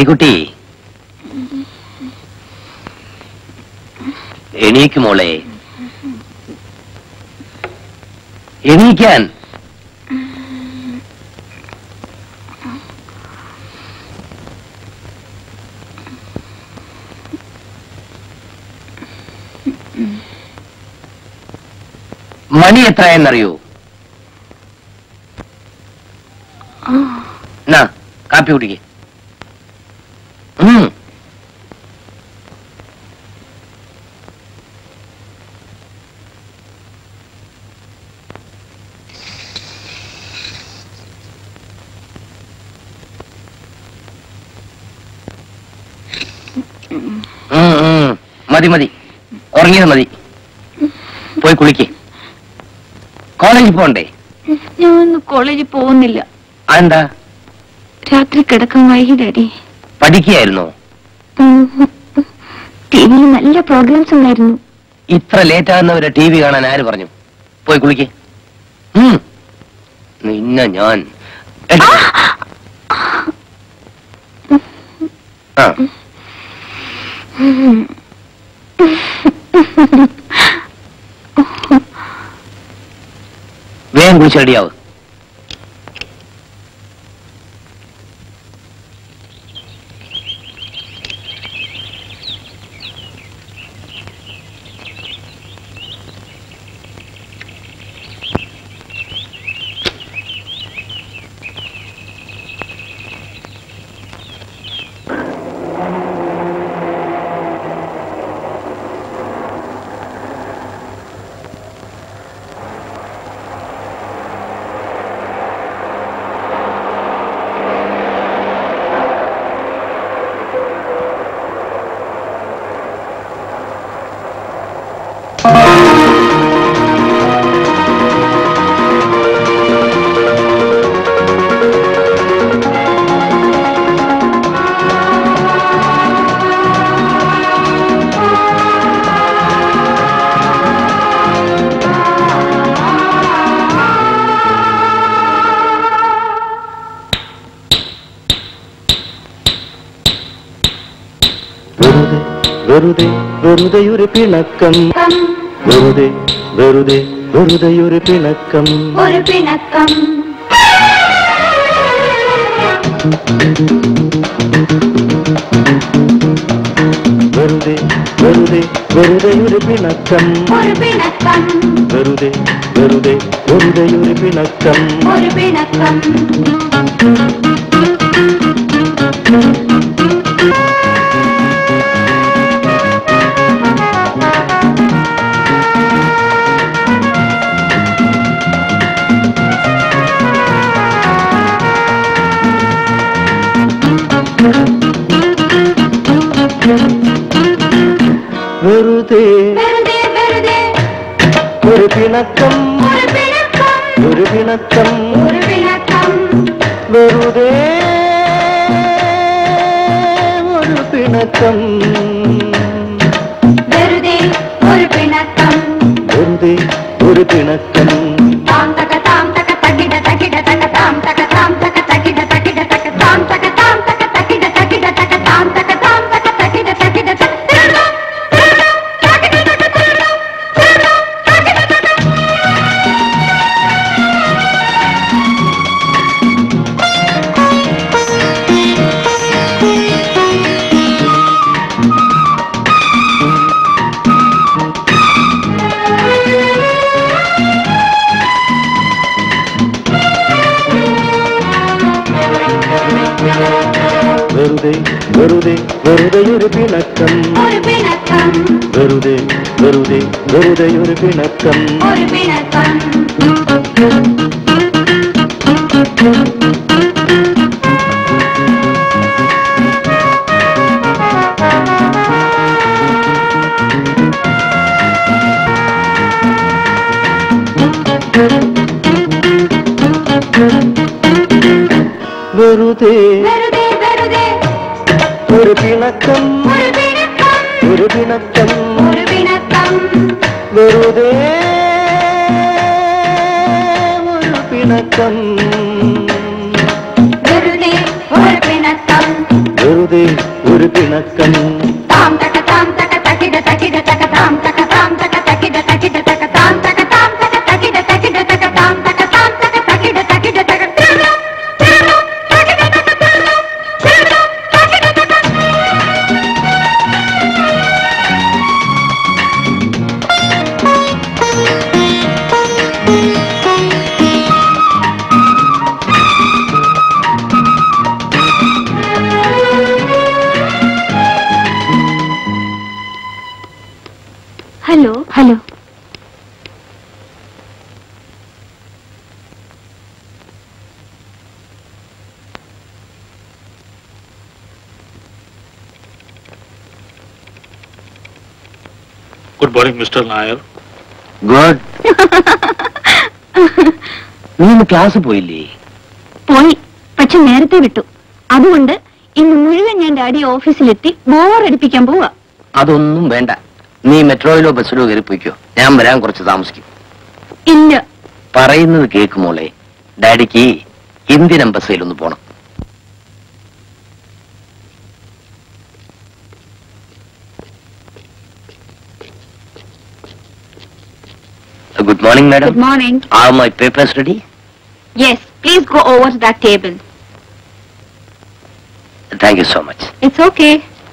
മണിക്കുട്ടി, എണീക്ക് മോളെ, എണീക്കാൻ. മണി എത്രയെന്നറിയോ? എന്നാ കാപ്പി കുടിക്ക്. മതി മതി, ഉറങ്ങിയത് മതി. പോയി കുളിക്ക്. കോളേജിൽ പോണ്ടേ? ഞാൻ കോളേജിൽ പോകുന്നില്ല. അതെന്താ? രാത്രി കിടക്കാൻ വൈകി ഡാഡി. പഠിക്കുകയായിരുന്നോ? ടിവിയിൽ നല്ല പ്രോഗ്രാംസ് ഉണ്ടായിരുന്നു. ഇത്ര ലേറ്റ് ആകുന്നവരെ ടി വി കാണാൻ ആര് പറഞ്ഞു? പോയി കുളിക്ക്. നിന്നെ ഞാൻ വേഗം കുളിച്ച് റെഡിയാവ്. വെറുതെ വെറുതെയൊരു പിണക്കം, വെറുതെ വെറുതെ വെറുതെയൊരു പിണക്കം, ഒരു പിണക്കം. വെറുതെ വെറുതെ വെറുതെയൊരു പിണക്കം, ഒരു പിണക്കം. വെറുതെ വെറുതെ വെറുതെയൊരു പിണക്കം, ഒരു പിണക്കം. വെറുതെ വെറുതെ വെറുതെ ഒരു പിണക്കം, ഒരു പിണക്കം, ഒരു പിണക്കം, ഒരു പിണക്കം. വെറുതെ ഒരു പിണക്കം, വെറുതെ ഒരു പിണക്കം. വെറുതെ ഒരു പിണക്കം. താം തക താം തക തകിട തകിട തക താം തക താം തക തകിട തകിട തക താം തക താം തക തകിട തകിട തക താം തക താം തക തകിട തകിട തക. വെറുതെ വെറുതെ വെറുതെയൊരു പിണക്കം, ഒരു പിണക്കം, വെറുതെ വെറുതെ വെറുതെയൊരു പിണക്കം, ഒരു പിണക്കം. വെറുതെ വെറുതെ വെറുതെ ഒരു പിണക്കം, ഒരു പിണക്കം, ഒരു പിണക്കം, ഒരു പിണക്കം. വെറുതെ ഒരു പിണക്കം, വെറുതെ ഒരു പിണക്കം, വെറുതെ വെറുതെ ഒരു പിണക്കം. താം തക താം തക തകിട തകിട തക താം തക താം തക തകിട തകിട തക താം തക താം തക തകിട തകിട തക താം തക താം തക തകിട തകിട തക hello hello good morning mister Nair. Good. നീ ഇന്ന് ക്ലാസ് പോയില്ലേ? പോയി, പക്ഷെ നേരത്തെ വിട്ടു. അതുകൊണ്ട് ഇന്ന് മുഴുവൻ ഞാൻ ഡാഡി ഓഫീസിലെത്തി ബോറടിപ്പിക്കാൻ പോവാ. അതൊന്നും വേണ്ട. നീ മെട്രോയിലോ ബസ്സിലോ കയറി പോയിക്കോ. ഞാൻ വരാൻ കുറച്ച് താമസിക്കും. ഇല്ല. പറയുന്നത് കേൾക്കുമോളെ. ഡാഡിക്ക് ഇന്ത്യൻ എംബസിയിൽ ഒന്ന് പോണം. Good morning madam. Good morning. Are my papers ready? Yes, please go over to that table. Thank you so much. It's okay.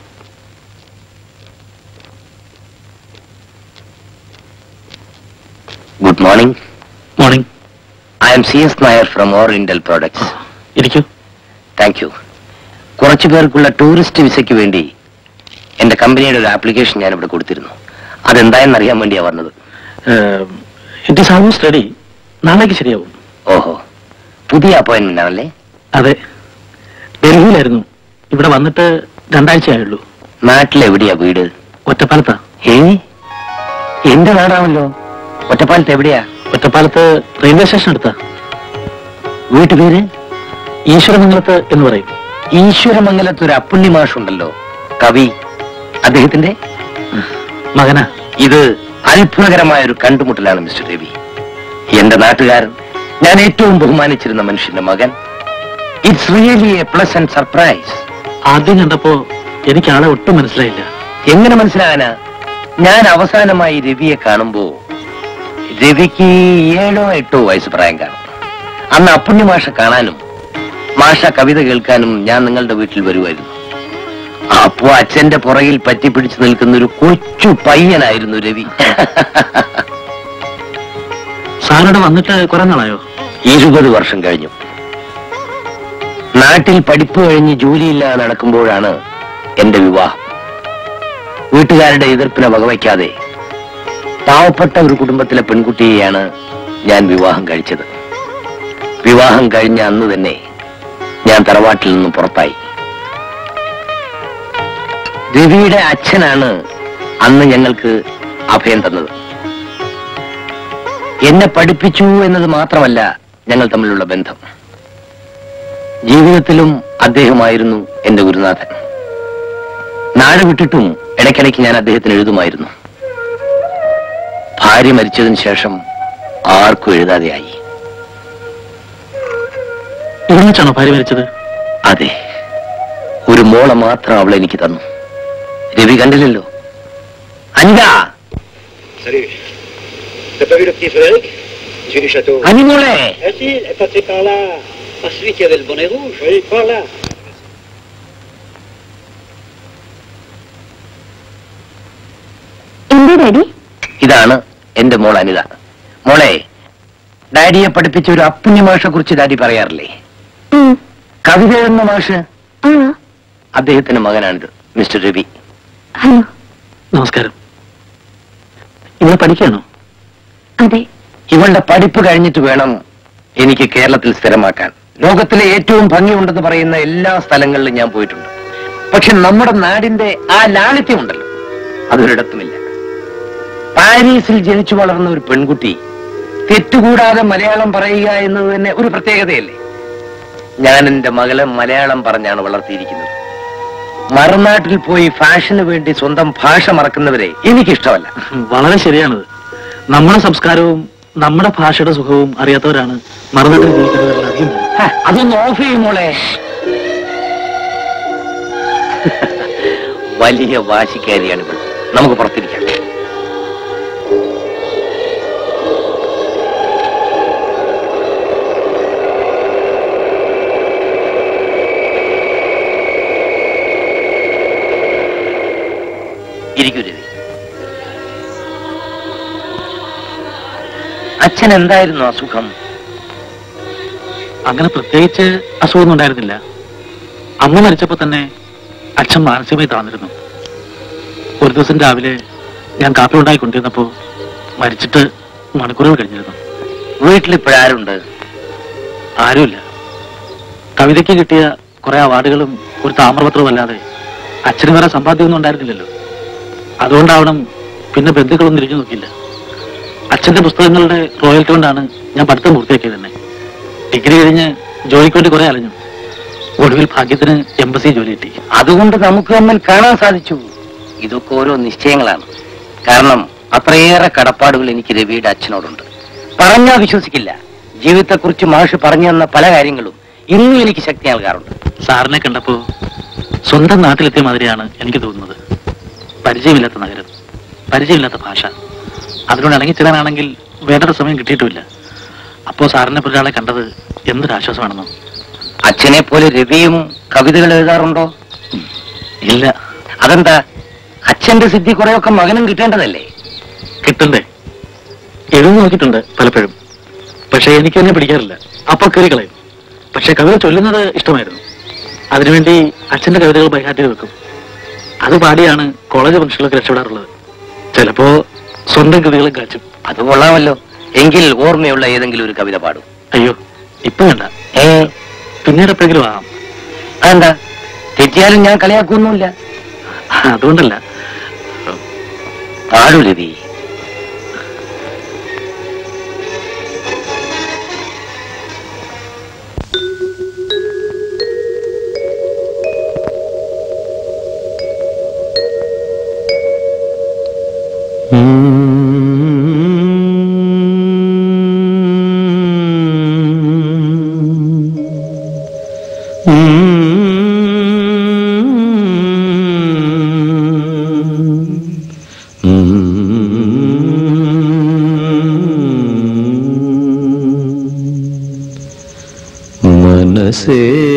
Good morning. Morning. I am CS Nair from oriental products. ഇരിക്കൂ. Thank you. കുറച്ചു പേർക്കുള്ള tourist വിസയ്ക്ക് വേണ്ടി എന്റെ കമ്പനിയുടെ ഒരു application ഞാൻ ഇവിടെ കൊടുത്തിരുന്നു. അതെന്തായെന്ന് അറിയാൻ വേണ്ടിയാ വന്നത്. It is almost ready. നാളേക്ക് ശരിയാവും. ഓഹോ, പുതിയ അപ്പോയിന്റ്മെന്റ് ആണല്ലേ? അതെ, ഡൽഹിയിലായിരുന്നു. ഇവിടെ വന്നിട്ട് 2 ആഴ്ചയായുള്ളൂ. നാട്ടിലെവിടെയാ വീട്? ഒറ്റപ്പാലത്താ. എന്റെ നാടാണല്ലോ. ഒറ്റപ്പാലത്ത് എവിടെയാ? ഒറ്റപ്പാലത്ത് റെയിൽവേ സ്റ്റേഷൻ അടുത്താ. വീട്ടുപേര്? ഈശ്വരമംഗലത്ത് എന്ന് പറയും. ഈശ്വരമംഗലത്ത് ഒരു അപ്പുണ്ണി മാഷുണ്ടല്ലോ, കവി. അദ്ദേഹത്തിന്റെ മകനാ. ഇത് അത്ഭുതകരമായ ഒരു കണ്ടുമുട്ടലാണ് മിസ്റ്റർ രവി. എന്റെ നാട്ടുകാരൻ, ഞാൻ ഏറ്റവും ബഹുമാനിച്ചിരുന്ന മനുഷ്യന്റെ മകൻ. It's really a pleasant surprise. ആദ്യം കണ്ടപ്പോ എനിക്ക് ആളെ ഒട്ടും മനസ്സിലായില്ല. എങ്ങനെ മനസ്സിലാകാനാ? ഞാൻ അവസാനമായി രവിയെ കാണുമ്പോ രവിക്ക് 7 or 8 വയസ്സ് പ്രായം കാണും. അന്ന് അപ്പുണ്ണി മാഷ കാണാനും മാഷ കവിത കേൾക്കാനും ഞാൻ നിങ്ങളുടെ വീട്ടിൽ വരുമായിരുന്നു. അപ്പോ അച്ഛന്റെ പുറകിൽ പറ്റിപ്പിടിച്ചു നിൽക്കുന്ന ഒരു കൊച്ചു പയ്യനായിരുന്നു രവി. സാറിവിടെ വന്നിട്ട് കുറെ നാളായോ? 20 വർഷം കഴിഞ്ഞു. നാട്ടിൽ പഠിപ്പ് കഴിഞ്ഞ് ജോലിയില്ലാതെ നടക്കുമ്പോഴാണ് എന്റെ വിവാഹം. വീട്ടുകാരുടെ എതിർപ്പിനെ വകവയ്ക്കാതെ പാവപ്പെട്ട ഒരു കുടുംബത്തിലെ പെൺകുട്ടിയെയാണ് ഞാൻ വിവാഹം കഴിച്ചത്. വിവാഹം കഴിഞ്ഞ അന്ന് തന്നെ ഞാൻ തറവാട്ടിൽ നിന്നും പുറത്തായി. രവിയുടെ അച്ഛനാണ് അന്ന് ഞങ്ങൾക്ക് അഭയം തന്നത്. എന്നെ പഠിപ്പിച്ചു എന്നത് മാത്രമല്ല ഞങ്ങൾ തമ്മിലുള്ള ബന്ധം. ജീവിതത്തിലും അദ്ദേഹമായിരുന്നു എന്റെ ഗുരുനാഥൻ. നാട് വിട്ടിട്ടും ഇടയ്ക്കിടയ്ക്ക് ഞാൻ അദ്ദേഹത്തിന് എഴുതുമായിരുന്നു. ഭാര്യ മരിച്ചതിന് ശേഷം ആർക്കും എഴുതാതെയായി. ഒരുമിച്ചാണോ ഭാര്യ മരിച്ചത്? അതെ, ഒരു മോളെ മാത്രം അവൾ എനിക്ക് തന്നു. രവി കണ്ടില്ലല്ലോ. Anitha, Salut. T'as pas vu le petit Frédéric? Monsieur du château. അനിമോളെ. Ah si, elle est passée par là. Ah, celui qui avait le bonnet rouge. Oui, par là. എന്താ ഡാഡി? ഇതാണ് എന്റെ മോൾ അനിത. മോളെ, ഡാഡിയെ പഠിപ്പിച്ച ഒരു അപ്പുണ്യ മാഷെ കുറിച്ച് ഡാഡി പറയാറില്ലേ? കവിത എന്ന മാഷ്, അദ്ദേഹത്തിന്റെ മകനാണിത്, മിസ്റ്റർ രവി. ഹലോ. നമസ്കാരം. ഇവിടെ പഠിക്കാണോ? അതെ. ഇവളുടെ പഠിപ്പ് കഴിഞ്ഞിട്ട് വേണം എനിക്ക് കേരളത്തിൽ സ്ഥിരമാക്കാൻ. ലോകത്തിലെ ഏറ്റവും ഭംഗിയുണ്ടെന്ന് പറയുന്ന എല്ലാ സ്ഥലങ്ങളിലും ഞാൻ പോയിട്ടുണ്ട്. പക്ഷെ നമ്മുടെ നാടിന്റെ ആ ലാളിത്യമുണ്ടല്ലോ, അതൊരിടത്തുമില്ല. പാരീസിൽ ജനിച്ചു വളർന്ന ഒരു പെൺകുട്ടി തെറ്റുകൂടാതെ മലയാളം പറയുക എന്നത് തന്നെ ഒരു പ്രത്യേകതയല്ലേ? ഞാൻ എന്റെ മകളെ മലയാളം പറഞ്ഞാണ് വളർത്തിയിരിക്കുന്നത്. മറുനാട്ടിൽ പോയി ഫാഷന് വേണ്ടി സ്വന്തം ഭാഷ മറക്കുന്നവരെ എനിക്കിഷ്ടമല്ല. വളരെ ശരിയാണത്. നമ്മുടെ സംസ്കാരവും നമ്മുടെ ഭാഷയുടെ സുഖവും അറിയാത്തവരാണ് മറുനാട്ടിൽ ജീവിക്കുന്നവരിൽ അധികം. അതൊന്ന് ഓഫ് ചെയ്യുമോളെ. വലിയ വാശിക്കാരിയാണിവൾ. നമുക്ക് പുറത്തിരിക്കാം. ഇരിക്കൂ രവി. അച്ഛൻ എന്തായിരുന്നു അസുഖം? അങ്ങനെ പ്രത്യേകിച്ച് അസുഖമൊന്നും ഉണ്ടായിരുന്നില്ല. അമ്മ മരിച്ചപ്പോ തന്നെ അച്ഛൻ മാനസികമായി താന്നിരുന്നു. ഒരു ദിവസം രാവിലെ ഞാൻ കാപ്പി ഉണ്ടായിക്കൊണ്ടിരുന്നപ്പോ മരിച്ചിട്ട് മണിക്കൂറുകൾ കഴിഞ്ഞിരുന്നു. വീട്ടിലിപ്പോഴാരുണ്ട്? ആരുമില്ല. കവിതയ്ക്ക് കിട്ടിയ കുറെ അവാർഡുകളും ഒരു താമ്രപത്രവും അല്ലാതെ അച്ഛന് വേറെ സമ്പാദ്യമൊന്നും ഉണ്ടായിരുന്നില്ലല്ലോ. അതുകൊണ്ടാവണം പിന്നെ ബന്ധുക്കളൊന്നും തിരിഞ്ഞു നോക്കില്ല. അച്ഛന്റെ പുസ്തകങ്ങളുടെ റോയൽറ്റി കൊണ്ടാണ് ഞാൻ പഠിത്തം പൂർത്തിയാക്കിയത് തന്നെ. ഡിഗ്രി കഴിഞ്ഞ് ജോലിക്ക് വേണ്ടി കുറെ അലഞ്ഞു. ഒടുവിൽ ഭാഗ്യത്തിന് എംബസി ജോലി കിട്ടി. അതുകൊണ്ട് നമുക്ക് തമ്മിൽ കാണാൻ സാധിച്ചു. ഇതൊക്കെ ഓരോ നിശ്ചയങ്ങളാണ്. കാരണം അത്രയേറെ കടപ്പാടുകൾ എനിക്ക് രവിയുടെ അച്ഛനോടുണ്ട്. പറഞ്ഞാൽ വിശ്വസിക്കില്ല. ജീവിതത്തെക്കുറിച്ച് മാഷ് പറഞ്ഞു തന്ന പല കാര്യങ്ങളും ഇന്നും എനിക്ക് ശക്തി നൽകാറുണ്ട്. സാറിനെ കണ്ടപ്പോ സ്വന്തം നാട്ടിലെത്തിയ മാതിരിയാണ് എനിക്ക് തോന്നുന്നത്. പരിചയമില്ലാത്ത നഗരം, പരിചയമില്ലാത്ത ഭാഷ, അതിനോട് ഇണങ്ങിച്ചേരാനാണെങ്കിൽ വേണ്ട സമയം കിട്ടിയിട്ടുമില്ല. അപ്പോ സാറിനെ പോലെ ഒരാളെ കണ്ടത് എന്തൊരാശ്വാസമാണെന്നോ. അച്ഛനെ പോലെ രവിയും കവിതകൾ എഴുതാറുണ്ടോ? ഇല്ല. അതെന്താ? അച്ഛന്റെ സിദ്ധി കുറെയൊക്കെ മകനും കിട്ടേണ്ടതല്ലേ? കിട്ടണ്ടേ? എഴുതി നോക്കിയിട്ടുണ്ട് പലപ്പോഴും. പക്ഷെ എനിക്ക് തന്നെ പിടിക്കാറില്ല. അപ്പൊ കയറി കളയും. പക്ഷെ കവിത ചൊല്ലുന്നത് ഇഷ്ടമായിരുന്നു. അതിനുവേണ്ടി അച്ഛന്റെ കവിതകൾ ബൈഹാർട്ട് ചെയ്ത് വെക്കും. അത് പാടിയാണ് കോളേജ് ഫംഗ്ഷനിലൊക്കെ രക്ഷപ്പെടാറുള്ളത്. ചിലപ്പോ സ്വന്തം കവിതകളും കാച്ചും. അത് കൊള്ളാമല്ലോ. എങ്കിൽ ഓർമ്മയുള്ള ഏതെങ്കിലും ഒരു കവിത പാടും. അയ്യോ, ഇപ്പൊ വേണ്ട. പിന്നീട് എപ്പോഴെങ്കിലും ആവാം. അതെന്താ? തെറ്റിയാലും ഞാൻ കളിയാക്കൊന്നുമില്ല. അതുകൊണ്ടല്ല. പാടൂ രവി. മനസ്സേ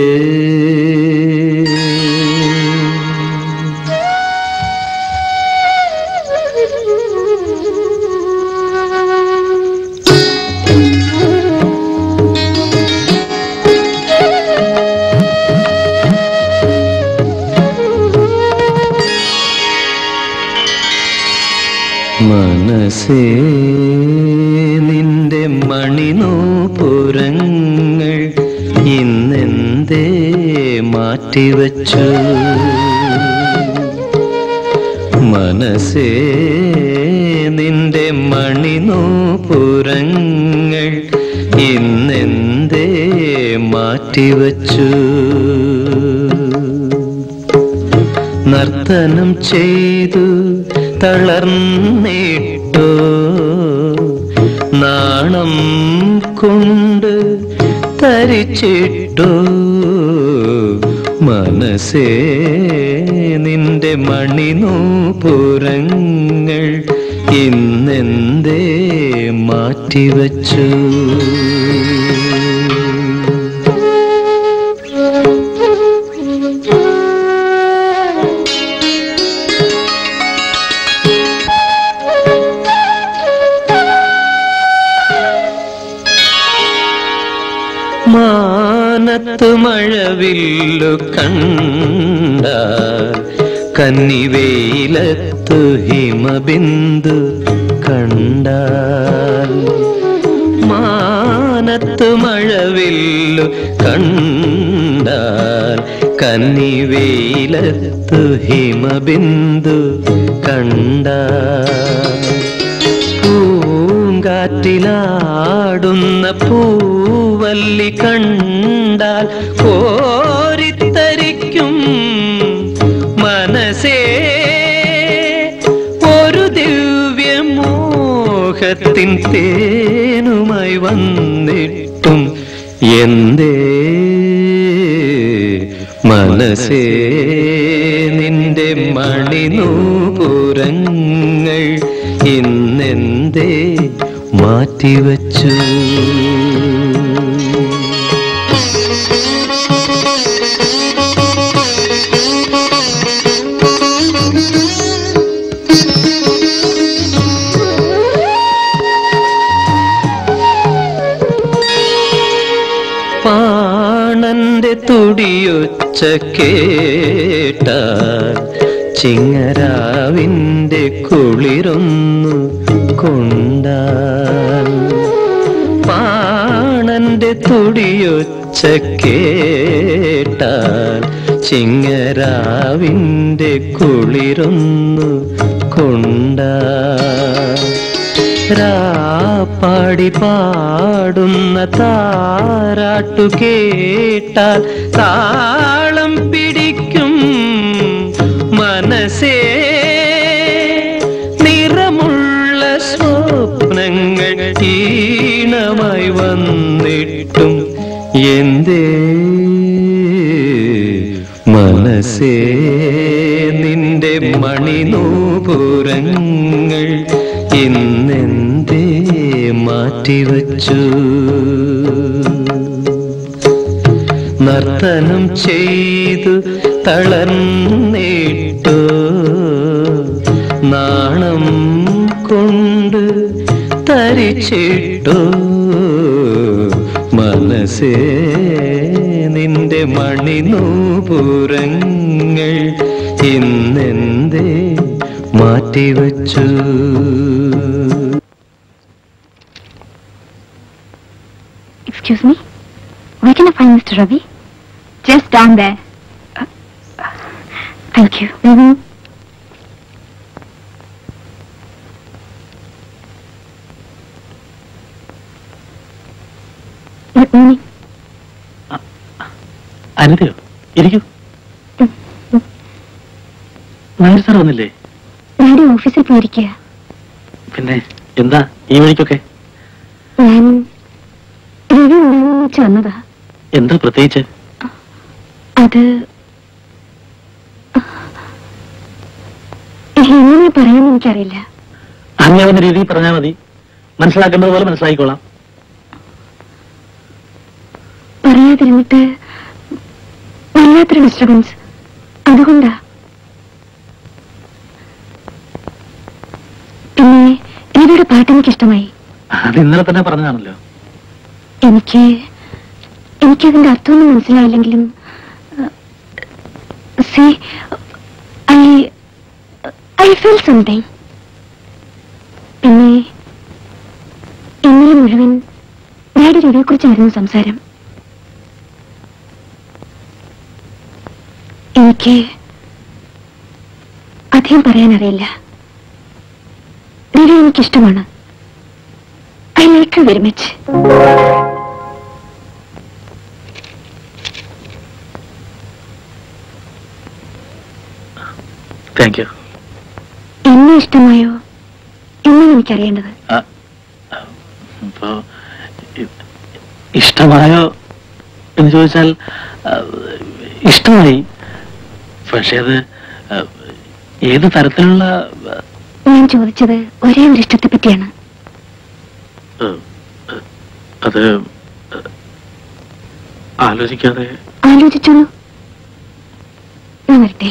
മനസ്സേ നിന്റെ മണിനൂപുരങ്ങൾ ഇന്നെന്തേ മാറ്റിവച്ചു? മനസ്സേ നിന്റെ മണിനൂപുരങ്ങൾ ഇന്നെന്തേ മാറ്റിവച്ചു? നർത്തനം ചെയ്തു തളർന്നിട്ടോ, നാണം കൊണ്ട് തരിച്ചിട്ടോ? മനസ്സേ നിന്റെ മണിനൂപുരങ്ങൾ ഇന്നെന്തേ മാറ്റിവച്ചു? മാനത്തു മഴവില്ലു കണ്ടാൽ കന്നിവെയിലത്തു ഹിമബിന്ദു കണ്ടാൽ, മാനത്തു മഴവില്ലു കണ്ടാൽ കന്നിവെയിലത്തു ഹിമബിന്ദു കണ്ടാൽ, പൂങ്കാറ്റിലാടുന്ന പൂവല്ലി കണ്ടാൽ കോരിത്തരിക്കും മനസ്സേ. ഒരു ദിവ്യമോഹത്തിൻ തേനുമായി വന്നിട്ടും എന്തേ മനസ്സേ നിന്റെ മണിനൂപുരങ്ങൾ ഇന്നെന്തേ മാറ്റിവച്ചു? പാണന്റെ തുടിയൊച്ച കേട്ടാൽ ചിങ്ങരാവിന്റെ കുളിരൊന്നു കൊണ്ടാൽ, പാണന്റെ തുടിയൊച്ച കേട്ടാൽ ചിങ്ങരാവിന്റെ കുളിരൊന്നു കൊണ്ടാൽ, രാപ്പാടി പാടുന്ന താരാട്ടു കേട്ടാൽ താളം പിടിക്കും മനസ്സേ. നിറമുള്ള സ്വപ്നങ്ങൾ ഈണമായി വന്നിട്ടും എന്തേ മനസ്സേ നിന്റെ മണിനൂപുരങ്ങൾ ഇന്നെന്തേ മാറ്റിവച്ചു? നർത്തനം ചെയ്തു തളർന്നിട്ടോ, നാണം കൊണ്ട് തരിച്ചിട്ടോ മനസ്സേ നിന്റെ മണിനൂപുരങ്ങൾ ഇന്നെന്തേ മാറ്റിവച്ചു? Excuse me, where can I find Mr. Ravi? Just down there. Thank you. Good morning. അനിതയോ? ഇരിക്കൂ. നായർ സാർ വന്നില്ലേ? ഡാഡി ഓഫീസിൽ പോയിരിക്കുക. പിന്നെ എന്താ ഈ വഴിക്കൊക്കെ? ഞാൻ രവി ഉണ്ടെന്ന് വന്നതാ. എന്താ പ്രത്യേകിച്ച്? അത് എങ്ങനെ പറയാന്ന് എനിക്കറിയില്ല. അറിയാവുന്ന രീതിയിൽ പറഞ്ഞാൽ മതി. മനസ്സിലാക്കേണ്ടത് പോലെ മനസ്സിലാക്കിക്കോളാം. പറയാതിരുന്നിട്ട് വല്ലാത്തൊരു ഡിസ്റ്റർബൻസ്, അതുകൊണ്ടാ. പിന്നെ രവിയുടെ പാട്ട് എനിക്കിഷ്ടമായി. അത് ഇന്നലെ തന്നെ പറഞ്ഞതാണല്ലോ. എനിക്കതിന്റെ അർത്ഥമൊന്നും മനസ്സിലായില്ലെങ്കിലും I feel something. പിന്നെ ഇന്നലെ മുഴുവൻ ഡാഡി രവിയെ കുറിച്ചായിരുന്നു സംസാരം. എനിക്ക് അധികം പറയാനറിയില്ല. രവി എനിക്കിഷ്ടമാണ്. I like you very much. Thank you. എന്നെ ഇഷ്ടമായോ എന്നാണ് എനിക്കറിയേണ്ടത്. ഇപ്പോ ഇഷ്ടമായോ എന്ന് ചോദിച്ചാൽ ഇഷ്ടമായി. പക്ഷേ അത് ഏത് തരത്തിലുള്ള? ഞാൻ ചോദിച്ചത് ഒരേ ഒരു ഇഷ്ടത്തെ പറ്റിയാണ്. അത് ആലോചിക്കാതെ. ആലോചിച്ചോളൂ. ഞാൻ വരട്ടെ.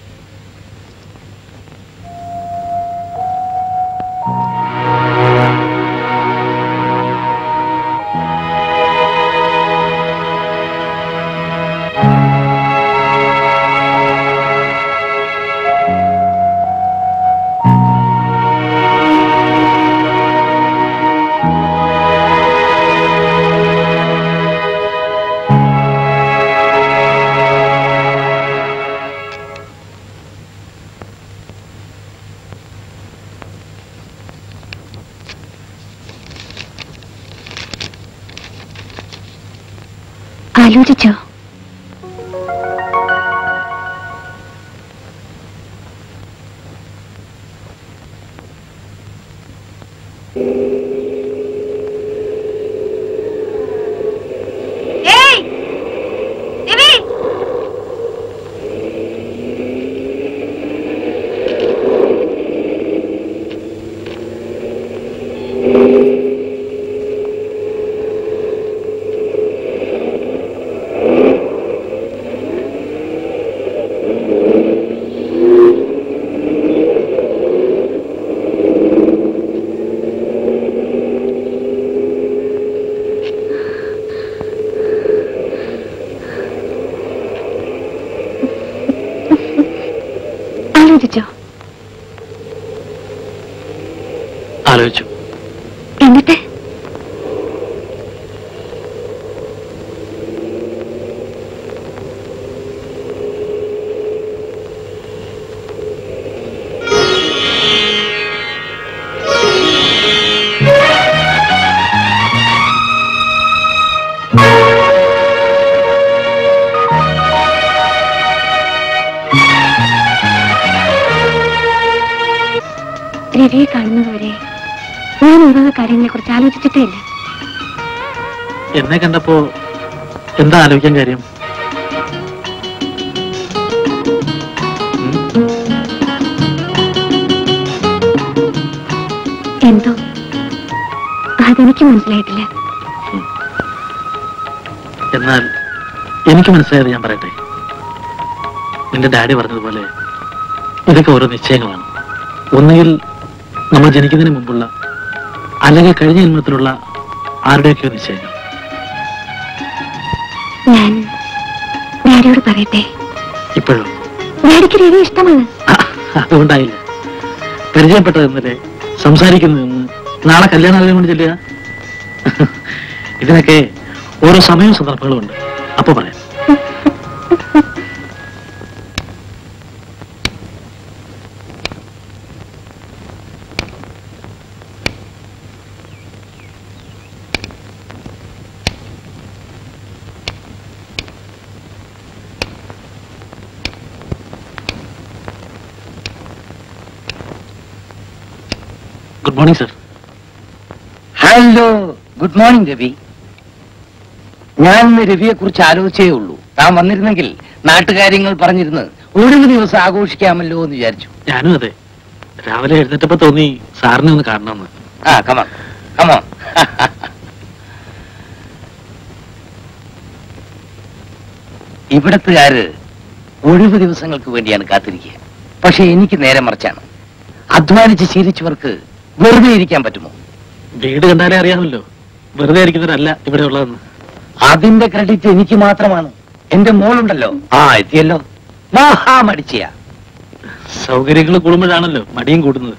ആലോചിച്ചോ? ആലോചിച്ചു. എന്നിട്ട് രവിയെ കാണുന്നതുവരെ ഞാൻ ഓരോ കാര്യങ്ങളെ കുറിച്ച് ആലോചിച്ചിട്ടേ ഇല്ല. എന്നെ കണ്ടപ്പോ എന്താ ആലോചിക്കാൻ കാര്യം? എന്തോ അതെനിക്ക് മനസ്സിലായിട്ടില്ല. എന്നാൽ എനിക്ക് മനസ്സിലായത് ഞാൻ പറയട്ടെ. നിന്റെ ഡാഡി പറഞ്ഞതുപോലെ ഇതൊക്കെ ഓരോ നിശ്ചയങ്ങളാണ്. ഒന്നുകിൽ നമ്മൾ ജനിക്കുന്നതിന് മുമ്പുള്ള അല്ലെങ്കിൽ കഴിഞ്ഞ ജന്മത്തിലുള്ള ആരുടെയൊക്കെയോ നിശ്ചയങ്ങൾ. ഞാൻ ഡാഡിയോട് പറയട്ടെ? ഇപ്പോഴും ഡാഡിക്ക് രവി ഇഷ്ടമാണ്. അതുകൊണ്ടായില്ല. പരിചയപ്പെട്ടത് ഇന്നലെ, സംസാരിക്കുന്നത് ഇന്ന്, നാളെ കല്യാണം കൊണ്ട് ചെല്ലുക. ഇതിനൊക്കെ ഓരോ സമയവും സന്ദർഭങ്ങളും ഉണ്ട്. അപ്പൊ പറയാം. Good morning sir. Hello, good morning Ravi. ഞാൻ ഇന്ന് രവിയെ കുറിച്ച് ആലോചിച്ചേ ഉള്ളൂ. താൻ വന്നിരുന്നെങ്കിൽ നാട്ടുകാര്യങ്ങൾ പറഞ്ഞിരുന്ന് ഒഴിവ് ദിവസം ആഘോഷിക്കാമല്ലോ എന്ന് വിചാരിച്ചു. ഞാനും അതെ. രാവിലെ എഴുന്നേറ്റപ്പോ തോന്നി സാറിനെ ഒന്ന് കാണണമെന്ന്. ആ, കമോൺ കമോൺ. ഇവിടത്തുകാര് ഒഴിവ് ദിവസങ്ങൾക്ക് വേണ്ടിയാണ് കാത്തിരിക്കുക. പക്ഷെ എനിക്ക് നേരെ മറിച്ചാണ്. അധ്വാനിച്ച് ശീലിച്ചവർക്ക് വെറുതെ ഇരിക്കാൻ പറ്റുമോ? വീട് കണ്ടാലേ അറിയാമല്ലോ വെറുതെ ഇരിക്കുന്നവരല്ല ഇവിടെ ഉള്ളതെന്ന്. അതിന്റെ ക്രെഡിറ്റ് എനിക്ക് മാത്രമാണ്. എന്റെ മോളുണ്ടല്ലോ, എത്തിയല്ലോ, മഹാമടിച്ചയാ. സൗകര്യങ്ങൾ കൂടുമ്പോഴാണല്ലോ മടിയും കൂടുന്നത്.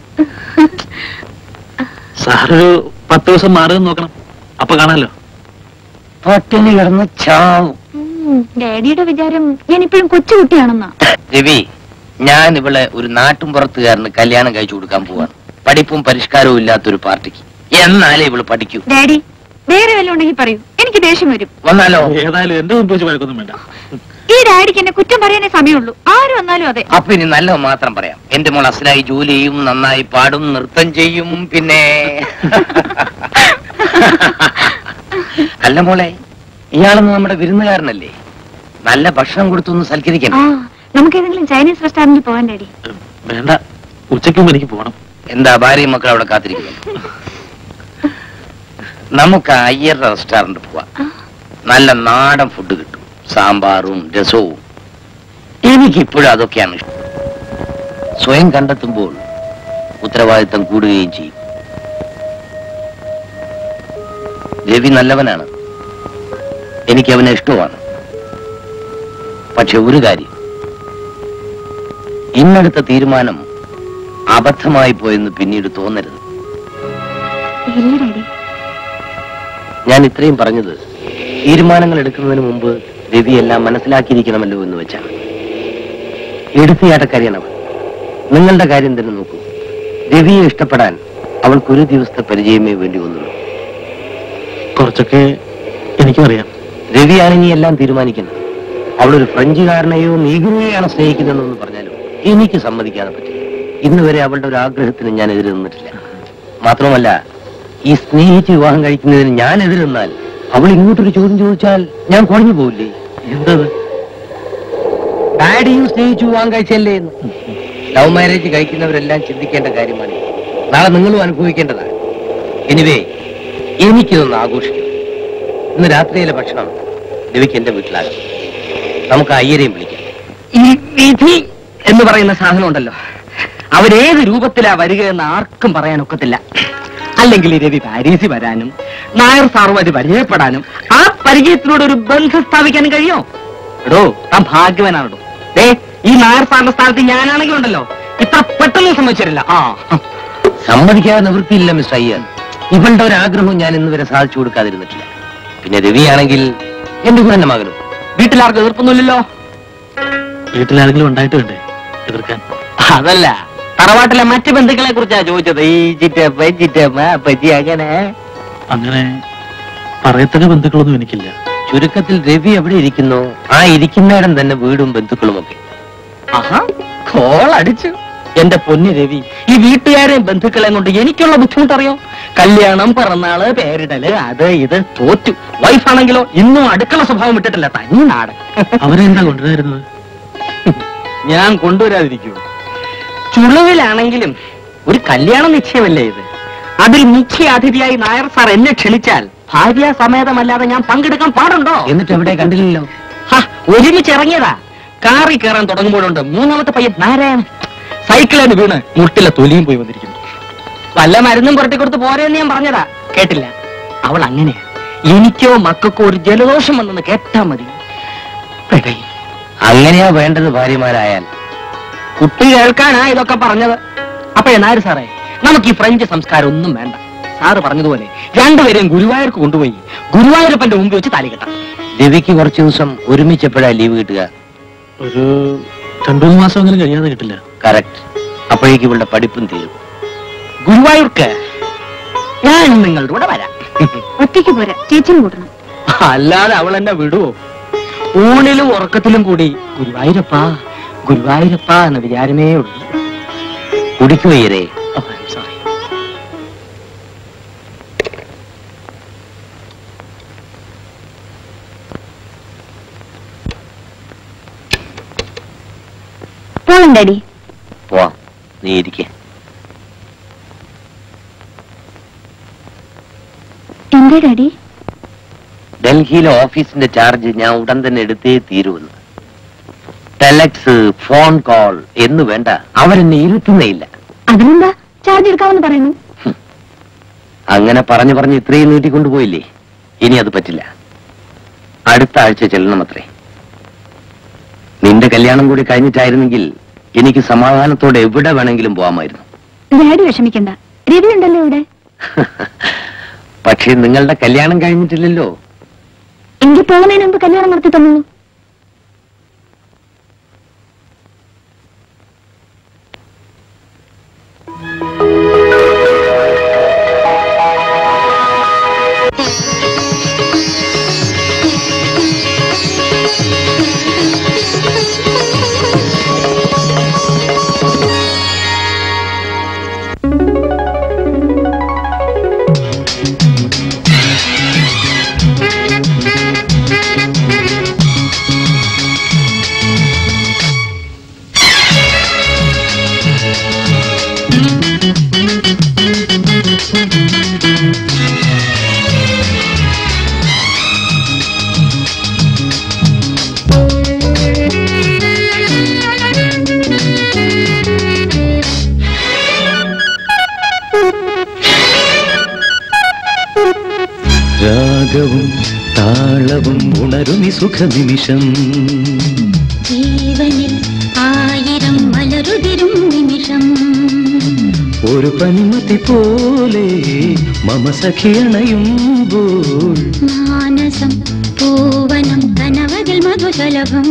സാറൊരു 10 ദിവസം മാറുക നോക്കണം, അപ്പൊ കാണാലോ. പട്ടിണി കിടന്ന് ചാവും. ഡാഡിയുടെ വിചാരം ഞാൻ ഇപ്പോഴും കൊച്ചുകുട്ടിയാണെന്നാ. രവി, ഞാൻ ഇവളെ ഒരു നാട്ടും പുറത്തുകാരന് കല്യാണം കഴിച്ചു കൊടുക്കാൻ പോവാണ്. പഠിപ്പും പരിഷ്കാരവും ഇല്ലാത്തൊരു പാർട്ടിക്ക്. എന്നാലേ ഇവള് പഠിക്കൂ. ഡാഡി, വേറെ വല്ലതും ഉണ്ടെങ്കിൽ പറയൂ, എനിക്ക് ദേഷ്യം വരും. വന്നാലോ? ഏതായാലും എന്റെ മുമ്പ് വെച്ച് വഴക്കൊന്നും വേണ്ട. ഈ ഡാഡിക്ക് എന്നെ കുറ്റം പറയാനേ സമയമുള്ളൂ. ആര് വന്നാലും അതെ. അപ്പൊ ഇനി നല്ലത് മാത്രം പറയാം. എന്റെ മോൾ അസലായി ജോലി ചെയ്യും, നന്നായി പാടും, നൃത്തം ചെയ്യും. പിന്നെ അല്ല മോളെ, ഇയാളൊന്നും നമ്മുടെ വിരുന്നുകാരനല്ലേ? നല്ല ഭക്ഷണം കൊടുത്തൊന്ന് സൽക്കരിക്കണം. നമുക്ക് ഏതെങ്കിലും ചൈനീസ് റെസ്റ്റോറന്റിൽ പോകാൻ ഡാഡി. വേണ്ട, ഉച്ചയ്ക്കും എനിക്ക് പോകണം. എന്താ ഭാര്യയും മക്കൾ അവിടെ കാത്തിരിക്കുന്നു? നമുക്ക് അയ്യരുടെ റെസ്റ്റോറന്റ് പോവാം. നല്ല നാടൻ ഫുഡ് കിട്ടും, സാമ്പാറും രസവും. എനിക്കിപ്പോഴും അതൊക്കെയാണ് ഇഷ്ടം. സ്വയം കണ്ടെത്തുമ്പോൾ ഉത്തരവാദിത്തം കൂടുകയും ചെയ്യും. രവി നല്ലവനാണ്, എനിക്ക് അവനെ ഇഷ്ടമാണ്. പക്ഷെ ഒരു കാര്യം, ഇന്നെടുത്ത തീരുമാനം അബദ്ധമായി പോയെന്ന് പിന്നീട് തോന്നരുത്. ഇല്ല ഡാഡി. ഞാൻ ഇത്രയും പറഞ്ഞത് തീരുമാനങ്ങൾ എടുക്കുന്നതിന് മുമ്പ് രവി എല്ലാം മനസ്സിലാക്കിയിരിക്കണമല്ലോ എന്ന് വെച്ചാണ്. എടുത്തിയാട്ടക്കാരിയാണവൾ. നിങ്ങളുടെ കാര്യം തന്നെ നോക്കൂ. രവിയെ ഇഷ്ടപ്പെടാൻ അവൾക്കൊരു ദിവസത്തെ പരിചയമേ വേണ്ടി വന്നുള്ളൂ. കുറച്ചൊക്കെ എനിക്കും അറിയാം. രവിയാണ് ഇനി എല്ലാം തീരുമാനിക്കുന്നത്. അവളൊരു ഫ്രഞ്ചുകാരനെയോ നീഗ്രോയെയാണ് സ്നേഹിക്കുന്നതെന്ന് പറഞ്ഞാലും എനിക്ക് സമ്മതിക്കാതെ പറ്റില്ല. ഇന്ന് വരെ അവളുടെ ഒരു ആഗ്രഹത്തിന് ഞാൻ എതിര് നിന്നിട്ടില്ല. മാത്രമല്ല, ഈ സ്നേഹിച്ച് വിവാഹം കഴിക്കുന്നതിന് ഞാൻ എതിര് നിന്നാൽ അവൾ ഇങ്ങോട്ടൊരു ചോദ്യം ചോദിച്ചാൽ ഞാൻ കുഴഞ്ഞു പോവില്ലേ? എന്തത്? ഡാഡിയും സ്നേഹിച്ചു വിവാഹം കഴിച്ചല്ലേ എന്ന്. ലവ് മാരേജ് കഴിക്കുന്നവരെല്ലാം ചിന്തിക്കേണ്ട കാര്യമാണ്. നാളെ നിങ്ങളും അനുഭവിക്കേണ്ടതാണ്. എനിവേ, എനിക്കിതൊന്ന് ആഘോഷിക്കും. ഇന്ന് രാത്രിയിലെ ഭക്ഷണം രവിക്ക് എന്റെ വീട്ടിലാകാം. നമുക്ക് അയ്യരെയും വിളിക്കാം. ഈ വിധി എന്ന് പറയുന്ന സാധനം ഉണ്ടല്ലോ, അവരേത് രൂപത്തിലാ വരികയെന്ന് ആർക്കും പറയാനൊക്കത്തില്ല. അല്ലെങ്കിൽ രവി പാരീസിൽ വരാനും നായർ സാറുമായിട്ട് പരിചയപ്പെടാനും ആ പരിചയത്തിനോട് ഒരു ബന്ധം സ്ഥാപിക്കാനും കഴിയോ? എടോ, താൻ ഭാഗ്യവാനാണോ. ഈ നായർ സാറിന്റെ സ്ഥാനത്ത് ഞാനാണെങ്കിലും ഉണ്ടല്ലോ, ഇത്ര പെട്ടെന്ന് സമ്മതിച്ചിരില്ല. സമ്മതിക്കാതെ നിവൃത്തിയില്ല മിസ്റ്റർ അയ്യർ. ഇവളുടെ ഒരു ആഗ്രഹവും ഞാൻ ഇന്ന് വരെ സാധിച്ചു കൊടുക്കാതിരുന്നിട്ടില്ല. പിന്നെ രവിയാണെങ്കിൽ എന്റെ കൂടെ തന്നെ മകനും. വീട്ടിലാർക്കും എതിർപ്പൊന്നുമില്ലല്ലോ? വീട്ടിലാരെങ്കിലും ഉണ്ടായിട്ട് വേണ്ടേ എതിർക്കാൻ? അതല്ല, തറവാട്ടിലെ മറ്റു ബന്ധുക്കളെ കുറിച്ചാ ചോദിച്ചത്. ഈ ചിറ്റപ്പ ചിറ്റമ്മ അപ്പച്ചി അങ്ങനെ അങ്ങനെ പറയത്തക്ക ബന്ധുക്കളൊന്നും എനിക്കില്ല. ചുരുക്കത്തിൽ രവി എവിടെ ഇരിക്കുന്നു ആ ഇരിക്കുന്നിടം തന്നെ വീടും ബന്ധുക്കളുമൊക്കെ. ആഹാ, കോളടിച്ചു. എന്റെ പൊന്നു രവി, ഈ വീട്ടുകാരെയും ബന്ധുക്കളെയും കൊണ്ട് എനിക്കുള്ള ബുദ്ധിമുട്ടറിയോ? കല്യാണം, പിറന്നാള്, പേരിടല്, അത് ഇത് തോറ്റു. വൈഫാണെങ്കിലോ ഇന്നും അടുക്കള സ്വഭാവം വിട്ടിട്ടില്ല, തനി നാട്. അവരെന്താ കൊണ്ടുവരുന്നത്? ഞാൻ കൊണ്ടുവരാതിരിക്കൂ? ചുളുവിലാണെങ്കിലും ഒരു കല്യാണ നിശ്ചയമല്ലേ ഇത്. അതിൽ മുഖ്യ അതിഥിയായി നായർ സാർ എന്നെ ക്ഷണിച്ചാൽ ഭാര്യ സമേതമല്ലാതെ ഞാൻ പങ്കെടുക്കാൻ പാടുണ്ടോ? എന്നിട്ട് എവിടെ കണ്ടില്ലല്ലോ. ഒരുമിച്ച് ഇറങ്ങിയതാ. കാറി കയറാൻ തുടങ്ങുമ്പോഴുണ്ട് മൂന്നാമത്തെ പയ്യൻ നാരായണൻ സൈക്കിളിന് വീണ് മുട്ടിലെ തൊലിയും പോയി വന്നിരിക്കുന്നു. വല്ല മരുന്നും പുരട്ടി കൊടുത്ത് പോരെന്ന് ഞാൻ പറഞ്ഞതാ, കേട്ടില്ല. അവൾ അങ്ങനെയാ. എനിക്കോ മക്കൾക്കോ ഒരു ജലദോഷം വന്നെന്ന് കേട്ടാ മതി പെടയും. അങ്ങനെയാ വേണ്ടത് ഭാര്യമാരായാൽ. കുട്ടി കേൾക്കാനാ ഇതൊക്കെ പറഞ്ഞത്. അപ്പോഴേ നായർ സാറേ, നമുക്ക് ഈ ഫ്രഞ്ച് സംസ്കാരം ഒന്നും വേണ്ട. സാറ് പറഞ്ഞതുപോലെ രണ്ടുപേരെയും ഗുരുവായൂർക്ക് കൊണ്ടുപോയി ഗുരുവായൂരപ്പന്റെ മുമ്പിൽ വെച്ച് താലി കെട്ടാം. രവിക്ക് കുറച്ചു ദിവസം ഒരുമിച്ചപ്പോഴാ ലീവ് കിട്ടുക? ഒരു 2-3 മാസമെങ്കിലും കഴിയാതെ കിട്ടില്ല. കറക്റ്റ്. അപ്പോഴേക്ക് ഇവളുടെ പഠിപ്പും തീരും. ഗുരുവായൂർക്ക് ഞാൻ നിങ്ങളുടെ കൂടെ വരാം. ഒറ്റയ്ക്ക് പോരാ, ചേച്ചിയും കൂട്ടണം. അല്ലാതെ അവൾ എന്നെ വിടുവോ? ഊണിലും ഉറക്കത്തിലും കൂടി ഗുരുവായൂരപ്പാ ഗുരുവായൂരപ്പാ എന്ന വിചാരമേ ഉള്ളൂ. കുടിക്കുവയ്യരേ. സോറി. പോണം ഡാഡി. പോവാം, നീ ഇരിക്കേ. എന്താ ഡാഡി? ഡൽഹിയിലെ ഓഫീസിന്റെ ചാർജ് ഞാൻ ഉടൻ തന്നെ എടുത്തേ തീരുവെന്ന്. ടെലക്സ്, ഫോൺ കോൾ എന്ന് വേണ്ട, അവരെന്നെ ഇരുത്തുന്നേയില്ല. അതിനെന്താ, ചാർജ് എടുക്കാമെന്ന് പറയുന്നു. അങ്ങനെ പറഞ്ഞു പറഞ്ഞ് ഇത്രയും നീട്ടിക്കൊണ്ടുപോയില്ലേ, ഇനി അത് പറ്റില്ല. അടുത്ത ആഴ്ച ചെല്ലണമത്രേ. നിന്റെ കല്യാണം കൂടി കഴിഞ്ഞിട്ടായിരുന്നെങ്കിൽ എനിക്ക് സമാധാനത്തോടെ എവിടെ വേണമെങ്കിലും പോകാമായിരുന്നു. ഡാഡി വിഷമിക്കണ്ട, രവി ഉണ്ടല്ലോ ഇവിടെ. പക്ഷേ നിങ്ങളുടെ കല്യാണം കഴിഞ്ഞിട്ടില്ലല്ലോ. എങ്കിൽ പോകുന്നതിന് മുമ്പ് കല്യാണം നടത്തി തന്നുള്ളൂ. രാഗവും താളവും ഉണരുമി സുഖനിമിഷം. ജീവനിൽ 1000 മലരുതിരും നിമിഷം. ഒരു പനിമതി പോലെ മമ സഖിയണയുമ്പോൾ മാനസം പൂവനം കനവകിൽ മധുശലഭം.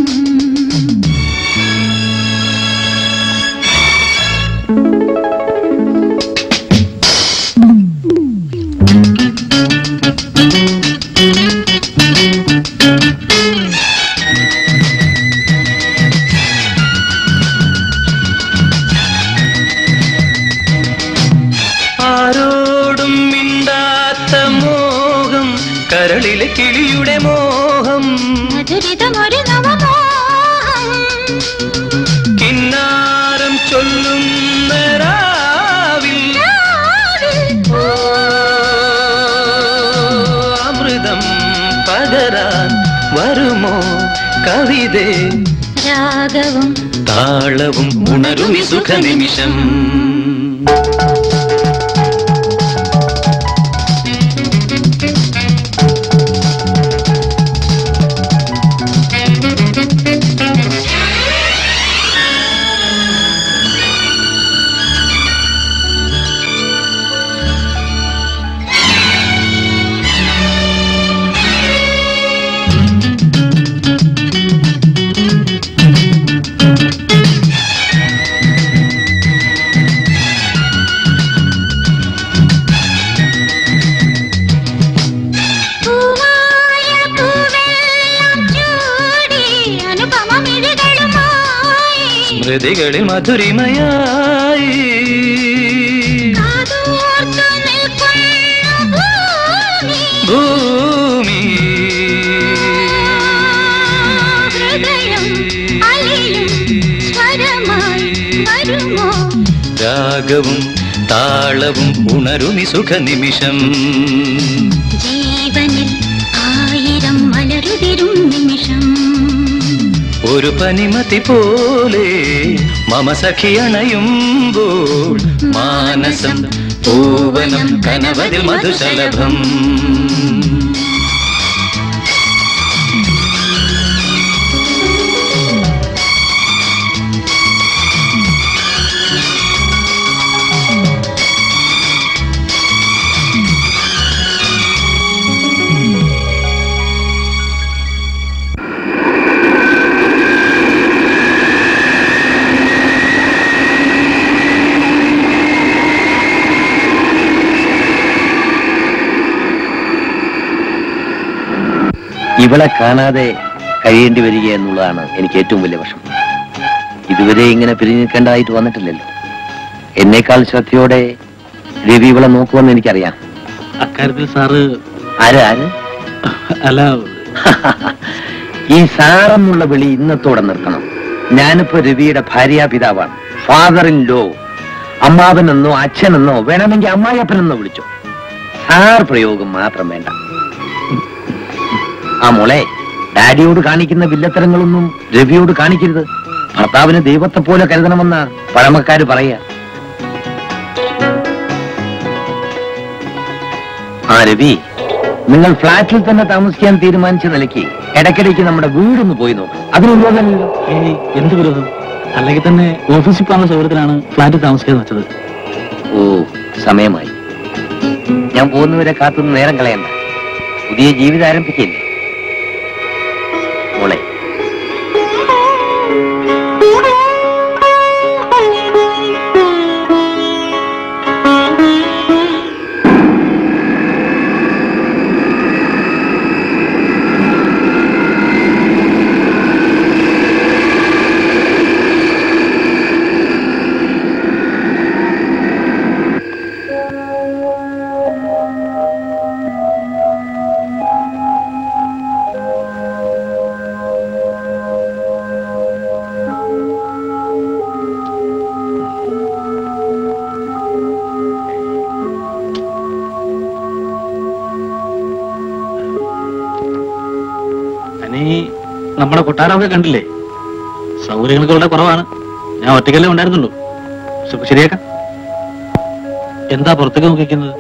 ആരോടും മിണ്ടാത്ത മോഹം, കരളിലെ കിളിയുടെ മോഹം, മധുരിതമൊരു നവമോഹം. കിന്നാരം ചൊല്ലുന്ന രാവിൽ അമൃതം പകരാൻ വരുമോ കവിതേ? രാഗവും താളവും ഉണരുമി സുഖനിമിഷം. സ്മൃതികളിൽ മധുരിമയായി ഭൂമി രാഗവും താളവും ഉണരുമി സുഖനിമിഷം ജീവനിൽ 1000 മലരുതിരും നിമിഷം ഒരു പനിമതി പോലെ മമ സഖി അണയുമ്പോൾ മാനസം പൂവനം കനവതിൽ മധുശലഭം ഇവളെ കാണാതെ കഴിയേണ്ടി വരിക എന്നുള്ളതാണ് എനിക്ക് ഏറ്റവും വലിയ വിഷമം. ഇതുവരെ ഇങ്ങനെ പിരിഞ്ഞു നിൽക്കേണ്ടതായിട്ട് വന്നിട്ടില്ലല്ലോ. എന്നേക്കാൾ ശ്രദ്ധയോടെ രവി ഇവളെ നോക്കുമെന്ന് എനിക്കറിയാം. അക്കാര്യത്തിൽ സാറ് ആര് അല്ല ഈ സാറെന്നുള്ള വിളി ഇന്നത്തോടെ നിർത്തണം. ഞാനിപ്പോ രവിയുടെ ഭാര്യാപിതാവാണ്, ഫാദർ ഇൻ ലോ. അമ്മാവനെന്നോ അച്ഛനെന്നോ വേണമെങ്കിൽ അമ്മായിയപ്പനെന്നോ വിളിച്ചോ. സാർ പ്രയോഗം മാത്രം വേണ്ട. ആ മോളെ, ഡാഡിയോട് കാണിക്കുന്ന വില്ലത്തരങ്ങളൊന്നും രവിയോട് കാണിക്കരുത്. ഭർത്താവിന് ദൈവത്തെ പോലെ കരുതണമെന്ന പഴമക്കാര് പറയാ. ആ രവി, നിങ്ങൾ ഫ്ലാറ്റിൽ തന്നെ താമസിക്കാൻ തീരുമാനിച്ച നിലയ്ക്ക് ഇടയ്ക്കിടയ്ക്ക് നമ്മുടെ വീടൊന്ന് പോയി നോക്കും. അതിന് വിരോധമല്ലോ. എന്ത് വിരോധം? അല്ലെങ്കിൽ തന്നെ ഓഫീസിൽ പോകുന്ന സൗകര്യത്തിലാണ് ഫ്ലാറ്റിൽ താമസിക്കാൻ വെച്ചത്. ഓ, സമയമായി. ഞാൻ പോകുന്നവരെ കാത്തുനിന്ന് നേരം കളയണ്ട. പുതിയ ജീവിതം ആരംഭിക്കില്ലേ മോളെ? നമ്മുടെ കൊട്ടാരമൊക്കെ കണ്ടില്ലേ? സൗകര്യങ്ങൾക്ക് വളരെ കുറവാണ്. ഞാൻ ഒറ്റയ്ക്കല്ലേ ഉണ്ടായിരുന്നുള്ളൂ. ശരിയാക്കാം. എന്താ പുറത്തേക്ക് നോക്കിക്കുന്നത്?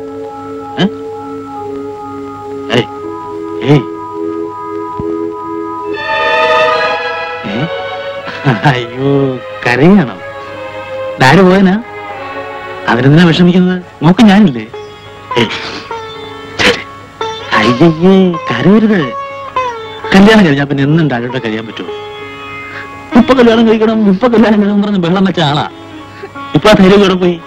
അയ്യോ, കരയാണോ? ഡാഡി പോയനാ? അവരെന്തിനാ വിഷമിക്കുന്നത്? നോക്ക്, ഞാനില്ലേ. അയ്യേ, കരയരുത്. കല്യാണം കഴിഞ്ഞാൽ പിന്നെ എന്നും ഡാഡിയോടെ കഴിയാൻ പറ്റുമോ? ഇപ്പൊ കല്യാണം കഴിക്കണം, ഇപ്പൊ കല്യാണം കഴിക്കണം പറഞ്ഞ് ബഹളം വെച്ച ആളാ. ഇപ്പൊ ആ ധൈര്യം കൂടെ പോയി.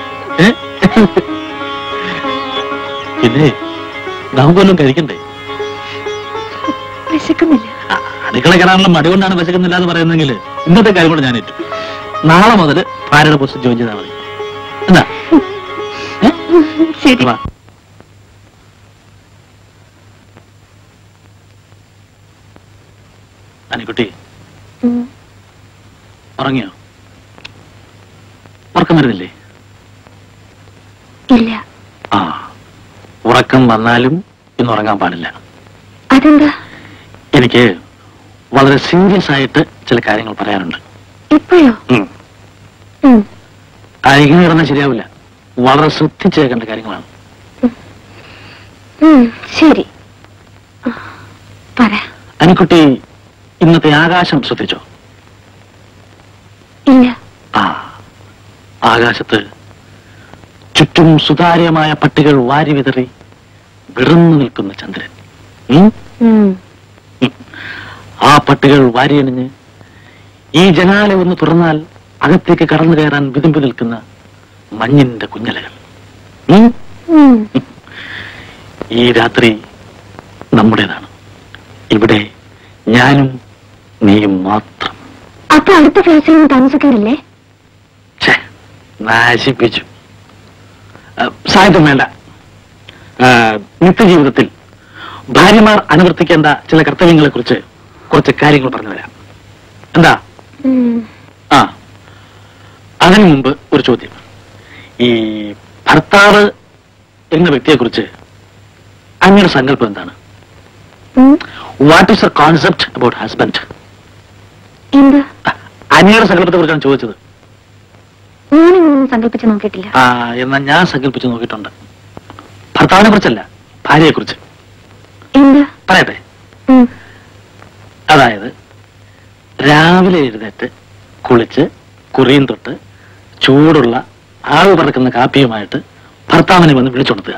പിന്നെ നമുക്കൊന്നും കഴിക്കണ്ടേ? വിശക്കുന്നില്ല. അടുക്കള കയറാനുള്ള മടി കൊണ്ടാണ് വിശക്കുന്നില്ല എന്ന് പറയുന്നെങ്കിൽ ഇന്നത്തെ കാര്യം കൂടെ ഞാൻ ഏറ്റു. നാളെ മുതൽ ഭാര്യയുടെ പോസ്റ്റ് ജോയിൻ ചെയ്താൽ മതി. എന്താ? ശരി. അനിക്കുട്ടി, ഉറങ്ങിയോ? ഉറക്കം വരുന്നില്ലേ? ഇല്ല. ആ, ഉറക്കം വന്നാലും ഇന്ന് ഉറങ്ങാൻ പാടില്ല. അതെന്താ? എനിക്ക് വളരെ സീരിയസ് ആയിട്ട് ചില കാര്യങ്ങൾ പറയാനുണ്ട്. എപ്പോഴോ? ഇങ്ങനെ കിടന്നാൽ ശരിയാവില്ല. വളരെ ശ്രദ്ധിച്ച് കേൾക്കേണ്ട കാര്യങ്ങളാണ്. ശരി, പറ. അനിക്കുട്ടി ഇന്നത്തെ ആകാശം ശ്രദ്ധിച്ചോ? ഇല്ല. ആകാശത്ത് ചുറ്റും സുതാര്യമായ പട്ടികൾ വാരി വിതറി വിടർന്നു നിൽക്കുന്ന ചന്ദ്രൻ. ആ പട്ടികൾ വാരിയണിഞ്ഞ് ഈ ജനാല ഒന്ന് തുറന്നാൽ അകത്തേക്ക് കടന്നു കയറാൻ വിതുമ്പി നിൽക്കുന്ന മഞ്ഞിന്റെ കുഞ്ഞലകൾ. ഈ രാത്രി നമ്മുടേതാണ്. ഇവിടെ ഞാനും നീയും മാത്രം. അപ്പൊ അടുത്ത ഫ്ലാറ്റിൽ നിന്ന് താമസക്കാരില്ലേ? നാശിപ്പിച്ചു. സാഹിത്യം വേണ്ട. നിത്യജീവിതത്തിൽ ഭാര്യമാർ അനുവർത്തിക്കേണ്ട ചില കർത്തവ്യങ്ങളെ കുറിച്ച് കുറച്ച് കാര്യങ്ങൾ പറഞ്ഞു തരാം. എന്താ? അതിനു മുമ്പ് ഒരു ചോദ്യം. ഈ ഭർത്താവ് എന്ന വ്യക്തിയെ കുറിച്ച് അങ്ങയുടെ സങ്കല്പം എന്താണ്? What is your concept about husband? അങ്ങയുടെ സങ്കല്പത്തെ കുറിച്ചാണ് ചോദിച്ചത്. ഞാനൊന്നും സങ്കല്പിച്ച് നോക്കിയിട്ടില്ല. എന്നാൽ ഞാൻ സങ്കല്പിച്ച് നോക്കിയിട്ടുണ്ട്. ഭർത്താവിനെ കുറിച്ചല്ല, ഭാര്യയെ കുറിച്ച്. പറയട്ടെ. അതായത് രാവിലെ എഴുന്നേറ്റ് കുളിച്ച് കുറിയും തൊട്ട് ചൂടുള്ള ആവ് പറക്കുന്ന കാപ്പിയുമായിട്ട് ഭർത്താവിനെ വന്ന് വിളിച്ചുണർത്തുക.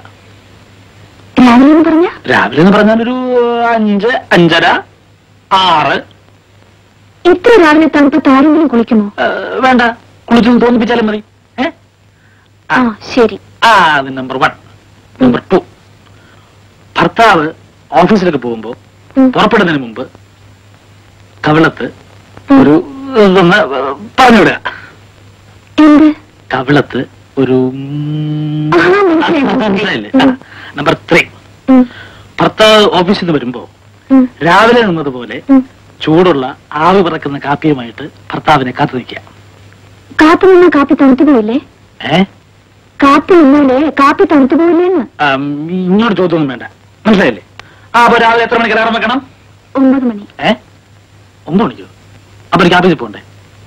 രാവിലെ എന്ന് പറഞ്ഞാൽ ഒരു 5, 5:30, 6. ഇത്ര രാവിലെ തണുപ്പത്ത് ആരെങ്കിലും കുളിക്കുമോ? വേണ്ട, കുളിച്ചൊന്ന് തോന്നിപ്പിച്ചാലും മതി. ശരി. അത് നമ്പർ 1. നമ്പർ 2, ഭർത്താവ് ഓഫീസിലേക്ക് പോകുമ്പോ പുറപ്പെടുന്നതിന് മുമ്പ് കവിളത്ത് ഒരു പറഞ്ഞുവിടുക. കവിളത്ത് ഒരു മനസ്സിലായില്ലേ? നമ്പർ 3, ഭർത്താവ് ഓഫീസിൽ നിന്ന് വരുമ്പോ രാവിലെ നിന്നതുപോലെ ചൂടുള്ള ആവി പറക്കുന്ന കാപ്പിയുമായിട്ട് ഭർത്താവിനെ കാത്തു നിൽക്കുക. കാത്തു നിന്ന കാപ്പി തണുത്തു പോയില്ലേ? കാപ്പി നിന്നാലേ കാപ്പി തണുത്തു പോയില്ലേന്ന്. ഇങ്ങോട്ട് ചോദ്യമൊന്നും വേണ്ട, മനസ്സിലായില്ലേ? അപ്പൊ രാവിലെ എത്ര മണിക്ക് അലാറം വെക്കണം? 9 മണി. 9 മണിക്കോ? അപ്പൊ എനിക്ക് ആഫീസിൽ പോണ്ടേ?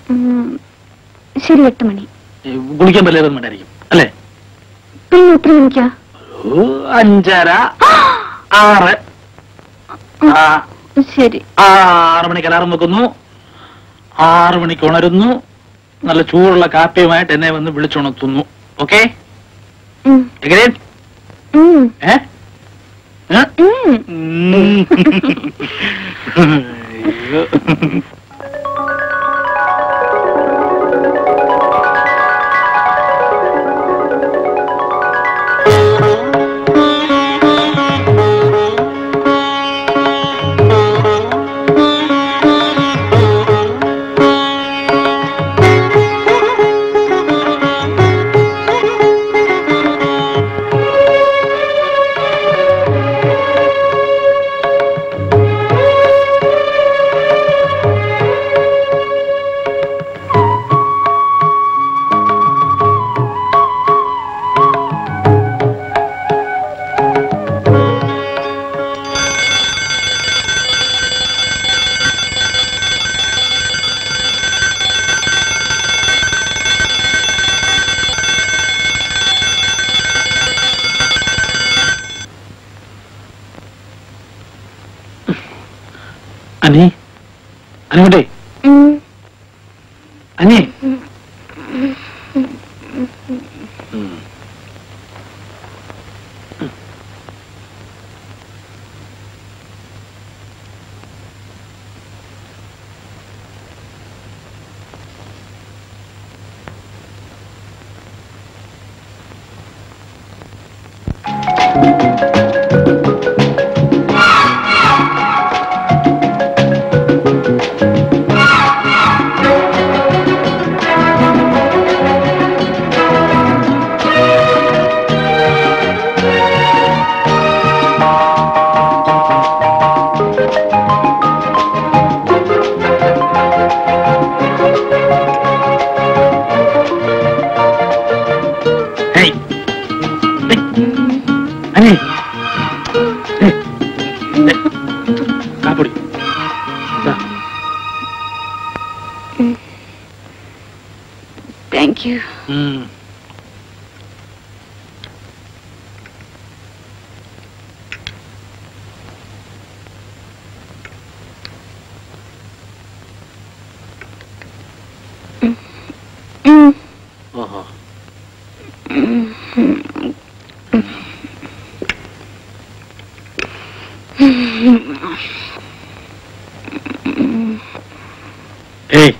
ശരി, 8 മണി. കുളിക്കാൻ പറ്റില്ല വേണ്ടായിരിക്കും അല്ലേ? പിന്നെ എത്ര മണിക്കാ? 5:30, 6. ശരി. 6 മണിക്ക് അലാറം വെക്കുന്നു, 6 മണിക്ക് ഉണരുന്നു, നല്ല ചൂടുള്ള കാപ്പിയുമായിട്ട് എന്നെ വന്ന് വിളിച്ചുണർത്തുന്നു. ഓക്കെ? അനി, അനിയോട്ടെ, അനി. കാപ്പൊടി താങ്ക് യു. ഓഹോ. ഏയ്,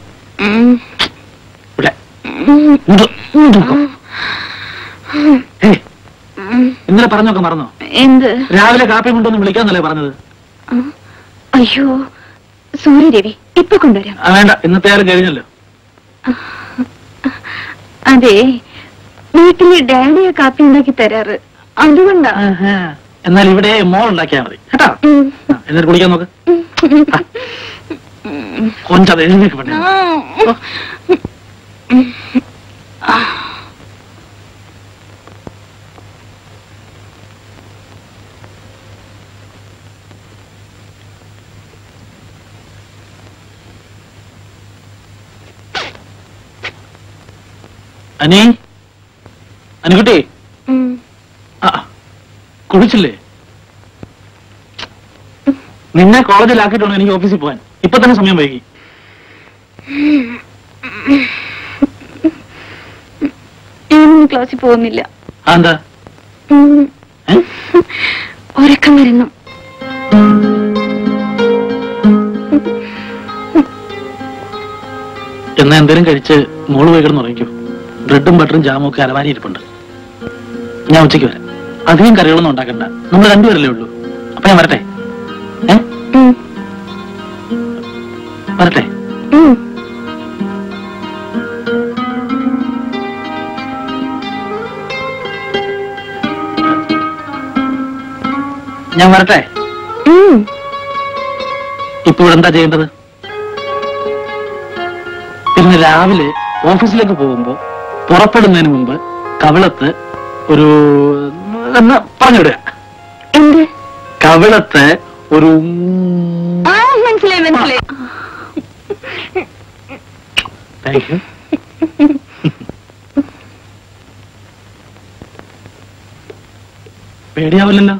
ഇന്നലെ പറഞ്ഞൊക്കെ മറന്നോ? എന്ത്? രാവിലെ കാപ്പി കൊണ്ടൊന്ന് വിളിക്കാന്നല്ലേ പറഞ്ഞത്? അയ്യോ സൂര്യദേവി, ഇപ്പൊ കൊണ്ടുവരാം. വേണ്ട, ഇന്നത്തെ ആരും കഴിഞ്ഞല്ലോ. അതെ, വീട്ടില് ഡാഡിയെ കാപ്പി ഉണ്ടാക്കി തരാറ്, അതുകൊണ്ടാ. എന്നാൽ ഇവിടെ മോൾ ഉണ്ടാക്കിയാൽ മതി കേട്ടോ. എന്നിട്ട് കുളിക്കാൻ നോക്ക്. കൊഞ്ചത് എഴുന്നേക്ക് പെണ്ണേ. അനി, അനിക്കുട്ടി, കുളിച്ചില്ലേ? നിന്നെ കോളേജിലാക്കിയിട്ടാണ് എനിക്ക് ഓഫീസിൽ പോകാൻ. ഇപ്പൊ തന്നെ സമയം വൈകി. ഞാനൊന്നും ക്ലാസ്സിൽ പോകുന്നില്ല. എന്താ? ഉറക്കം വരുന്നു. എന്നാ എന്തേലും കഴിച്ച് മോള് പോയി കിടന്ന് ഉറങ്ങിക്കോ. ബ്രെഡും ബട്ടറും ജാമും ഒക്കെ അലമാരി ഇരിപ്പുണ്ട്. ഞാൻ ഉച്ചയ്ക്ക് വരാം. അധികം കറികളൊന്നും ഉണ്ടാക്കണ്ട. നമ്മൾ രണ്ടുപേരല്ലേ ഉള്ളൂ. അപ്പൊ ഞാൻ വരട്ടെ? വരട്ടെ? ഞാൻ വരട്ടെ? ഇപ്പൊ ഇവിടെ എന്താ ചെയ്യേണ്ടത്? പിന്നെ രാവിലെ ഓഫീസിലേക്ക് പോകുമ്പോ പുറപ്പെടുന്നതിന് മുമ്പ് കവിളത്ത് ഒരു പറഞ്ഞുവിടുക. എന്ത്? കവിളത്ത് ഒരു മനസ്സിലായി മനസ്സിലായി. Thank you. പേടിയാവില്ലല്ലോ?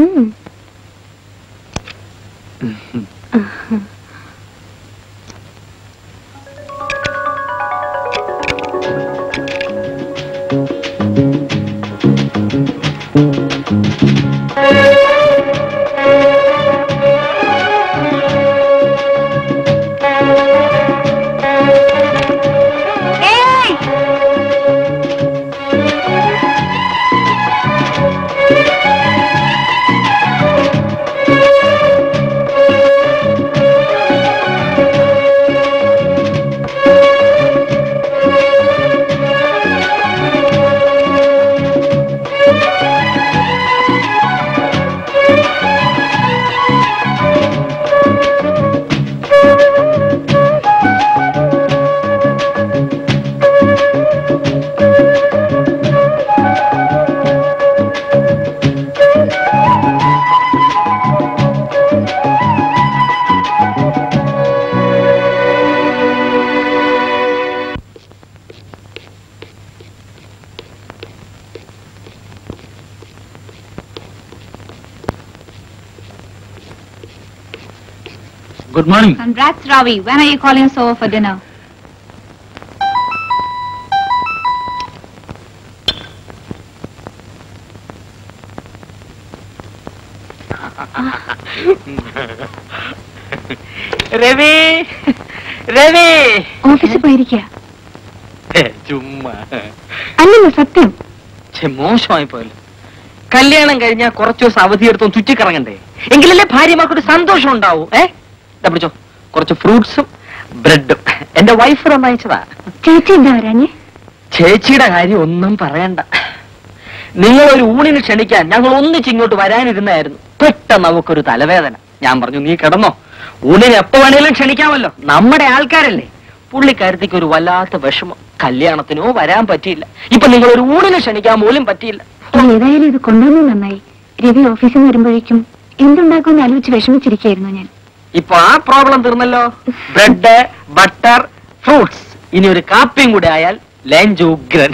Good morning. Congrats, Ravi. When are you calling us over for dinner? Ravi, Ravi ഓഫീസിൽ പോയിരിക്കുക. ചുമ്മാ അല്ലല്ലോ സത്യം. മോശമായി പോയല്ലോ. കല്യാണം കഴിഞ്ഞാൽ കുറച്ചു ദിവസം അവധിയെടുത്തും ചുറ്റിക്കറങ്ങണ്ടേ? എങ്കിലല്ലേ ഭാര്യമാർക്കൊരു സന്തോഷം ഉണ്ടാവൂ. പിടിച്ചോ, കുറച്ച് ഫ്രൂട്ട്സും ബ്രെഡും. എന്റെ വൈഫ് നന്നായിച്ചതാ. ചേച്ചി എന്താ വരാഞ്ഞ്? ചേച്ചിയുടെ കാര്യം ഒന്നും പറയണ്ട. നിങ്ങളൊരു ഊണിന് ക്ഷണിക്കാൻ ഞങ്ങൾ ഒന്നിച്ച് ഇങ്ങോട്ട് വരാനിരുന്നായിരുന്നു. പെട്ടെന്ന് അവക്കൊരു തലവേദന. ഞാൻ പറഞ്ഞു, നീ കിടന്നോ, ഊണിന് എപ്പോ വേണേലും ക്ഷണിക്കാമല്ലോ, നമ്മുടെ ആൾക്കാരല്ലേ. പുള്ളിക്കാരത്തേക്ക് ഒരു വല്ലാത്ത വിഷമം. കല്യാണത്തിനോ വരാൻ പറ്റിയില്ല. ഇപ്പൊ നിങ്ങൾ ഒരു ഊണിന് ക്ഷണിക്കാൻ പോലും പറ്റിയില്ല. ഏതായാലും ഇത് കൊണ്ടുവന്നു നന്നായി. രവി ഓഫീസിൽ നിന്ന് വരുമ്പോഴേക്കും എന്തുണ്ടാക്കുമെന്ന് ആലോചിച്ച് വിഷമിച്ചിരിക്കുകയായിരുന്നു ഞാൻ. ഇപ്പൊ ആ പ്രോബ്ലം തീർന്നല്ലോ. Bread, butter, fruits. ഇനി ഒരു കാപ്പിയും കൂടെ ആയാൽ ലഞ്ച് ഉഗ്രൻ.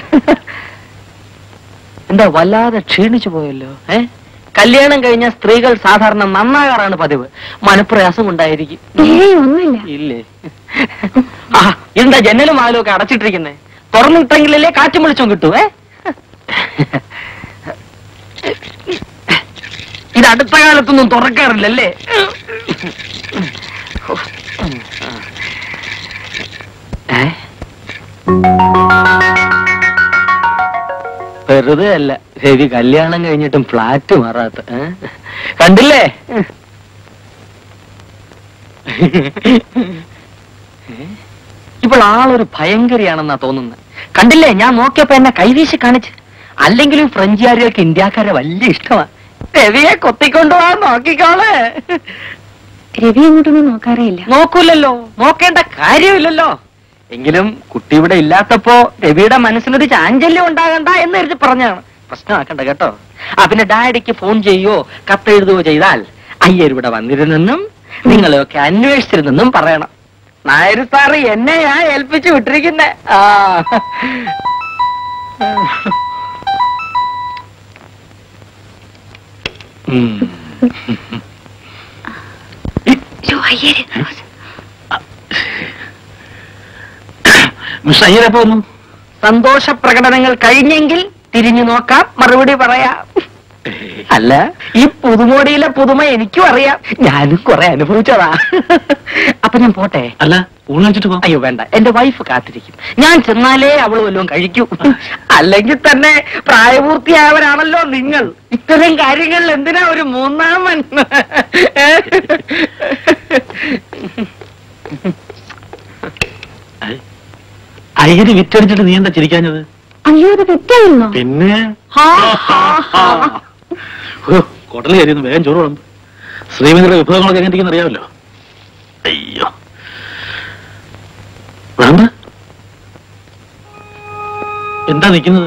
എന്താ വല്ലാതെ ക്ഷീണിച്ചു പോയല്ലോ? കല്യാണം കഴിഞ്ഞ സ്ത്രീകൾ സാധാരണ നന്നാകാറാണ് പതിവ്. മനപ്രയാസം ഉണ്ടായിരിക്കും. ഒന്നുമില്ല. ഇല്ലേ? എന്താ ജനലും ആലും ഒക്കെ അടച്ചിട്ടിരിക്കുന്നേ? തുറന്നിട്ടെങ്കിലല്ലേ കാറ്റും വെളിച്ചം കിട്ടൂ. ഇത് അടുത്ത കാലത്തൊന്നും തുറക്കാറില്ലല്ലേ? വെറുതെ അല്ല രവി കല്യാണം കഴിഞ്ഞിട്ടും ഫ്ലാറ്റ് മാറാത്ത. കണ്ടില്ലേ? ഇവളാളൊരു ഭയങ്കരിയാണെന്നാ തോന്നുന്നത്. കണ്ടില്ലേ, ഞാൻ നോക്കിയപ്പോ എന്നെ കൈവീശി കാണിച്ച്. അല്ലെങ്കിലും ഫ്രഞ്ചുകാരികൾക്ക് ഇന്ത്യക്കാരെ വലിയ ഇഷ്ടമാണ്. രവിയെ കൊത്തിക്കൊണ്ടുപോകാൻ നോക്കിക്കോളെ. രവി അങ്ങോട്ടൊന്നും നോക്കാറേ ഇല്ല. നോക്കൂലല്ലോ, നോക്കേണ്ട കാര്യമില്ലല്ലോ. എങ്കിലും കുട്ടി ഇവിടെ ഇല്ലാത്തപ്പോ രവിയുടെ മനസ്സിനൊരു ചാഞ്ചല്യം ഉണ്ടാകണ്ട എന്ന് എഴുതി പറഞ്ഞാണ്. പ്രശ്നമാക്കണ്ട കേട്ടോ. പിന്നെ ഡാഡിക്ക് ഫോൺ ചെയ്യുകയോ കത്തെഴുതുകയോ ചെയ്താൽ അയ്യർ ഇവിടെ വന്നിരുന്നെന്നും നിങ്ങളെയൊക്കെ അന്വേഷിച്ചിരുന്നെന്നും പറയണം. നായർ സാറ് എന്നെയാ ഏൽപ്പിച്ചു വിട്ടിരിക്കുന്നേ. മിസ്റ്റർ അയ്യരെ പോന്നു. സന്തോഷ പ്രകടനങ്ങൾ കഴിഞ്ഞെങ്കിൽ തിരിഞ്ഞു നോക്കാം, മറുപടി പറയാം. അല്ല, ഈ പുതുമോടിയിലെ പുതുമ എനിക്കും അറിയാം, ഞാനും കുറെ അനുഭവിച്ചതാ. അപ്പൊ ഞാൻ പോട്ടെ. അല്ല, ഊണിച്ചിട്ട് പോ. അയ്യോ വേണ്ട, എന്റെ വൈഫ് കാത്തിരിക്കും. ഞാൻ ചെന്നാലേ അവള് വല്ലതും കഴിക്കൂ. അല്ലെങ്കിൽ തന്നെ പ്രായപൂർത്തിയായവരാണല്ലോ നിങ്ങൾ. ഇത്തരം കാര്യങ്ങളിൽ എന്തിനാ ഒരു മൂന്നാമൻ? അയ്യര് വിറ്റടിച്ചിട്ട് നീ എന്താ ചിരിക്കാഞ്ഞത്? അയ്യോ, അത് തെറ്റായിരുന്നോ? പിന്നെ കൊടൽ കയറിയൊന്ന് വേഗം ചോറ് വിളമ്പ്. ശ്രീമതിയുടെ വിഭവങ്ങളൊക്കെ എങ്ങനെ അറിയാമല്ലോ. അയ്യോ, വിളമ്പ്. എന്താ നിൽക്കുന്നത്?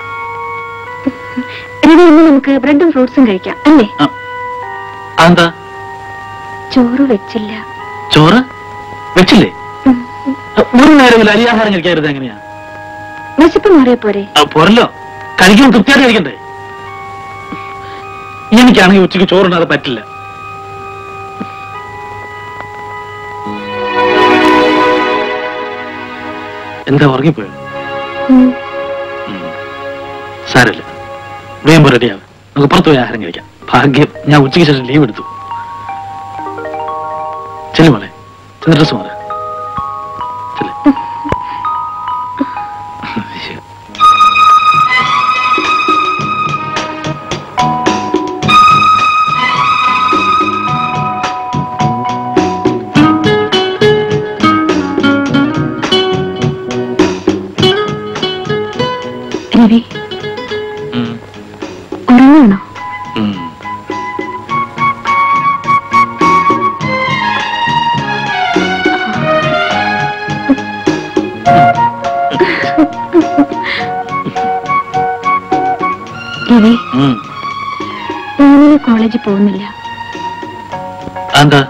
രവി, ഇന്ന് നമുക്ക് ബ്രെഡും ഫ്രൂട്ട്സും കഴിക്കാം അല്ലേ? അതെന്താ? ചോറ് വെച്ചില്ല. ചോറ് വെച്ചില്ലേ? ഒരു നേരമില്ല, അരിയാഹാരം കഴിക്കാറുണ്ട്. എങ്ങനെയാ? വിശപ്പ് മാറിയ പോരെ? പോരല്ലോ, കഴിക്കുമ്പോൾ തൃപ്തിയായിട്ട് കഴിക്കണ്ടേ? എനിക്കാണെങ്കിൽ ഉച്ചയ്ക്ക് ചോറുണ്ടാതെ പറ്റില്ല. എന്താ ഉറങ്ങിപ്പോയോ? സാരമില്ല, വേഗം റെഡിയാവും. നമുക്ക് പുറത്തു പോയി ആഹാരം കഴിക്കാം. ഭാഗ്യം ഞാൻ ഉച്ചയ്ക്ക് ശേഷം ലീവ് എടുത്തു. ചെല്ലു മോളെ, ചെന്ന് ഡ്രസ് മാറ. രവി, ഉറങ്ങാണോ? രവി, ഞാനിനി കോളേജിൽ പോകുന്നില്ല. എന്താ?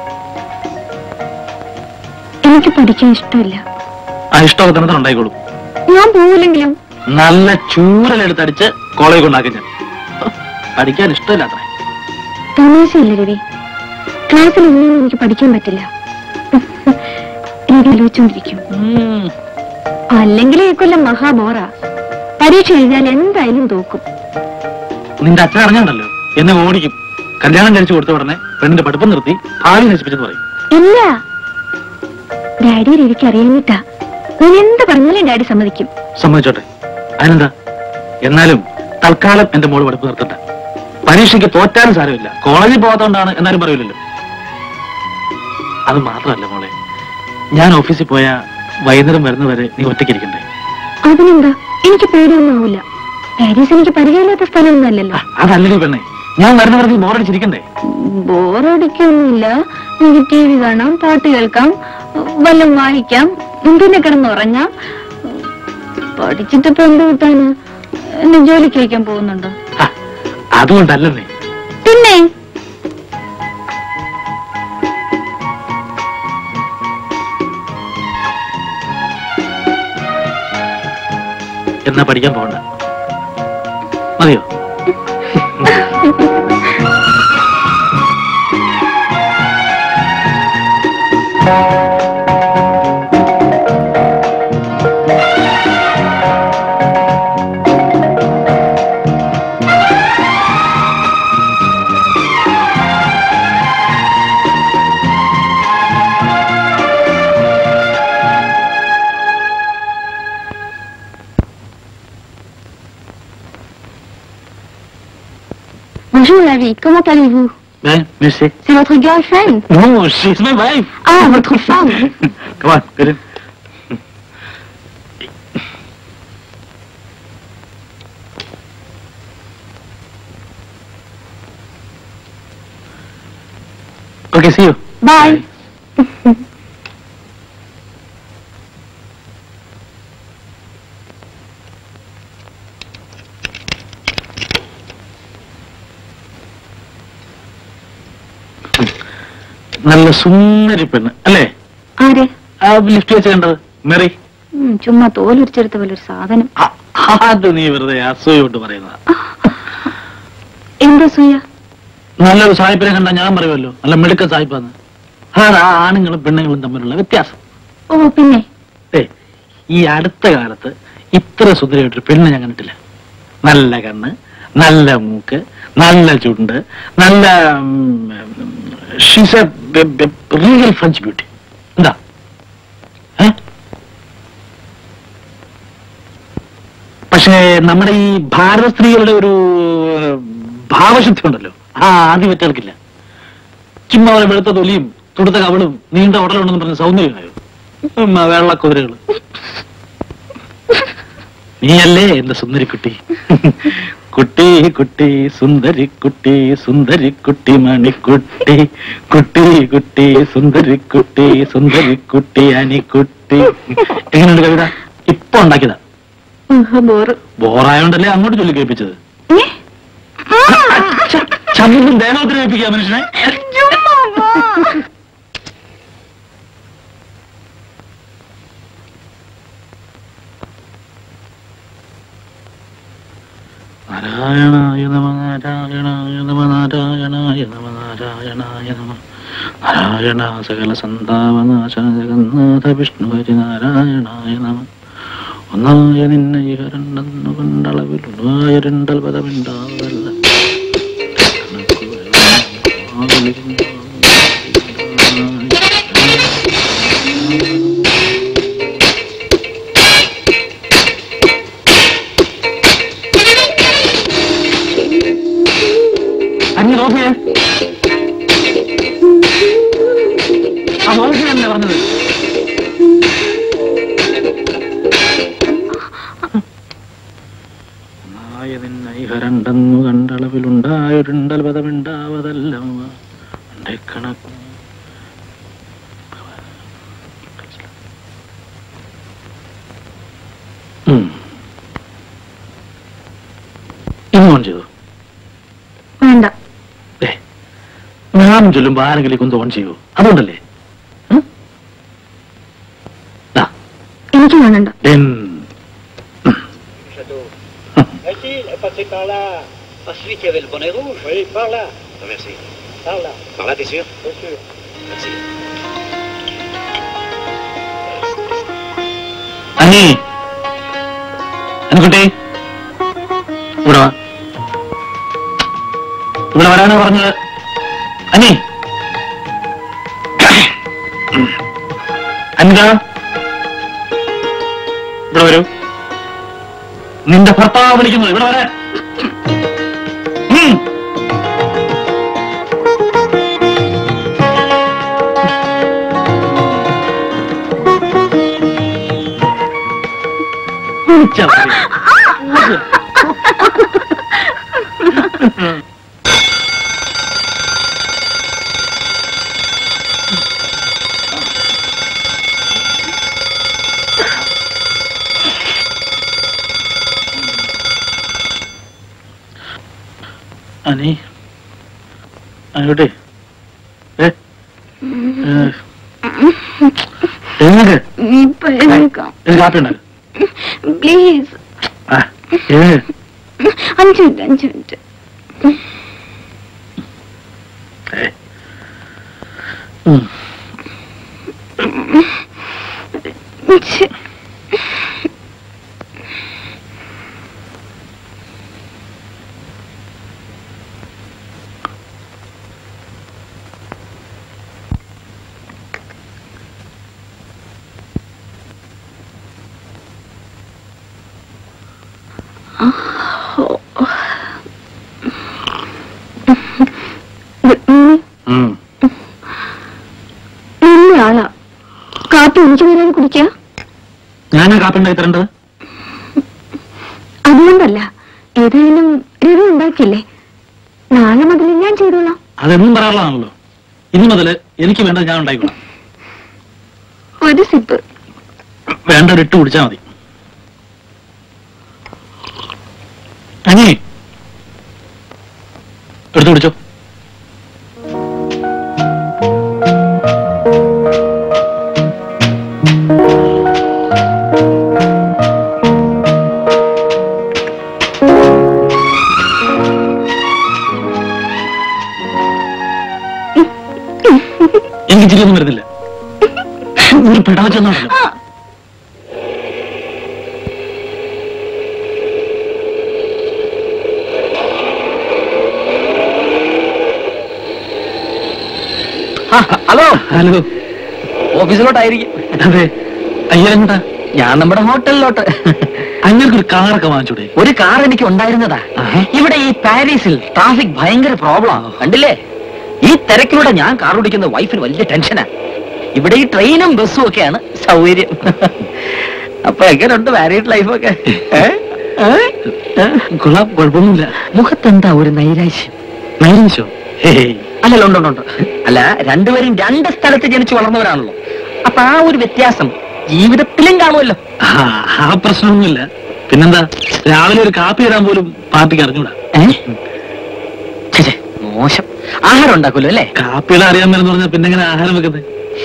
എനിക്ക് പഠിക്കാൻ ഇഷ്ടമില്ല. ആ ഇഷ്ടമൊക്കെ തന്നെ ഉണ്ടായിക്കോളൂ. ഞാൻ പോവില്ലെങ്കിലും നല്ല ചൂരലെടുത്തടിച്ച് കോളേജ് കൊണ്ടാക്കും ഞാൻ. പഠിക്കാൻ ഇഷ്ടമില്ലാത്ര. തമാശയില്ല രവി, ക്ലാസ്സിൽ ഒന്നും എനിക്ക് പഠിക്കാൻ പറ്റില്ല. എനിക്ക് ആലോചിച്ചോണ്ടിരിക്കും. അല്ലെങ്കിൽ ഈ കൊല്ലം മഹാബോറ. പരീക്ഷ എഴുതിയാൽ എന്തായാലും തോക്കും. നിന്റെ അച്ഛൻ അറിഞ്ഞാണ്ടല്ലോ, എന്നെ ഓടിക്കും. കല്യാണം കഴിച്ചു കൊടുത്ത ഉടനെ പെണ്ണിന്റെ പഠിപ്പം നിർത്തി ഭാവി നശിപ്പിച്ചെന്ന് പറയും. ഇല്ല, ഡാഡി രവിക്ക് അറിയാനിട്ടാ. ഞാൻ എന്ത് പറഞ്ഞാലും ഡാഡി സമ്മതിക്കും. സമ്മതിച്ചോട്ടെ, അതിനെന്താ? എന്നാലും തൽക്കാലം എന്റെ മോള് പഠിപ്പ് നിർത്തട്ടെ. പരീക്ഷയ്ക്ക് തോറ്റാലും സാരമില്ല, കോളേജിൽ പോകാത്തോണ്ടാണ് എന്നാലും പറയില്ലല്ലോ. അത് മാത്രമല്ല മോളെ, ഞാൻ ഓഫീസിൽ പോയാ വൈകുന്നേരം വരുന്നവരെ നീ ഒറ്റയ്ക്കിരിക്കണ്ടേ? അതിനെന്താ, എനിക്ക് പേടിയൊന്നും ആവില്ല. പാരീസ് എനിക്ക് പരിചയമില്ലാത്ത സ്ഥലമൊന്നും അല്ലല്ലോ. അതല്ലേ പെണ്ണെ, ഞാൻ വരുന്നവരെ നീ ബോറടിച്ചിരിക്കണ്ടേ? ബോറടിക്കൊന്നുമില്ല. എനിക്ക് TV കാണാം, പാട്ട് കേൾക്കാം, വല്ലതും വായിക്കാം, പിന്നെ കിടന്നുറങ്ങാം. പഠിച്ചിട്ടിപ്പോ എന്ത് കിട്ടാന്? എന്റെ ജോലിക്ക് വയ്ക്കാൻ പോകുന്നുണ്ടോ? അതുകൊണ്ടല്ലേ. പിന്നെ എന്നാ പഠിക്കാൻ പോകണ്ട, മതിയോ? Bonjour Ravi, comment allez-vous? Bien, merci. C'est votre girlfriend? No, she's my wife. Ah, votre femme. Come on, get in. Okay, see you. Bye. നല്ല സുന്ദരി പെണ്ണ് അല്ലേ? ആരെ? ആ ലിഫ്റ്റ് വെച്ച് കണ്ടത് മെറി. ചുമ്മാ തോലുരിച്ചെടുത്ത പോലെ ഒരു സാധനം. അത് നീ വെറുതെ അസൂയോട്ട് പറയുന്നതാ. എന്താ സൂയ? നല്ലൊരു സായിപ്പിനെ കണ്ടാ ഞാൻ പറയുമല്ലോ, നല്ല മിടുക്ക സായിപ്പാന്ന്. അതാണ് ആ ആണുങ്ങളും പെണ്ണുങ്ങളും തമ്മിലുള്ള വ്യത്യാസം. ഓ പിന്നെ ഈ അടുത്ത കാലത്ത് ഇത്ര സുന്ദരിയായിട്ടൊരു പെണ്ണ് ഞാൻ കണ്ടിട്ടില്ല. നല്ല കണ്ണ്, നല്ല മൂക്ക്, നല്ല ചുണ്ട്, നല്ല she's a real French beauty. എന്താ പക്ഷേ നമ്മുടെ ഈ ഭാരത സ്ത്രീകളുടെ ഒരു ഭാവശുദ്ധി ഉണ്ടല്ലോ, ആദ്യം മറ്റേൾക്കില്ല. ചുമ്മാ അവരെ വെളുത്ത തൊലിയും തുടുത്ത കവളും നീണ്ട ഉടലുണ്ടെന്ന് പറഞ്ഞ സൗന്ദര്യമായോ വെള്ളക്കുതിരകള്. നീയല്ലേ എന്റെ സുന്ദരിക്കുട്ടി, കുട്ടി കുട്ടി സുന്ദരിക്കുട്ടി, സുന്ദരിക്കുട്ടി മണിക്കുട്ടി, കുട്ടി കുട്ടി സുന്ദരിക്കുട്ടി, സുന്ദരിക്കുട്ടി അനിക്കുട്ടി. എങ്ങനെയുണ്ട് കവിത? ഇപ്പൊ ഉണ്ടാക്കിയതാ. ബോറായോണ്ടല്ലേ അങ്ങോട്ട് ചൊല്ലി കേൾപ്പിച്ചത്. ചന്ദ്രൻ ദേഹത്തിന് കേൾപ്പിക്കുക മനുഷ്യനെ. നാരായണായ നമ, നാരായണായ നമ, നാരായണായ നമ, നാരായണായ നമ. നാരായണ സകല സന്താപനാശന ജഗന്നാഥ വിഷ്ണു ഹരി നാരായണായ നമ. ഒന്നായ നിന്നെ ഇഹരണ്ടെന്നു കണ്ടളവിലുണ്ടായ രണ്ടൽ പദമുണ്ടാവല്ല. അഞ്ഞു നോക്കിയേ, ആ നോക്കിയല്ലേ പറഞ്ഞത്. ണ്ടെന്നു കണ്ടളവിലുണ്ടായൊരുണ്ടൽ പദമുണ്ടാവതല്ല കണക്ക്. ഇന്നോൺ ചെയ്തു വേണ്ട. ഞാൻ ചൊല്ലുമ്പോ ആരെങ്കിലും ഒന്ന് ഓൺ ചെയ്യൂ, അതുകൊണ്ടല്ലേ. എനിക്ക് വേണ്ട. Passez par là. Pas celui qui avait le bonnet rouge? Oui, par là. Non, merci. Par là. Par là, t'es sûr? Bien sûr. Merci. അനി, കുട്ടി ഇവിടെ വാ. ഇവിടെ വരാനാ പറഞ്ഞത്. അനി, അനിത ഇവിടെ വരൂ. നിന്റെ ഭർത്താവ് വിളിക്കുന്നത്, ഇവിടെ വരാൻ. അനി, ആയിക്കോട്ടെ. കാപ്പി ഉണ്ടാകും പ്ലീസ്. 5 മിനിറ്റ്. ആളാ കാപ്പി എനിക്ക് വരാൻ കുടിക്കാ. ഞാനാ കാപ്പി ഉണ്ടാക്കി തരേണ്ടത്. അതുകൊണ്ടല്ല, ഏതായാലും രവി ഉണ്ടാക്കില്ലേ, നാളെ മുതൽ ഞാൻ ചെയ്തോളാം. അതെന്നും പറയാനുള്ളതാണല്ലോ. ഇനി മുതല് എനിക്ക് വേണ്ടത് ഞാൻ ഉണ്ടായിക്കോളാം. ഒരു സിപ്പ്. വേണ്ട, ഒരു ഇട്ട് കുടിച്ചാൽ മതി. അനി എടുത്തു കുടിച്ചോ. എനിക്ക് ചിരിയൊന്നും വരുന്നില്ല. പെടാച്ചെന്നാണല്ലോ. ഹലോ ഹലോ, ഓഫീസിലോട്ടായിരിക്കും. അതെ. അയ്യരെങ്ങോട്ടാ? ഞാൻ നമ്മുടെ ഹോട്ടലിലോട്ട്. അങ്ങനൊരു കാറൊക്കെ വാങ്ങിച്ചൂടെ? ഒരു കാർ എനിക്ക് ഉണ്ടായിരുന്നതാ. ഇവിടെ ഈ പാരീസിൽ ട്രാഫിക് ഭയങ്കര പ്രോബ്ലം കണ്ടില്ലേ? ഈ തിരക്കിലൂടെ ഞാൻ കാർ ഓടിക്കുന്ന വൈഫിന് വലിയ ടെൻഷനാ. ഇവിടെ ഈ ട്രെയിനും ബസ്സും ഒക്കെയാണ് സൗകര്യം. അപ്പൊ എങ്ങനെയുണ്ട് മാരീഡ് ലൈഫൊക്കെ? കൊള്ളാം, കുഴപ്പമൊന്നുമില്ല. മുഖത്തെന്താ ഒരു നൈരാശ്യം? നൈരാശ്യോ? അല്ലല്ലോ, ഉണ്ടുണ്ട്. അല്ല, രണ്ടുപേരും രണ്ട് സ്ഥലത്ത് ജനിച്ചു വളർന്നവരാണല്ലോ. അപ്പൊ ആ ഒരു വ്യത്യാസം ജീവിതത്തിലും കാണുമല്ലോ. ആ പ്രശ്നമൊന്നുമില്ല. പിന്നെന്താ, രാവിലെ ഒരു കാപ്പി ഇടാൻ പോലും പാർട്ടിക്ക് അറിഞ്ഞൂടാ. മോശം. ആഹാരം ഉണ്ടാക്കുമല്ലോ അല്ലേ? കാപ്പിയുടെ അറിയാൻ വരുന്ന പറഞ്ഞാൽ പിന്നെ എങ്ങനെ ആഹാരം വെക്കുന്നത്?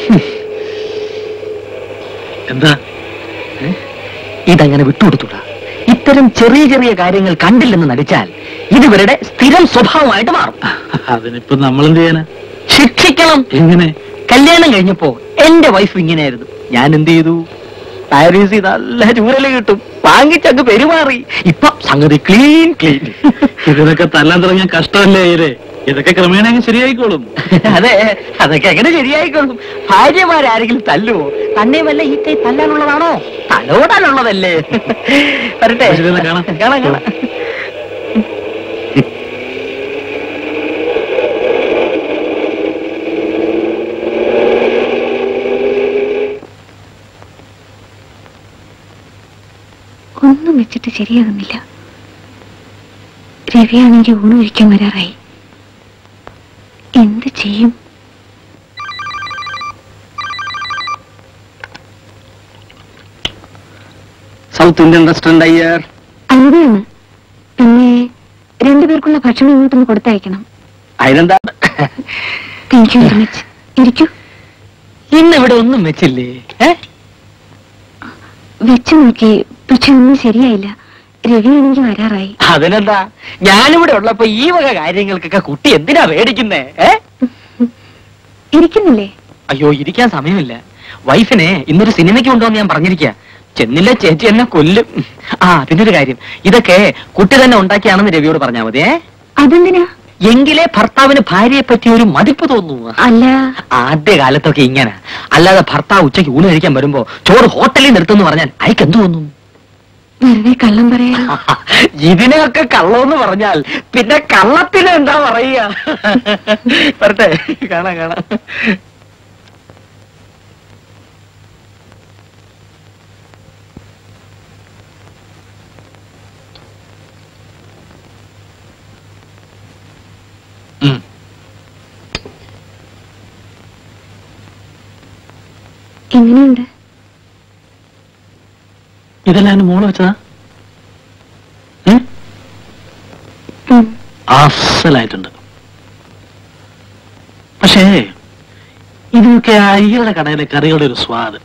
എന്താ ഇതങ്ങനെ വിട്ടുകൊടുത്തൂടാ. ഇത്തരം ചെറിയ ചെറിയ കാര്യങ്ങൾ കണ്ടില്ലെന്ന് നടിച്ചാൽ ഇതിവരുടെ സ്ഥിരം സ്വഭാവമായിട്ട് മാറും. അതിനിപ്പോ നമ്മളെന്ത് ചെയ്യാനാ? ശിക്ഷിക്കണം. എങ്ങനെ? കല്യാണം കഴിഞ്ഞപ്പോ എന്റെ വൈഫ് ഇങ്ങനെയായിരുന്നു. ഞാൻ എന്ത് ചെയ്തു? പാരീസിൽ നല്ല ചൂരല് കിട്ടും, വാങ്ങിച്ചങ്ങ് പെരുമാറി. ഇപ്പൊ സംഗതി ക്ലീൻ. ഇതിനൊക്കെ തല്ലാൻ തുടങ്ങിയ കഷ്ടമല്ലേ ഇവരെ? ഇതൊക്കെ ക്രമേണ ശരിയായിക്കോളും. അതെ, അതൊക്കെ എങ്ങനെ ശരിയായിക്കോളും? ഭാര്യമാരാരെങ്കിലും തല്ലുവോ? തന്നെ വല്ല ഈ കൈ തല്ലാനുള്ളതാണോ? തലോടാനുള്ളതല്ലേ? വരട്ടെ, കാണാം. കാണാം. ഒന്നും വെച്ചിട്ട് ശരിയാകുന്നില്ല. രവിയാണെങ്കിൽ ഊണ് കഴിക്കാൻ വരാറായി. എന്ത് ചെയ്യും? South Indian restaurant Iyer. അവിടെയാണ്. പിന്നെ രണ്ടുപേർക്കുള്ള ഭക്ഷണം ഇങ്ങോട്ടൊന്ന് കൊടുത്തയക്കണം. അതിനെന്താ? Thank you very much. ഇരിക്കൂ. ഇന്നിവിടെ ഒന്നും വെച്ചില്ലേ? വെച്ചു നോക്കി, പക്ഷെ ഒന്നും ശരിയായില്ല. രവിയാണെങ്കിൽ വരാറായി. അതിനെന്താ, ഞാനിവിടെ ഉള്ളപ്പോ ഈ വക കാര്യങ്ങൾക്കൊക്കെ കുട്ടി എന്തിനാ പേടിക്കുന്നേ? ഇരിക്കുന്നില്ലേ? അയ്യോ, ഇരിക്കാൻ സമയമില്ല. വൈഫിനെ ഇന്നൊരു സിനിമയ്ക്ക് കൊണ്ടുവന്ന് ഞാൻ പറഞ്ഞിരിക്കുക. ചെന്നില്ല ചേച്ചി എന്നെ കൊല്ലും. പിന്നൊരു കാര്യം, ഇതൊക്കെ കുട്ടി തന്നെ ഉണ്ടാക്കിയാണെന്ന് രവിയോട് പറഞ്ഞാൽ മതി. അതെന്തിനാ? എങ്കിലേ ഭർത്താവിന് ഭാര്യയെ പറ്റി ഒരു മതിപ്പ് തോന്നുന്നു. അല്ല, ആദ്യ കാലത്തൊക്കെ ഇങ്ങനെ. അല്ലാതെ ഭർത്താവ് ഉച്ചയ്ക്ക് ഊണ് കഴിക്കാൻ വരുമ്പോ ചോറ് ഹോട്ടലിൽ നിർത്തുന്നു പറഞ്ഞാൽ അയക്ക് എന്ത് തോന്നും? വെറുതെ കള്ളം പറയാ. ഇതിനെയൊക്കെ കള്ളമെന്ന് പറഞ്ഞാൽ പിന്നെ കള്ളത്തിന് എന്താ പറയുക? വരട്ടെ, കാണാം. എങ്ങനെയുണ്ട്? ഇതെല്ലാം എന്റെ മോള് വെച്ചതാ? അസലായിട്ടുണ്ട്. പക്ഷേ ഇതൊക്കെ അയ്യരുടെ കടയിലെ കറികളുടെ ഒരു സ്വാദ്.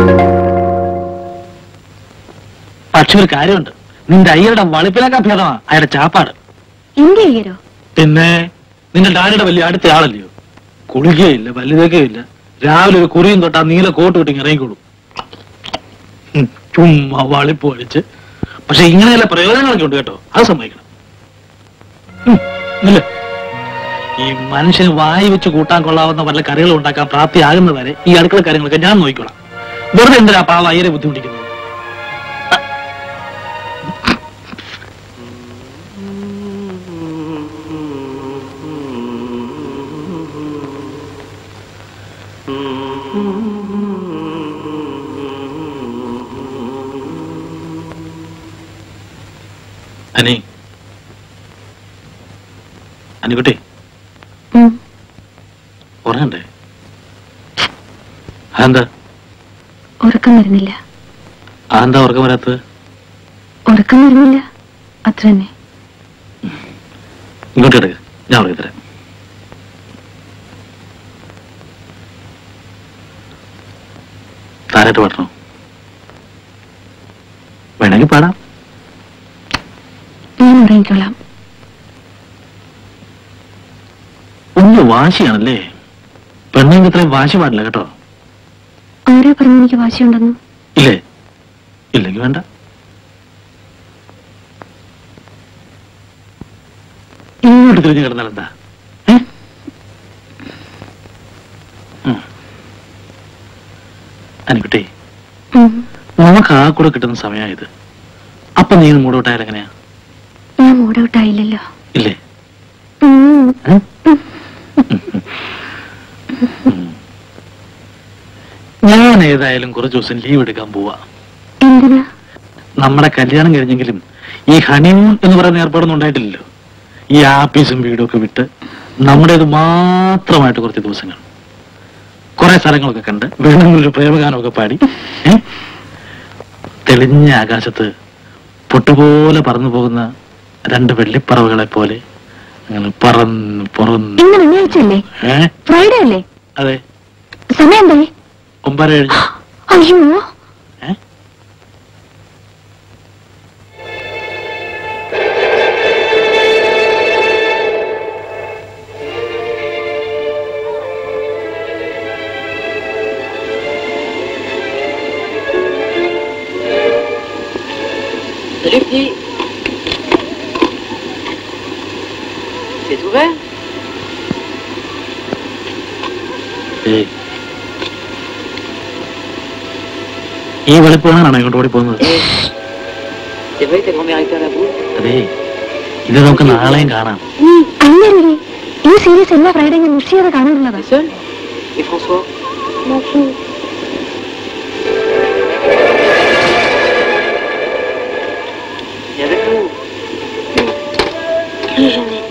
പക്ഷെ ഒരു കാര്യമുണ്ട്, നിന്റെ അയ്യരുടെ വളിപ്പിലൊക്കെ ഭേദമാ അയാളുടെ ചാപ്പാട്. എന്റെ അയ്യരോ? പിന്നെ നിന്റെ ഡാഡിയുടെ വലിയ അടുത്ത ആളല്ലയോ? കുളിക്കുകയില്ല, വലുതൊക്കെയില്ല. രാവിലെ ഒരു കുറിയും തൊട്ട് ആ നീല കോട്ട് കിട്ടി ഇറങ്ങിക്കോളും. ചുമ്മാ വളിപ്പ് വലിച്ച്. പക്ഷെ ഇങ്ങനെയുള്ള പ്രയോജനങ്ങളൊക്കെ ഉണ്ട് കേട്ടോ, അത് സമ്മതിക്കണം. ഇല്ല, ഈ മനുഷ്യന് വായി വെച്ച് കൂട്ടാൻ കൊള്ളാവുന്ന വല്ല കറികൾ ഉണ്ടാക്കാൻ പ്രാപ്തിയാകുന്നവരെ ഈ അടുക്കള കാര്യങ്ങളൊക്കെ ഞാൻ നോക്കിക്കോളാം. വെറുതെ എന്തിനാ പാവ അയ്യരെ ബുദ്ധിമുട്ടിക്കുന്നത്? അനിക്കുട്ടി, ഉറങ്ങണ്ടേ? അതെന്താ ഉറക്കം വരുന്നില്ല. അതെന്താ ഉറക്കം വരാത്തത്? ഉറക്കം വരുന്നില്ല, അത്ര തന്നെ. ഇങ്ങോട്ട് കിടക്ക്, ഞാൻ ഉറക്കി തരാം. താരായിട്ട് പാടണോ? വേണമെങ്കിൽ പാടാം. ഞാൻ ഉറങ്ങിക്കൊള്ളാം. ഒന്ന് വാശിയാണല്ലേ? പെണ്ണെങ്കിൽ ഇത്രയും വാശി പാടില്ല കേട്ടോ. ആരാ പറഞ്ഞു എനിക്ക് വാശിയുണ്ടെന്ന്? ഇല്ലേ? ഇല്ലെങ്കിൽ വേണ്ട. ഇങ്ങോട്ട് തിരിഞ്ഞു കിടന്നാൽ എന്താ? അനിക്കുട്ടി, നമുക്ക് ആ കൂടെ കിട്ടുന്ന സമയമായത്. അപ്പൊ നീ മൂടോട്ടായാലും എങ്ങനെയാ? ഞാൻ മൂടോട്ടായില്ലല്ലോ. ഇല്ലേ? ഞാൻ ഏതായാലും കുറച്ച് ദിവസം ലീവ് എടുക്കാൻ പോവാ. എന്തിനാ? നമ്മുടെ കല്യാണം കഴിഞ്ഞെങ്കിലും ഈ ഹണിമൂൺ എന്ന് പറയുന്ന ഏർപ്പാടൊന്നും ഉണ്ടായിട്ടില്ലല്ലോ. ഈ ആപ്പീസും വീടും ഒക്കെ വിട്ട് നമ്മുടേത് മാത്രമായിട്ട് കുറച്ച് ദിവസങ്ങൾ കുറെ സ്ഥലങ്ങളൊക്കെ കണ്ട് വേണമെന്നൊരു പ്രേമഗാനമൊക്കെ പാടി തെളിഞ്ഞ ആകാശത്ത് പൊട്ടുപോലെ പറന്നു പോകുന്ന രണ്ട് വെള്ളിപ്പറവുകളെ പോലെ അങ്ങനെ പറന്ന് പറന്ന്. ഇന്ന് വെള്ളിയാഴ്ചയല്ലേ? ഫ്രൈഡേ അല്ലേ? അതെ. സമയം എന്തായി? 9:30 കഴിഞ്ഞു. അയ്യോ, Salut, petit. C'est ouvert? ഈ വെളുപ്പാണാണോ ഇങ്ങോട്ട് ഓടി പോകുന്നത്? C'est vrai que ta grand-mère était à la boule? അതെ, ഇത് നമുക്ക് നാളെയും കാണാം. അല്ലേ ഈ സീരീസ് എല്ലാ ഫ്രൈഡേ ഞാൻ മിസ് ചെയ്ത് കാണാറുള്ളതാ. Seul? Et François? Et avec nous? Et Jeannette.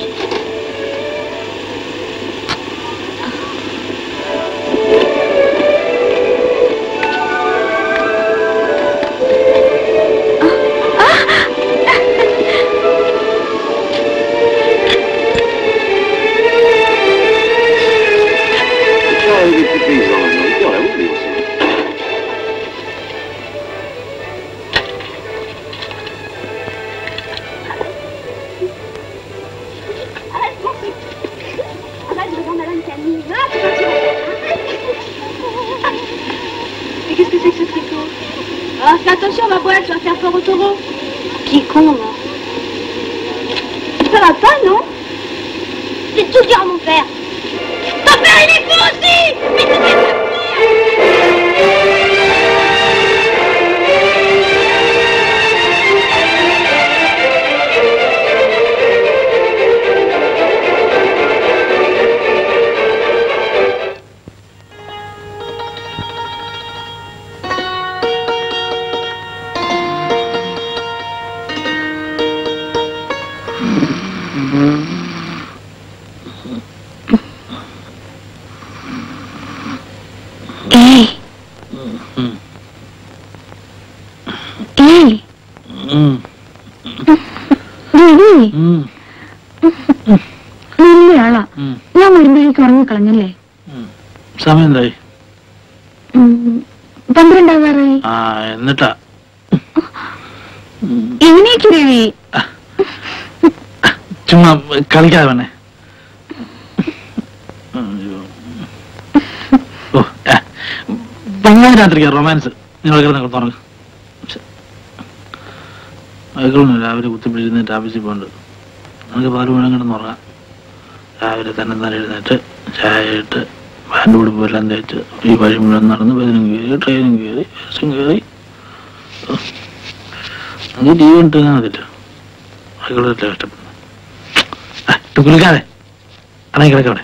Mais qu'est-ce que c'est que ce tricot? Ah, fais attention ma boîte, tu vas faire peur au taureau. Qui con, moi. Ça va pas, non? C'est tout dire à mon père. Ton père, il est fou aussi. Mais tu t'es pas വലിയ ആളാ. ഞാൻ വരുമ്പോഴേക്ക് ഉറങ്ങിക്കളഞ്ഞല്ലേ? സമയം എന്തായി? 12 ആകാറായി. എന്നിട്ടാ എങ്ങനെയൊക്കെ രവി? ചുമ്മാ കളിക്കാതെ വേണേ. രാത്രിക്കാ റൊമാൻസ്. നിങ്ങൾ കിടന്ന് തുറങ്ങ്. അയക്കളൊന്നും രാവിലെ കുത്തിപ്പിടിച്ചിരുന്നിട്ട് ആഫീസിൽ പോകണ്ട്. നമുക്ക് 4 മണി കിടന്ന് ഉറങ്ങാം. രാവിലെ തന്നെ എഴുന്നേറ്റ് ചായ ഇട്ട് പാൻ്റെ ഉടുപ്പ് എല്ലാം തേച്ച് ഈ വഴി മുഴുവൻ നടന്ന് ബസ്സിനും കയറി ട്രെയിനും കയറി ബസ്സും കയറി അത് ലീവ് ഇട്ട് അതില്ല. അയക്കളല്ല കഷ്ടപ്പെടുന്നു. ഇട്ട് കുളിക്കാതെ അടങ്ങി കിടക്കവിടെ.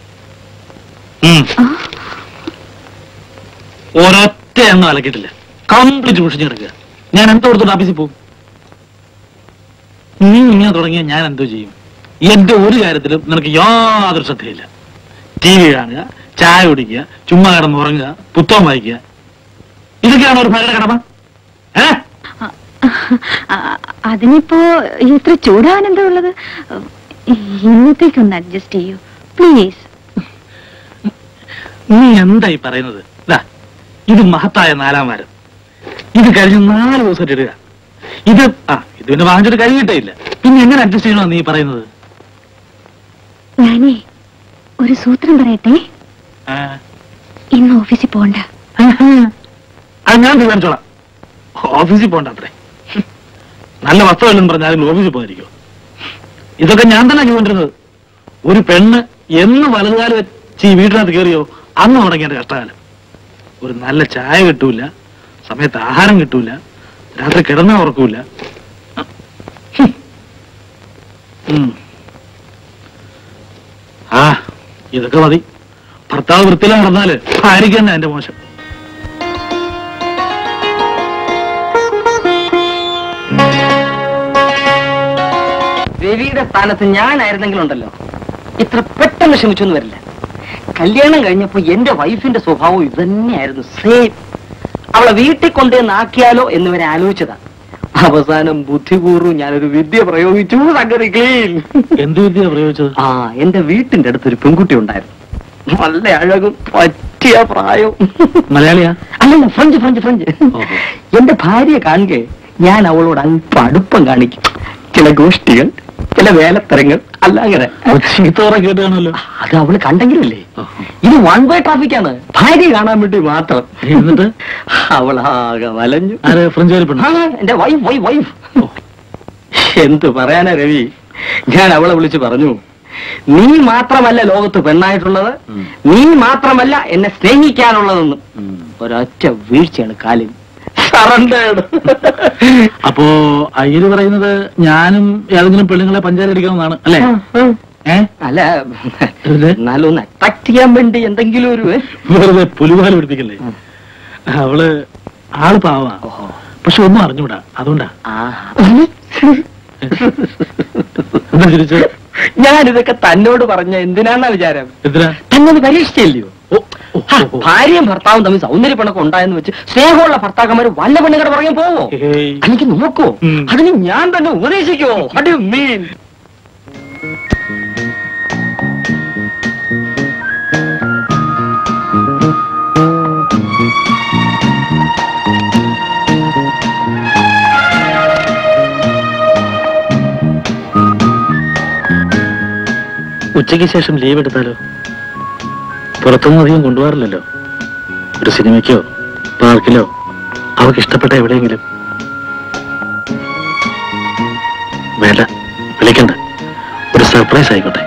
ഒരൊറ്റ എണ്ണം അലക്കിയിട്ടില്ല. കംപ്ലീറ്റ് കുഷിഞ്ഞു കിടക്കുക. ഞാൻ എന്തോ കൊടുത്തോണ്ട് ഓഫീസിൽ പോകും. നീ ഇങ്ങനെ തുടങ്ങിയാൽ ഞാൻ എന്തോ ചെയ്യും? എന്റെ ഒരു കാര്യത്തിലും നിനക്ക് യാതൊരു ശ്രദ്ധയില്ല. ടി വി കാണുക, ചായ കുടിക്കുക, ചുമ്മാ കിടന്ന് ഉറങ്ങുക, പുസ്തകം വായിക്കുക, ഇതൊക്കെയാണ് ഒരു ഭാര്യയുടെ കടമ. അതിനിപ്പോ ഇത്ര ചൂടാനെന്താ ഉള്ളത്? ഇന്നത്തേക്കൊന്ന് അഡ്ജസ്റ്റ് ചെയ്യൂ പ്ലീസ്. നീ എന്തായി പറയുന്നത്? ഇത് മഹത്തായ 4-ാം വാരം. ഇത് കഴിഞ്ഞ് 4 ദിവസം ഇടുക. ഇത് പിന്നെ വാങ്ങിച്ചിട്ട് കഴിഞ്ഞിട്ടേ ഇല്ല. പിന്നെ എങ്ങനെ അഡ്ജസ്റ്റ് ചെയ്യണോ നീ പറയുന്നത്? ഞാനേ ഒരു സൂത്രം പറയട്ടെ. ഇന്ന് ഓഫീസിൽ പോകണ്ട. അത് ഞാൻ തീരുമാനിച്ചോളാം. ഓഫീസിൽ പോകണ്ട അത്രേ. നല്ല വസ്ത്രമല്ലെന്ന് പറഞ്ഞാൽ ഓഫീസിൽ പോകാതിരിക്കോ? ഇതൊക്കെ ഞാൻ തന്നെ ചെയ്തുകൊണ്ടിരുന്നത്. ഒരു പെണ്ണ് എന്ന് വലതുകാലം വെച്ച് ഈ വീട്ടിനകത്ത് കയറിയോ അന്ന് തുടങ്ങിയ കഷ്ടകാലം. ഒരു നല്ല ചായ കിട്ടൂല, സമയത്ത് ആഹാരം കിട്ടൂല, രാത്രി കിടന്നാ ഉറക്കൂല. ഇതൊക്കെ മതി. ഭർത്താവ് വൃത്തിയില നടന്നാല് ഭാര്യയ്ക്ക് തന്നെ എന്റെ മോശം. രവിയുടെ സ്ഥാനത്ത് ഞാനായിരുന്നെങ്കിലും ഉണ്ടല്ലോ ഇത്ര പെട്ടെന്ന് ക്ഷമിച്ചൊന്നും വരില്ല. കല്യാണം കഴിഞ്ഞപ്പോ എന്റെ വൈഫിന്റെ സ്വഭാവം ഇതന്നെയായിരുന്നു, സെയിം. അവളെ വീട്ടിൽ കൊണ്ടുവന്നാക്കിയാലോ എന്നിവരെ ആലോചിച്ചതാ. അവസാനം ബുദ്ധിപൂർവ്വം ഞാനൊരു വിദ്യ പ്രയോഗിച്ചു. സംഗതി ക്ലീൻ. എന്ത് വിദ്യ പ്രയോഗിച്ചത്? എന്റെ വീട്ടിന്റെ അടുത്തൊരു പെൺകുട്ടി ഉണ്ടായിരുന്നു. നല്ല അഴകും പറ്റിയ പ്രായവും. മലയാളിയാ? അല്ലല്ല, ഫ്രഞ്ച് ഫ്രഞ്ച് ഫ്രഞ്ച്. എന്റെ ഭാര്യയെ കാണുക ഞാൻ അവളോട് അല്പം അടുപ്പം കാണിക്കും. ചില ഗോഷ്ടികൾ, ചില വേലത്തരങ്ങൾ, അല്ല അങ്ങനെ കേട്ടാണല്ലോ. അത് അവള് കണ്ടെങ്കിലല്ലേ. ഇത് 1 വേ ട്രാഫിക്കാണ്, ഭാര്യ കാണാൻ വേണ്ടി മാത്രം. എന്നിട്ട് അവളാകെ വലഞ്ഞു. ഫ്രഞ്ച് എന്റെ വൈഫ്. എന്ത് പറയാനാ രവി, ഞാൻ അവളെ വിളിച്ച് പറഞ്ഞു, നീ മാത്രമല്ല ലോകത്ത് പെണ്ണായിട്ടുള്ളത്, നീ മാത്രമല്ല എന്നെ സ്നേഹിക്കാനുള്ളതെന്ന്. ഒരൊറ്റ വീഴ്ചയാണ് കാലിൽ. അപ്പോ അയ്യര് പറയുന്നത് ഞാനും ഏതെങ്കിലും പെണ്ണുങ്ങളെ പഞ്ചായത്തടിക്കണമെന്നാണ് അല്ലേ? അല്ല, എന്നാലും ഒന്ന് അട്രാക്ട് ചെയ്യാൻ വേണ്ടി എന്തെങ്കിലും ഒരു വെറുതെ പുലിവാല് പിടിപ്പിക്കല്ലേ. അവള് ആള് പാവാ, പക്ഷെ ഒന്നും അറിഞ്ഞൂടാ. അതുകൊണ്ടാ. എന്താ ചിരിച്ചത്? ഞാനിതൊക്കെ തന്നോട് പറഞ്ഞ എന്തിനാന്നാ വിചാരം? എന്തിനാ? തന്നത് പരീക്ഷിച്ചല്ലയോ. ഭാര്യയും ഭർത്താവും തമ്മിൽ സൗന്ദര്യ പണക്കം ഉണ്ടായെന്ന് വെച്ച് സ്നേഹമുള്ള ഭർത്താക്കന്മാര് വല്ല പെണ്ണുങ്ങളുടെ പുറകെ പോവോ? എനിക്ക് നോക്കോ? അതിന് ഞാൻ തന്നെ ഉപദേശിക്കുവോ? What do you mean? ഉച്ചയ്ക്ക് ശേഷം ലീവ് എടുത്താലോ? പുറത്തൊന്നും അധികം കൊണ്ടുപോകാറില്ലല്ലോ. ഒരു സിനിമയ്ക്കോ പാർക്കിലോ അവർക്ക് ഇഷ്ടപ്പെട്ട എവിടെയെങ്കിലും. വേണ്ട, വിളിക്കണ്ട. ഒരു സർപ്രൈസ് ആയിക്കോട്ടെ.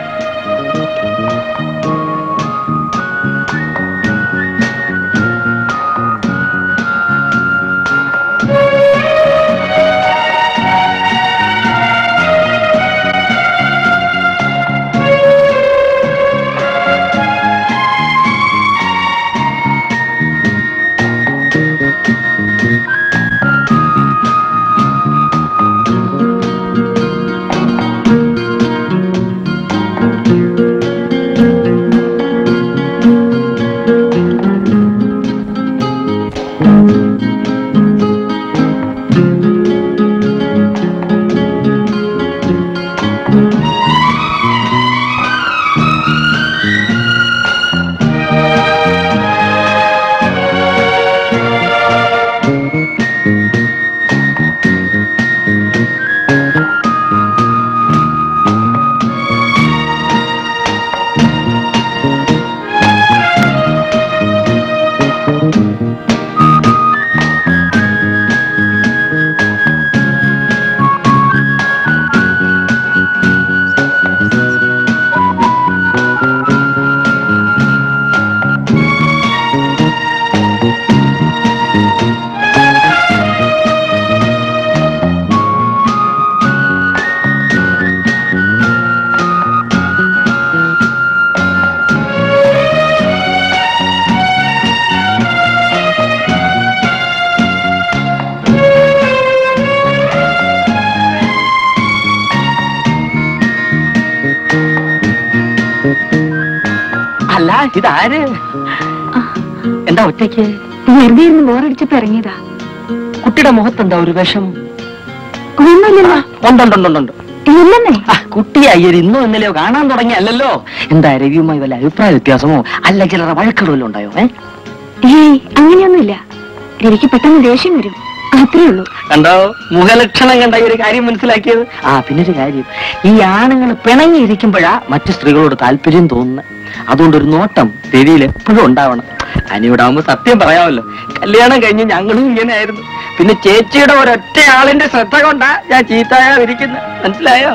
ഇതാര്? എന്താ ഒറ്റയ്ക്ക്? വെറുതെ ഇരുന്ന് ബോറടിച്ചപ്പോ ഇറങ്ങിയതാ. കുട്ടിയുടെ മുഖത്തെന്താ ഒരു വിഷം? ഒന്നുമില്ലല്ലോ. ഉണ്ടുണ്ടുണ്ടുണ്ട്. ഇല്ലെന്നേ. കുട്ടിയെ അയ്യർ ഇന്നോ ഇന്നലെയോ കാണാൻ തുടങ്ങിയല്ലോ. എന്താ രവിയുമായി വല്ല അഭിപ്രായ വ്യത്യാസമോ അല്ല ചിലരുടെ വഴക്കുകളോ ഉണ്ടായോ? ഏയ് അങ്ങനെയൊന്നുമില്ല. രവിക്ക് പെട്ടെന്ന് ദേഷ്യം വരും, അത്രേ ഉള്ളൂ. കണ്ടോ മുഖലക്ഷണം കണ്ട ഒരു കാര്യം മനസ്സിലാക്കിയത്? പിന്നൊരു കാര്യം, ഈ ആണുങ്ങൾ പിണങ്ങിയിരിക്കുമ്പോഴാ മറ്റു സ്ത്രീകളോട് താല്പര്യം തോന്നുന്നത്. അതുകൊണ്ട് ഒരു നോട്ടം രവിയിൽ എപ്പോഴും ഉണ്ടാവണം. അനിയോടാവുമ്പോ സത്യം പറയാമല്ലോ, കല്യാണം കഴിഞ്ഞ് ഞങ്ങളും ഇങ്ങനെയായിരുന്നു. പിന്നെ ചേച്ചിയുടെ ഒരൊറ്റ ആളിന്റെ ശ്രദ്ധ കൊണ്ടാ ഞാൻ ചീത്തയാതിരിക്കുന്നത്. മനസ്സിലായോ?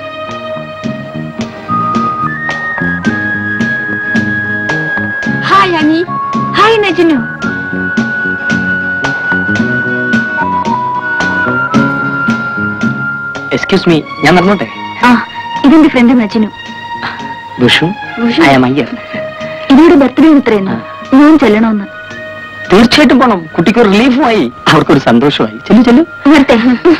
Hi Ani. Hi Najanu. Excuse me, ഞാൻ നടന്നോട്ടെ? ഇതെന്റെ ഫ്രണ്ട് നജനു. വിഷു ഐ ആം അയ്യർ. ഇവരുടെ ബർത്ത്ഡേ ഇത്രയെന്ന് ഞാൻ ചെല്ലണമെന്ന്. തീർച്ചയായിട്ടും പോണം. കുട്ടിക്ക് റിലീഫുമായി, അവർക്കൊരു സന്തോഷമായി. ചെല്ലു ചെല്ലു. വരട്ടെ.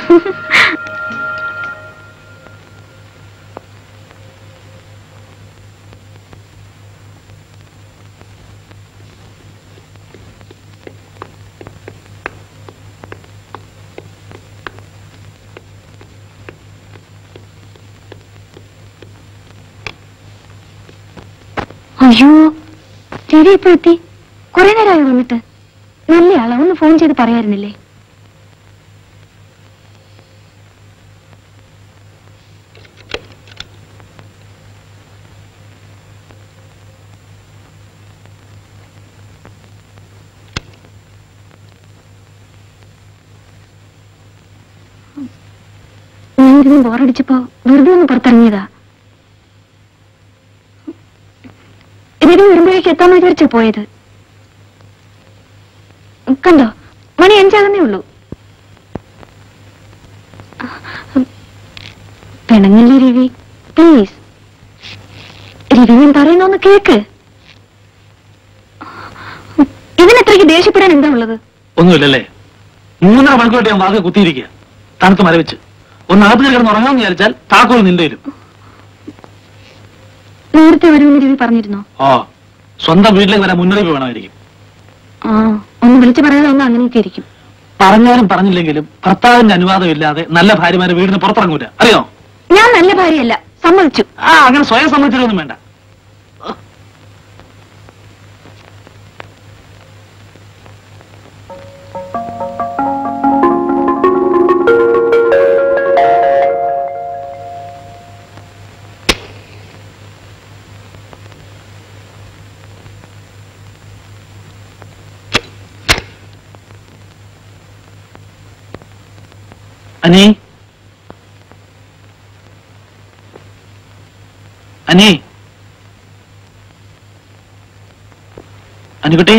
അയ്യോ, രവി ഇപ്പൊ എത്തി? കുറെ നേരമായി വന്നിട്ട്. നല്ലയാളാ, ഒന്ന് ഫോൺ ചെയ്ത് പറയായിരുന്നില്ലേ? ഞാനിരുന്ന് ബോറടിച്ചപ്പോ വെറുതെ ഒന്ന് പുറത്തിറങ്ങിയതാ. രവി വരുമ്പോഴേക്ക് എത്താന്ന് വിചാരിച്ചാ പോയത്. കണ്ടോ, മണി 5 ആകുന്നേ ഉള്ളൂ. പിണങ്ങില്ലേ രവി, പ്ലീസ്. രവി ഞാൻ പറയുന്നൊന്ന് കേക്ക്. ഇതിനെത്രയ്ക്ക് ദേഷ്യപ്പെടാൻ എന്താ ഉള്ളത്? ഒന്നുമില്ലല്ലേ? 3.5 മണിക്കൂറായിട്ട് ഞാൻ വാക്ക് കുത്തിയിരിക്കുക, തണുത്ത് മരവിച്ച്. ഒന്ന് അകത്ത് കിടന്ന് ഉറങ്ങാമെന്ന് വിചാരിച്ചാൽ താക്കോൽ നിന്റെ വരും. നേരത്തെ വരുമെന്ന് രവി പറഞ്ഞിരുന്നോ? സ്വന്തം വീട്ടിലേക്ക് വരാൻ മുന്നറിയിപ്പ് വേണമായിരിക്കും. ഒന്ന് വിളിച്ചു പറയാതെ ഒന്ന് അങ്ങനെയൊക്കെ ഇരിക്കും. പറഞ്ഞാലും പറഞ്ഞില്ലെങ്കിലും ഭർത്താവിന്റെ അനുവാദം ഇല്ലാതെ നല്ല ഭാര്യമാരെ വീടിന് പുറത്തിറങ്ങൂല, അറിയോ? ഞാൻ നല്ല ഭാര്യയല്ല, സമ്മതിച്ചു. അങ്ങനെ സ്വയം സമ്മതിച്ചിട്ടൊന്നും വേണ്ട. അനി, അനി, അനുകുട്ടി,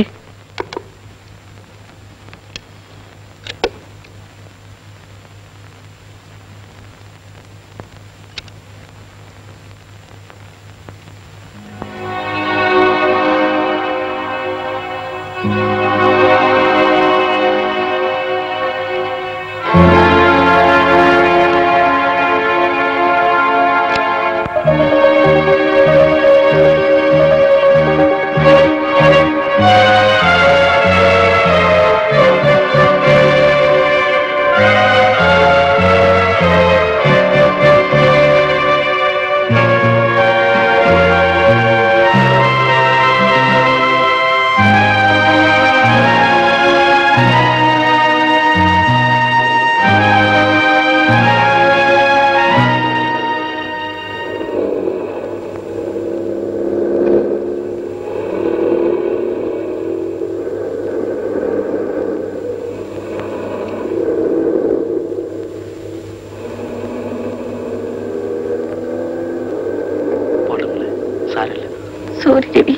sorry Ravi.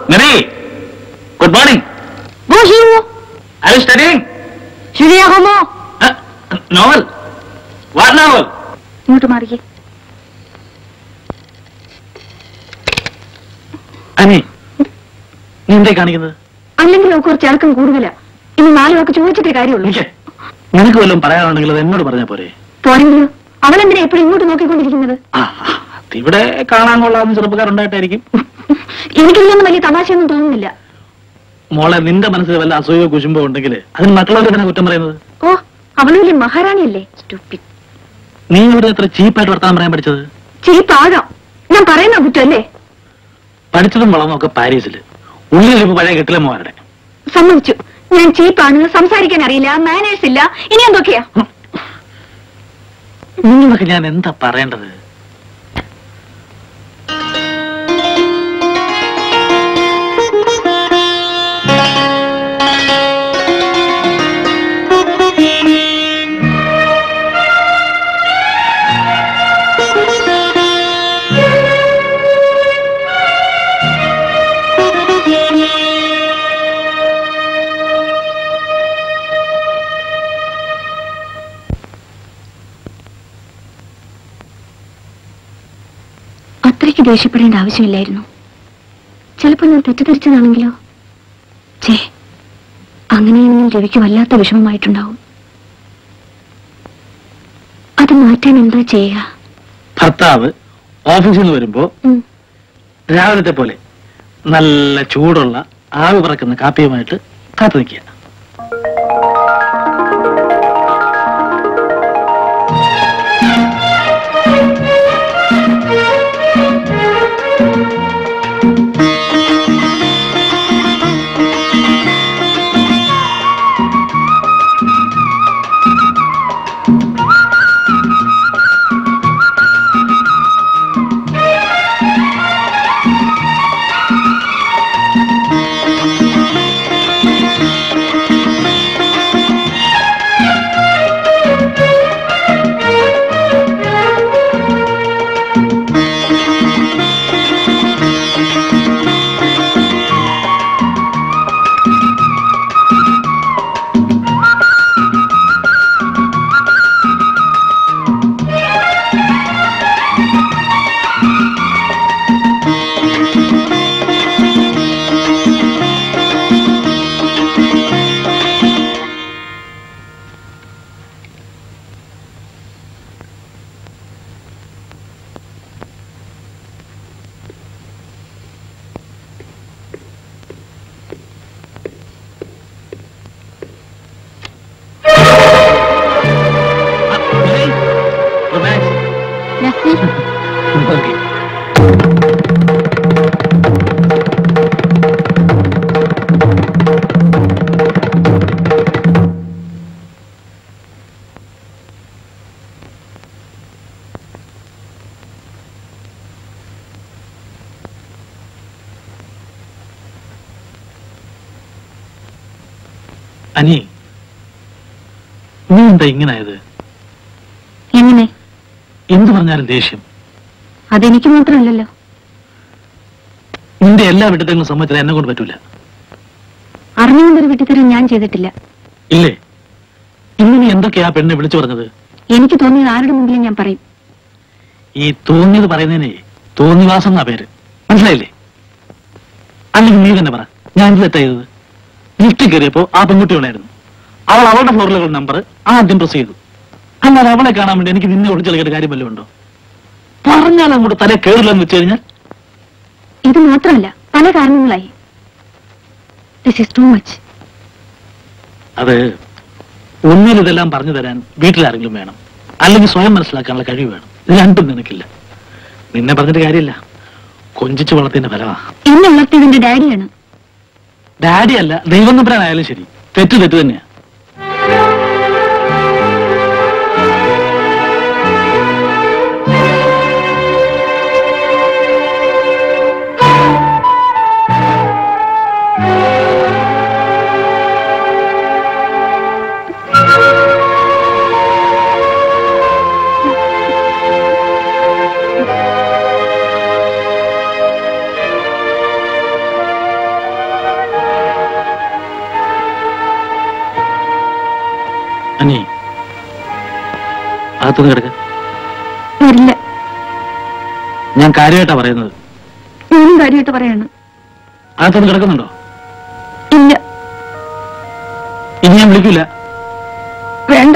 Mary, good morning. Bonjour. Are you studying? Julien Roman. Novel. What novel? ഇങ്ങോട്ട് മാറിയേ. അനി, നീ എന്തായി കാണിക്കുന്നത്? അല്ലെങ്കിൽ നമുക്ക് കുറച്ച് ഇറക്കം കൂടുതലാ. ഇനി 4 വാക്ക് ചോദിച്ചിട്ടേ കാര്യമുള്ളൂ. നിനക്ക് വല്ലതും പറയാനുണ്ടെങ്കിൽ അത് എന്നോട് പറഞ്ഞാ പോരെ? പോരെങ്കിലും അവളെന്തിനാ എപ്പോഴും ഇങ്ങോട്ട് നോക്കിക്കൊണ്ടിരിക്കുന്നത്? ഇവിടെ കാണാൻ കൊള്ളാവുന്ന ചെറുപ്പക്കാരുണ്ടായിട്ടായിരിക്കും. എനിക്കിതൊന്നും വലിയ തമാശയൊന്നും തോന്നുന്നില്ല. മോളെ, നിന്റെ മനസ്സിൽ വല്ല അസൂയോ കുശുമ്പോ ഉണ്ടെങ്കിൽ അതിന് മറ്റുള്ളവർ തന്നെ കുറ്റം പറയുന്നത്. ഓ, അവള് വലിയ മഹാറാണിയല്ലേ? സ്റ്റുപ്പിഡ്. നീ ഇവിടെ എത്ര ചീപ്പായിട്ട് വർത്താനം പറയാൻ പഠിച്ചത്? ചീപ്പാകാം, ഞാൻ പറയുന്ന കുറ്റമല്ലേ? പഠിച്ചതും വളർന്നും ഒക്കെ പാരീസിൽ. ഉള്ളിലിരിപ്പ് പഴയ കെട്ടിലമ്മമാരുടെ. സമ്മതിച്ചു, ഞാൻ ചീപ്പാണ്, സംസാരിക്കാൻ അറിയില്ല, മാനേഴ്സ് ഇല്ല, ഇനി എന്തൊക്കെയാ? നിങ്ങളൊക്കെ ഞാൻ എന്താ പറയേണ്ടത്? അത്രയ്ക്ക് ദേഷ്യപ്പെടേണ്ട ആവശ്യമില്ലായിരുന്നു. ചിലപ്പോൾ ഞാൻ തെറ്റിദ്ധരിച്ചതാണെങ്കിലോ? ചേ, അങ്ങനെയെങ്കിലും രവിക്ക് വല്ലാത്ത വിഷമമായിട്ടുണ്ടാവും. അത് മാറ്റാൻ എന്താ ചെയ്യുക? ഭർത്താവ് ഓഫീസിൽ നിന്ന് വരുമ്പോ രാവിലത്തെ പോലെ നല്ല ചൂടുള്ള ആവി പറക്കുന്ന കാപ്പിയുമായിട്ട് കാത്തു നിൽക്കുക. അനി, നീ എന്താ ഇങ്ങനായത്? എങ്ങനെ? എന്തു പറഞ്ഞാലും ദേഷ്യം. അതെനിക്ക് മാത്രമല്ലല്ലോ. നിന്റെ എല്ലാ വിട്ടത്തങ്ങളും സമ്മതിച്ചാൽ എന്നെ കൊണ്ട് പറ്റൂല. അറിഞ്ഞുകൊണ്ടൊരു വിട്ടിത്തരം ഞാൻ ചെയ്തിട്ടില്ല. ഇല്ലേ? ഇന്ന് നീ എന്തൊക്കെയാ പെണ്ണെ വിളിച്ചു പറഞ്ഞത്? എനിക്ക് തോന്നിയത് ആരുടെ മുമ്പിലും ഞാൻ പറയും. ഈ തോന്നിയത് പറയുന്നതിനെ തോന്നിവാസം എന്നാ പേര്, മനസ്സിലായില്ലേ? അല്ലെങ്കിൽ നീ തന്നെ പറ, ഞാൻ എന്ത് തെറ്റാ ചെയ്തത്? ലിഫ്റ്റിൽ കയറിയപ്പോ ആ പെൺകുട്ടി ഉണ്ടായിരുന്നു. അവൾ അവളുടെ ഫ്ലോറിലുള്ള നമ്പർ ആദ്യം പ്രസ് ചെയ്തു. അല്ലാതെ അവളെ കാണാൻ വേണ്ടി എനിക്ക് നിന്നെ ഒളിച്ചെടുക്കേണ്ട കാര്യം വല്ലതും ഉണ്ടോ? പറഞ്ഞാൽ അങ്ങോട്ട് തല കയറില്ലെന്ന് വെച്ച് കഴിഞ്ഞാൽ ഇത് മാത്രമല്ല, പല കാരണങ്ങളായി. This is too much. അത് ഒന്നിൽ ഇതെല്ലാം പറഞ്ഞു തരാൻ വീട്ടിലാരെങ്കിലും വേണം, അല്ലെങ്കിൽ സ്വയം മനസ്സിലാക്കാനുള്ള കഴിവ് വേണം. ഇത് രണ്ടും നിനക്കില്ല. നിന്നെ പറഞ്ഞിട്ട് കാര്യമില്ല, കൊഞ്ചിച്ചു വളർത്തിന്റെ ഫലമാ. എന്നെ വളർത്തിയതിന്റെ ഡാഡിയാണ്. ഡാഡി അല്ല, ദൈവം നമ്പരാനായാലും ശരി, തെറ്റ് തെറ്റ് തന്നെയാ. അനി അകത്തുനിന്ന് കിടക്ക. വരില്ല. ഞാൻ കാര്യമായിട്ടാ പറയുന്നത്. ഞാനും കാര്യമായിട്ട് പറയാണ്. അകത്തുനിന്ന് കിടക്കുന്നുണ്ടോ? ഇല്ല. ഇനി ഞാൻ വിളിക്കില്ല. വേണ്ട.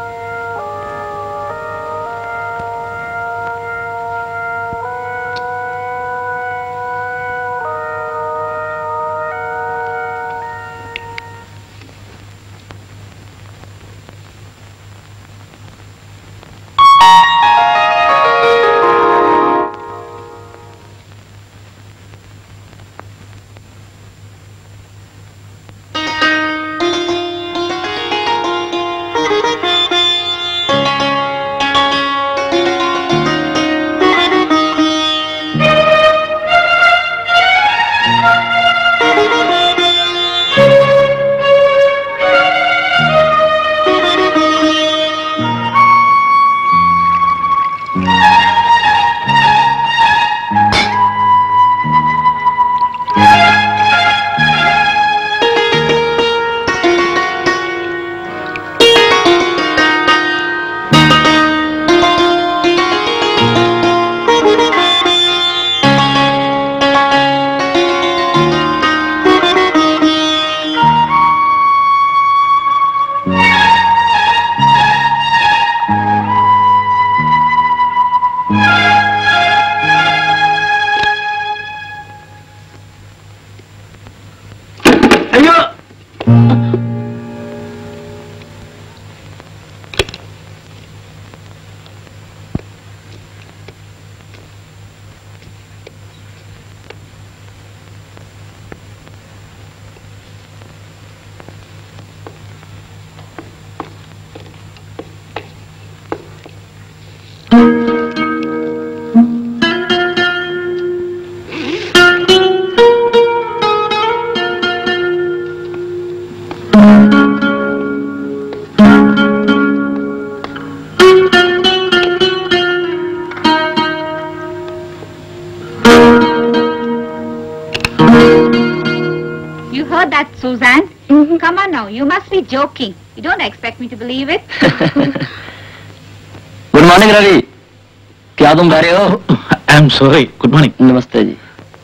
Suzanne? Come on now, you must be joking. You don't expect me to believe it. Good morning Ravi, क्या तुम कह रहे हो? I am sorry. Good morning. नमस्ते जी.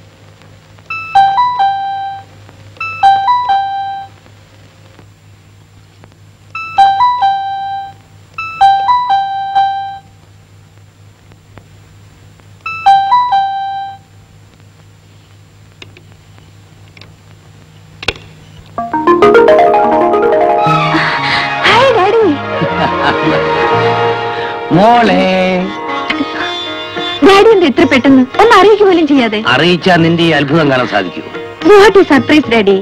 മോളെ, ഡാഡി എന്താ എത്ര പെട്ടെന്ന് ഒന്ന് അറിയിക്കുക പോലും ചെയ്യാതെ? അറിയിച്ചാൽ നിന്റെ ഈ അത്ഭുതം കാണാൻ സാധിക്കൂ. What is surprise daddy?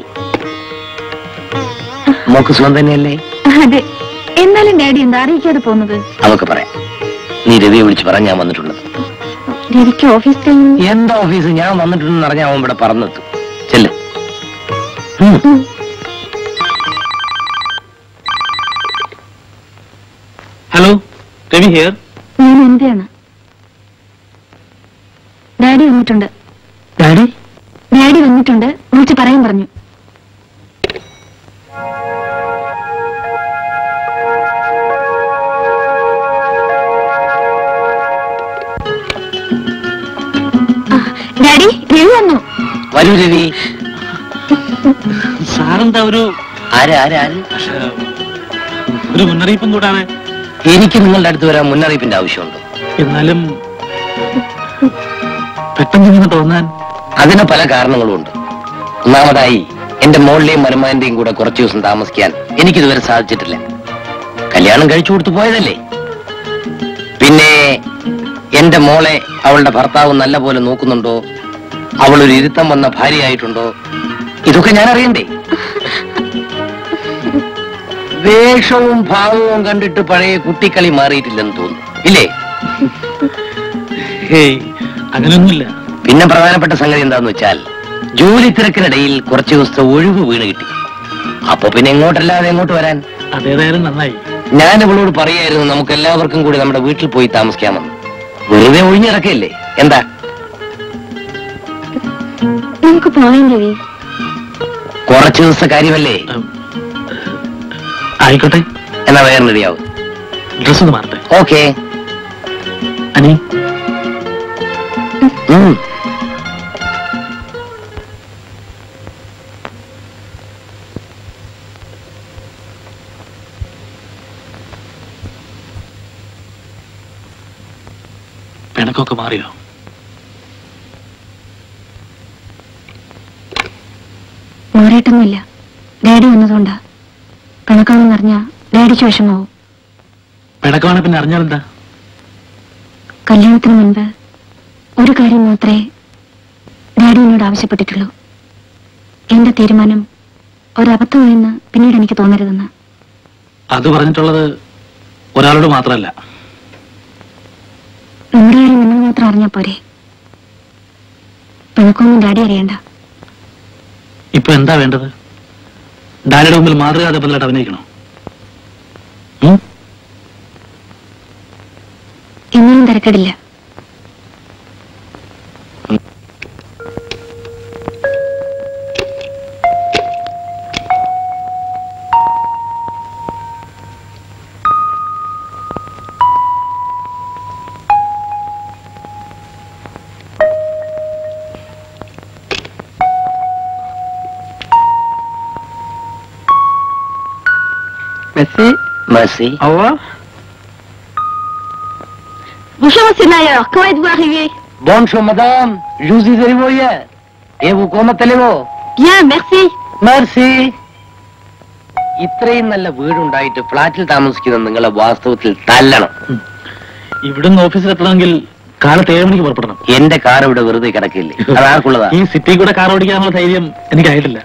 മോക്ക് സുഖം തന്നെയല്ലേ? അതെ. എന്നാലും ഡാഡി എന്താ അറിയിക്കാതെ പോകുന്നത്? നമുക്ക് പറയാം. നീ രവിയെ വിളിച്ച് പറയാൻ ഞാൻ വന്നിട്ടുള്ളത്. രവിക്ക് ഓഫീസ് ടൈം? എന്താ ഓഫീസ്? ഞാൻ വന്നിട്ടുണ്ടെന്ന് അറിഞ്ഞാൽ അവൻ ഇവിടെ പറഞ്ഞെത്തും. ചെല്ല്. Hello, Ravi here. ഞാൻ എന്റെയാണ്. ഡാഡി വന്നിട്ടുണ്ട്. ഡാഡി? ഡാഡി വന്നിട്ടുണ്ട്, വിളിച്ച് പറയാൻ പറഞ്ഞു. ഡാഡി, രവി വന്നു. വരൂ രവി. സാറെന്താ ഒരു ഒരു മുന്നറിയിപ്പും കൂടാതെ? എനിക്ക് നിങ്ങളുടെ അടുത്ത് വരാൻ മുന്നറിയിപ്പിന്റെ ആവശ്യമുണ്ട്. എന്നാലും പെട്ടെന്ന് ഇങ്ങനെ തോന്നാൻ അതിന് പല കാരണങ്ങളുമുണ്ട്. ഒന്നാമതായി എന്റെ മോളിലെയും മരുമാന്റെയും കൂടെ കുറച്ചു ദിവസം താമസിക്കാൻ എനിക്കിതുവരെ സാധിച്ചിട്ടില്ല. കല്യാണം കഴിച്ചു കൊടുത്തു പോയതല്ലേ. പിന്നെ എന്റെ മോളെ അവളുടെ ഭർത്താവ് നല്ല പോലെ നോക്കുന്നുണ്ടോ, അവളൊരു ഇരുത്തം വന്ന ഭാര്യയായിട്ടുണ്ടോ, ഇതൊക്കെ ഞാൻ അറിയണ്ടേ. വേഷവും ഭാവവും കണ്ടിട്ട് പഴയ കുട്ടിക്കളി മാറിയിട്ടില്ലെന്ന് തോന്നുന്നു, ഇല്ലേ? അങ്ങനെയൊന്നുമില്ല. പിന്നെ പ്രധാനപ്പെട്ട സംഗതി എന്താന്ന് വെച്ചാൽ ജോലി തിരക്കിനിടയിൽ കുറച്ചു ദിവസത്തെ ഒഴിവ് വീണ് കിട്ടി. അപ്പൊ പിന്നെ എങ്ങോട്ടല്ലാതെ എങ്ങോട്ട് വരാൻ? അതേതായാലും നന്നായി. ഞാൻ ഇവളോട് പറയായിരുന്നു നമുക്ക് എല്ലാവർക്കും കൂടി നമ്മുടെ വീട്ടിൽ പോയി താമസിക്കാമെന്ന്. വെറുതെ ഒഴിഞ്ഞിറക്കല്ലേ? എന്താ? നമുക്ക് പോവാൻ രവി. കുറച്ചു ദിവസത്തെ കാര്യമല്ലേ? ആയിക്കോട്ടെ. എന്നാ വേഗം റെഡിയാവും. ഡ്രസ് ഒന്ന് മാറട്ടെ. ഓക്കെ. അനി പിണക്കൊക്കെ മാറിയോ? മാറിയിട്ടൊന്നുമില്ല. ഡാഡി വന്നതുകൊണ്ടാ. പിണക്കാണെന്ന് അറിഞ്ഞാ ഡാഡിക്ക് വിഷമാവും. പിണക്കമാണ് പിന്നെ അറിഞ്ഞാലെന്താ? കല്യാണത്തിന് മുൻപ് ഒരു കാര്യം മാത്രമേ ഡാഡി എന്നോട് ആവശ്യപ്പെട്ടിട്ടുള്ളൂ. എന്റെ തീരുമാനം ഒരബദ്ധമായെന്ന് പിന്നീട് എനിക്ക് തോന്നരുതെന്ന്. അത് പറഞ്ഞിട്ടുള്ളത് ഒരാളോട് മാത്രമല്ല. നമ്മുടെ കാര്യം നിങ്ങൾ മാത്രം അറിഞ്ഞാ പോരെ. പിണക്കൊന്നും ഡാഡി അറിയണ്ട. ഇപ്പൊ എന്താ വേണ്ടത്? ഡാഡിയുടെ മുമ്പിൽ മാതൃകാതെ ബദലായിട്ട് അഭിനയിക്കണോ? ഇനിയും തിരക്കിടില്ല. Merci. Au revoir. Bonjour, monsieur Mayer. Quand êtes-vous arrivé? Bonjour, madame. Je vous ai arrivé hier. Et vous, comment allez-vous? Bien, merci. Merci. ഇത്രയും നല്ല വീടുണ്ടായിട്ട് ഫ്ലാറ്റിൽ താമസിക്കുന്ന നിങ്ങളെ വാസ്തവത്തിൽ തല്ലണം. ഇവിടുന്ന് ഓഫീസിലെത്തണമെങ്കിൽ കാലത്ത് 7 മണിക്ക് പുറപ്പെടണം. എന്റെ കാർ ഇവിടെ വെറുതെ കിടക്കില്ലേ? അത് ആർക്കുള്ളതാ? ഈ സിറ്റി കൂടെ കാർ ഓടിക്കാനുള്ള ധൈര്യം എനിക്കായിട്ടില്ല.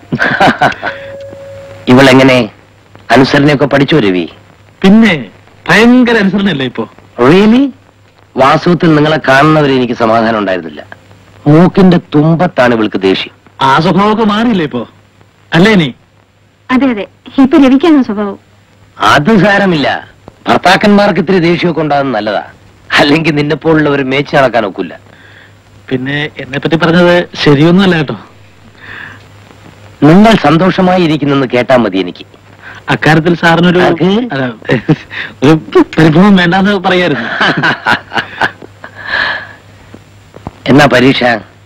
ഇവളെങ്ങനെ അനുസരണയൊക്കെ പഠിച്ചോ രവി? പിന്നെ ഭയങ്കര അനുസരണയല്ലേ ഇപ്പോ? റിയലി? വാസ്തവത്തിൽ നിങ്ങളെ കാണുന്നവരെ എനിക്ക് സമാധാനം ഉണ്ടായിരുന്നില്ല. മൂക്കിന്റെ തുമ്പത്താണ് ഇവൾക്ക് ദേഷ്യം. ആ സ്വഭാവമൊക്കെ മാറിയില്ലേ ഇപ്പോ? അല്ലേ നീ? അതെ അതെ, ഇപ്പൊ രവിക്കാണ് സ്വഭാവം. അത് സാരമില്ല. ഭർത്താക്കന്മാർക്ക് ഇത്തിരി ദേഷ്യമൊക്കെ ഉണ്ടാകുന്നത് നല്ലതാ. അല്ലെങ്കിൽ നിന്നെപ്പോലുള്ളവർ മേച്ച് നടക്കാൻ ഒക്കില്ല. പിന്നെ എന്നെ പറ്റി പറഞ്ഞത് ശരിയൊന്നുമല്ല കേട്ടോ. നിങ്ങൾ സന്തോഷമായി ഇരിക്കുന്നെന്ന് കേട്ടാ മതി എനിക്ക്. അക്കാര്യത്തിൽ സാറിനൊരു ആർക്ക്? അല്ല, ഒരു പരിഭവം വേണ്ടാന്ന് പറയായിരുന്നു. എന്നാ പരീക്ഷ?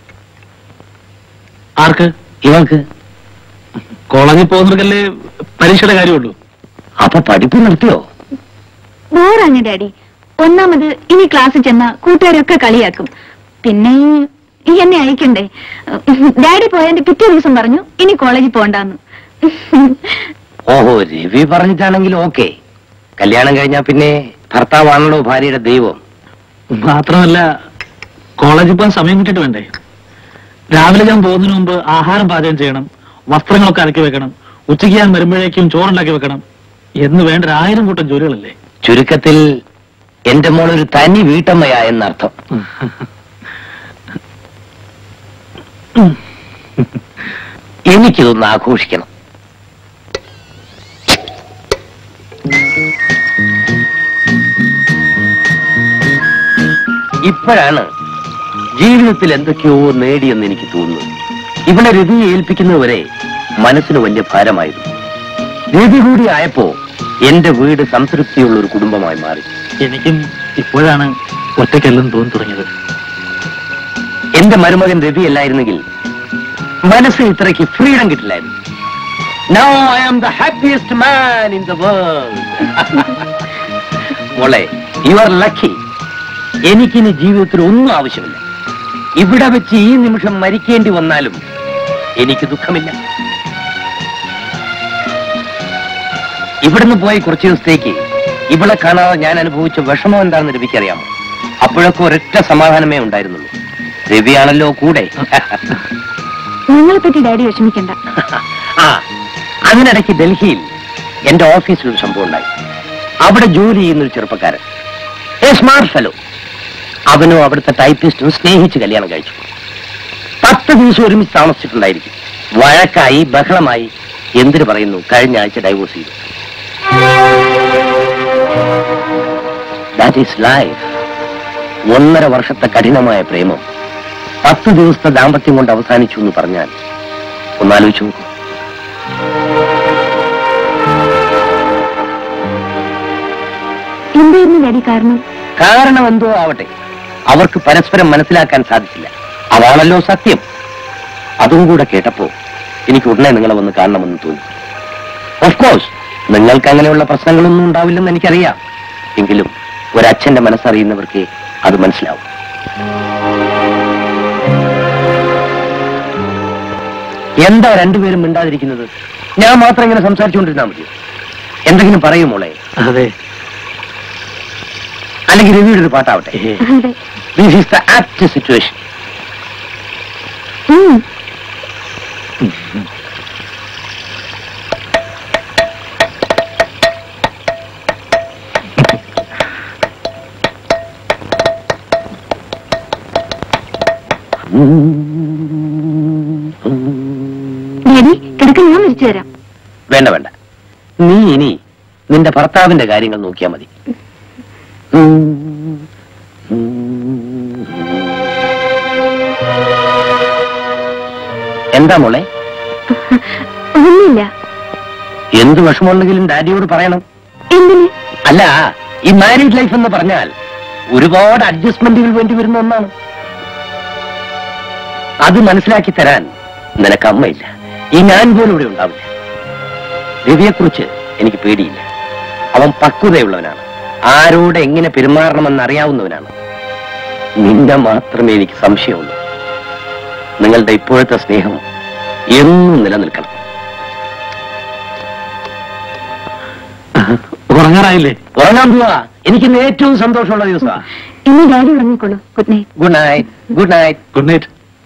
ആർക്ക്? ഇവൾക്ക്. കോളേജിൽ പോകുന്നവർക്കല്ലേ പരീക്ഷയുടെ കാര്യമുള്ളൂ. അപ്പൊ പഠിപ്പ് നിർത്തിയോ? ബോറാണ് ഡാഡി. ഒന്നാമത് ഇനി ക്ലാസ്സിൽ ചെന്ന കൂട്ടുകാരൊക്കെ കളിയാക്കും. പിന്നെ ഈ എന്നെ അയക്കണ്ടേ. ഡാഡി പോയതിന്റെ പിറ്റേ ദിവസം പറഞ്ഞു ഇനി കോളേജിൽ പോകണ്ടെന്ന്. ഓഹോ, രവി പറഞ്ഞിട്ടാണെങ്കിൽ ഓക്കെ. കല്യാണം കഴിഞ്ഞാ പിന്നെ ഭർത്താവാണല്ലോ ഭാര്യയുടെ ദൈവം. മാത്രമല്ല കോളേജിൽ പോകാൻ സമയം കിട്ടിയിട്ട് വേണ്ടേ? രാവിലെ ഞാൻ പോകുന്നതിന് മുമ്പ് ആഹാരം പാചകം ചെയ്യണം, വസ്ത്രങ്ങളൊക്കെ അലക്കി വെക്കണം, ഉച്ചയ്ക്ക് ഞാൻ വരുമ്പോഴേക്കും ചോറുണ്ടാക്കി വെക്കണം എന്ന് വേണ്ട 1000 കൂട്ടം ജോലികളല്ലേ. ചുരുക്കത്തിൽ എന്റെ മോളൊരു തനി വീട്ടമ്മയാ എന്നർത്ഥം. എനിക്കിതൊന്ന് ആഘോഷിക്കണം. ഇപ്പോഴാണ് ജീവിതത്തിൽ എന്തൊക്കെയോ നേടിയെന്ന് എനിക്ക് തോന്നുന്നു. ഇവിടെ രവിയെ ഏൽപ്പിക്കുന്നതുവരെ മനസ്സിന് വലിയ ഭാരമായിരുന്നു. രവി കൂടി ആയപ്പോ എന്റെ വീട് സംതൃപ്തിയുള്ള ഒരു കുടുംബമായി മാറി. എനിക്കും ഇപ്പോഴാണ് ഒറ്റയ്ക്കല്ലെന്ന് തോന്നി തുടങ്ങിയത്. എന്റെ മരുമകൻ രവി അല്ലായിരുന്നെങ്കിൽ മനസ്സിന് ഇത്രയ്ക്ക് ഫ്രീഡം കിട്ടില്ലായിരുന്നു. Now I am the happiest man in the world. മോളെ, you are lucky. എനിക്കിനി ജീവിതത്തിൽ ഒന്നും ആവശ്യമില്ല. ഇവിടെ വെച്ച് ഈ നിമിഷം മരിക്കേണ്ടി വന്നാലും എനിക്ക് ദുഃഖമില്ല. ഇവിടുന്ന് പോയി കുറച്ചു ദിവസത്തേക്ക് ഇവളെ കാണാതെ ഞാൻ അനുഭവിച്ച വിഷമം എന്താണെന്ന് രവിക്കറിയാമോ? അപ്പോഴൊക്കെ ഒരൊറ്റ സമാധാനമേ ഉണ്ടായിരുന്നുള്ളൂ. രവിയാണല്ലോ കൂടെ. നിങ്ങളെ പറ്റി ഡാഡി വിഷമിക്കണ്ട. ആ, അതിനിടയ്ക്ക് ഡൽഹിയിൽ എന്റെ ഓഫീസിലൊരു സംഭവം ഉണ്ടായി. അവിടെ ജോലി ചെയ്യുന്നൊരു ചെറുപ്പക്കാരൻ, എ സ്മാർട്ട് ഫെലോ. അവനും അവിടുത്തെ ടൈപ്പിസ്റ്റും സ്നേഹിച്ച് കല്യാണം കഴിച്ചു. 10 ദിവസം ഒരുമിച്ച് താമസിച്ചിട്ടുണ്ടായിരിക്കും. വഴക്കായി, ബഹളമായി. എന്തിനു പറയുന്നു, കഴിഞ്ഞ ആഴ്ച ഡൈവോഴ്സ് ചെയ്തു. That is life. 1.5 വർഷത്തെ കഠിനമായ പ്രേമം 10 ദിവസത്തെ ദാമ്പത്യം കൊണ്ട് അവസാനിച്ചു എന്ന് പറഞ്ഞാൽ ഒന്നാലോചിച്ചു നോക്കൂ. എന്തായിരുന്നു ഡാഡി കാരണം? കാരണം എന്തോ ആവട്ടെ, അവർക്ക് പരസ്പരം മനസ്സിലാക്കാൻ സാധിച്ചില്ല. അതാണല്ലോ സത്യം. അതും കൂടെ കേട്ടപ്പോ എനിക്ക് ഉടനെ നിങ്ങളെ വന്ന് കാണണമെന്ന് തോന്നി. ഓഫ് കോഴ്സ് നിങ്ങൾക്ക് അങ്ങനെയുള്ള പ്രശ്നങ്ങളൊന്നും ഉണ്ടാവില്ലെന്ന് എനിക്കറിയാം. എങ്കിലും ഒരച്ഛന്റെ മനസ്സറിയുന്നവർക്ക് അത് മനസ്സിലാവും. എന്താ രണ്ടുപേരും മിണ്ടാതിരിക്കുന്നത്? ഞാൻ മാത്രം ഇങ്ങനെ സംസാരിച്ചുകൊണ്ടിരുന്നാ മതി? എന്തെങ്കിലും പറയൂ മോളെ. അതെ. അല്ലെങ്കിൽ രവിയുടെ ഒരു പാട്ടാവട്ടെ. അതെ. This is the apt situation. Daddy കിടക്കാൻ ഞാൻ വിളിച്ചു തരാം. വേണ്ട വേണ്ട, നീ ഇനി നിന്റെ ഭർത്താവിന്റെ കാര്യങ്ങൾ നോക്കിയാൽ മതി. എന്താ മോളെ? ഒന്നുമില്ല. എന്ത് വിഷമമുണ്ടെങ്കിലും ഡാഡിയോട് പറയണം. എന്തിന്? അല്ല, ഈ മാരീഡ് ലൈഫ് എന്ന് പറഞ്ഞാൽ ഒരുപാട് അഡ്ജസ്റ്റ്മെന്റുകൾ വേണ്ടി വരുന്ന ഒന്നാണ്. അത് മനസ്സിലാക്കി തരാൻ നിനക്ക് അമ്മയില്ല, ഈ ഞാൻ പോലും ഇവിടെ ഉണ്ടാവില്ല. രവിയെക്കുറിച്ച് എനിക്ക് പേടിയില്ല. അവൻ പക്വതയുള്ളവനാണ്, ആരോട് എങ്ങനെ പെരുമാറണമെന്ന് അറിയാവുന്നവനാണ്. നിന്നെ മാത്രമേ എനിക്ക് സംശയമുള്ളൂ. നിങ്ങളുടെ ഇപ്പോഴത്തെ സ്നേഹം എന്നും നിലനിൽക്കണം. ഉറങ്ങാറായില്ലേ? ഉറങ്ങാൻ പോവാ. എനിക്കിന്ന് ഏറ്റവും സന്തോഷമുള്ള ദിവസമാണ്. ഇനി ഡാഡി ഉറങ്ങിക്കോളൂ. Good night. Good night. Good night. Good night.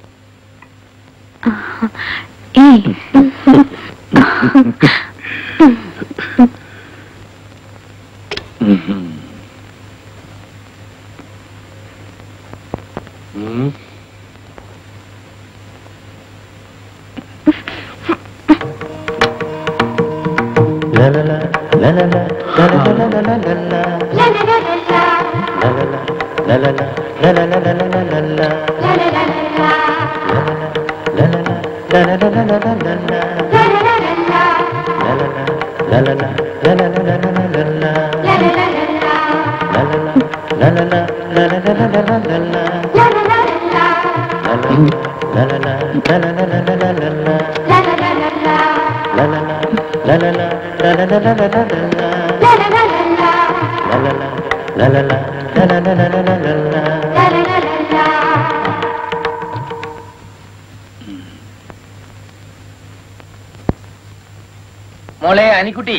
മോളെ അനിക്കുട്ടി,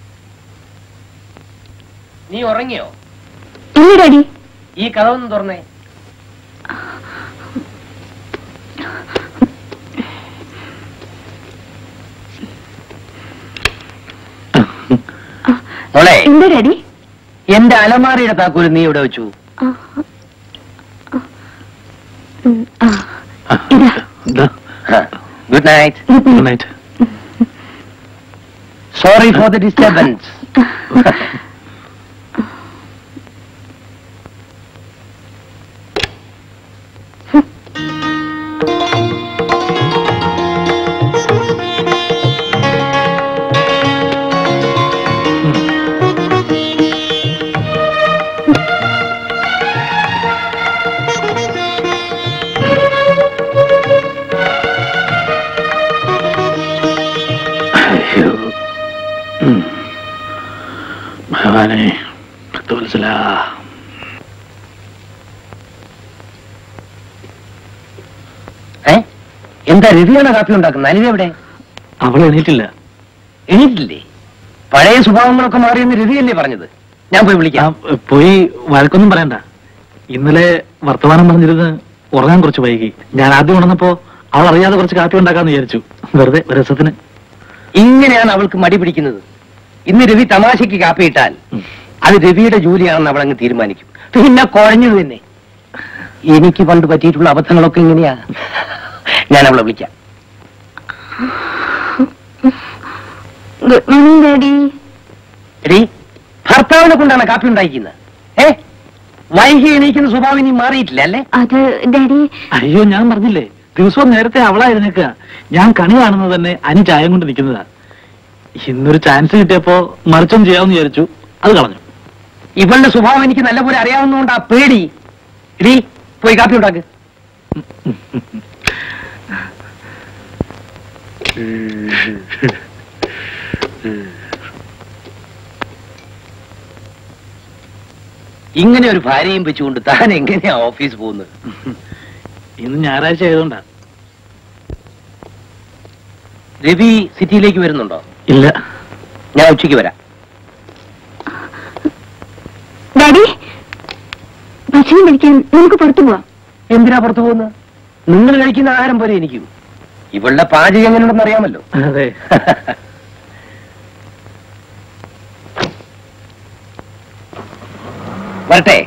നീ ഉറങ്ങിയോ? ഇല്ല ഡാഡി. ഈ കഥയൊന്നും തുറന്നേ. മോളെ, എന്താ ഡാഡി? എന്റെ അലമാരയുടെ താക്കോല് നീ എവിടെ വെച്ചു? ഇതാ. Good night. Good night. Sorry for the disturbance. ഭഗവാനെ, ഭക്തവത്സല. എന്താ രവിയാണ് കാപ്പി ഉണ്ടാക്കുന്നത്? അനിത എവിടെ? അവൾ എണീറ്റില്ല. എണീറ്റില്ലേ? പഴയ സ്വഭാവങ്ങളൊക്കെ മാറിയെന്ന് രവിയല്ലേ പറഞ്ഞത്? ഞാൻ പോയി വിളിക്കാം. പോയി വഴക്കൊന്നും പറയണ്ട. ഇന്നലെ വർത്തമാനം പറഞ്ഞിരുന്ന് ഉറങ്ങാൻ കുറച്ച് വൈകി. ഞാൻ ആദ്യം ഉണർന്നപ്പോ അവൾ അറിയാതെ കുറച്ച് കാപ്പി ഉണ്ടാക്കാന്ന് വിചാരിച്ചു, വെറുതെ രസത്തിന്. ഇങ്ങനെയാണ് അവൾക്ക് മടി പിടിക്കുന്നത്. ഇന്ന് രവി തമാശയ്ക്ക് കാപ്പിയിട്ടാൽ അത് രവിയുടെ ജോലിയാണെന്ന് അവളങ്ങ് തീരുമാനിക്കും. പിന്നെ കുഴഞ്ഞത് തന്നെ. എനിക്ക് പണ്ട് പറ്റിയിട്ടുള്ള അബദ്ധങ്ങളൊക്കെ ഇങ്ങനെയാ. ഞാൻ അവളെ വിളിക്കാം. Good morning daddy. എടീ, ഭർത്താവിനെ കൊണ്ടാണ് കാപ്പി ഉണ്ടായിരിക്കുന്നത്. വൈകി എണീക്കുന്ന സ്വഭാവം ഇനി മാറിയിട്ടില്ല അല്ലേ? അത് ഡാഡി. അയ്യോ, ഞാൻ പറഞ്ഞില്ലേ, ദിവസവും നേരത്തെ അവളായിരുന്നേക്കുക. ഞാൻ കണി കാണുന്നത് തന്നെ അനി ചായം കൊണ്ട് നിൽക്കുന്നതാ. ഇന്നൊരു ചാൻസ് കിട്ടിയപ്പോ മറിച്ചൊന്നും ചെയ്യാമെന്ന് വിചാരിച്ചു, അത് കളഞ്ഞു. ഇവളുടെ സ്വഭാവം എനിക്ക് നല്ലപോലെ അറിയാവുന്നതുകൊണ്ടാ പേടി. ഇടി പോയി കാപ്പി ഉണ്ടാക്ക്. ഇങ്ങനെ ഒരു ഭാര്യയും വെച്ചുകൊണ്ട് താൻ എങ്ങനെയാ ഓഫീസ് പോകുന്നത്? ഇന്ന് ഞായറാഴ്ച ആയതുകൊണ്ടാ. രവി സിറ്റിയിലേക്ക് വരുന്നുണ്ടോ? ഇല്ല. ഞാൻ ഉച്ചയ്ക്ക് വരാം. ഡാഡി, ഭക്ഷണം കഴിക്കാൻ നമുക്ക് പുറത്തു പോവാം. എന്തിനാ പുറത്തു പോകുന്നത്? നിങ്ങൾ കഴിക്കുന്ന ആഹാരം പോലെ എനിക്കും. ഇവളുടെ പാചകം എങ്ങനെയുണ്ടെന്ന് അറിയാമല്ലോ. അതെ. വരട്ടെ.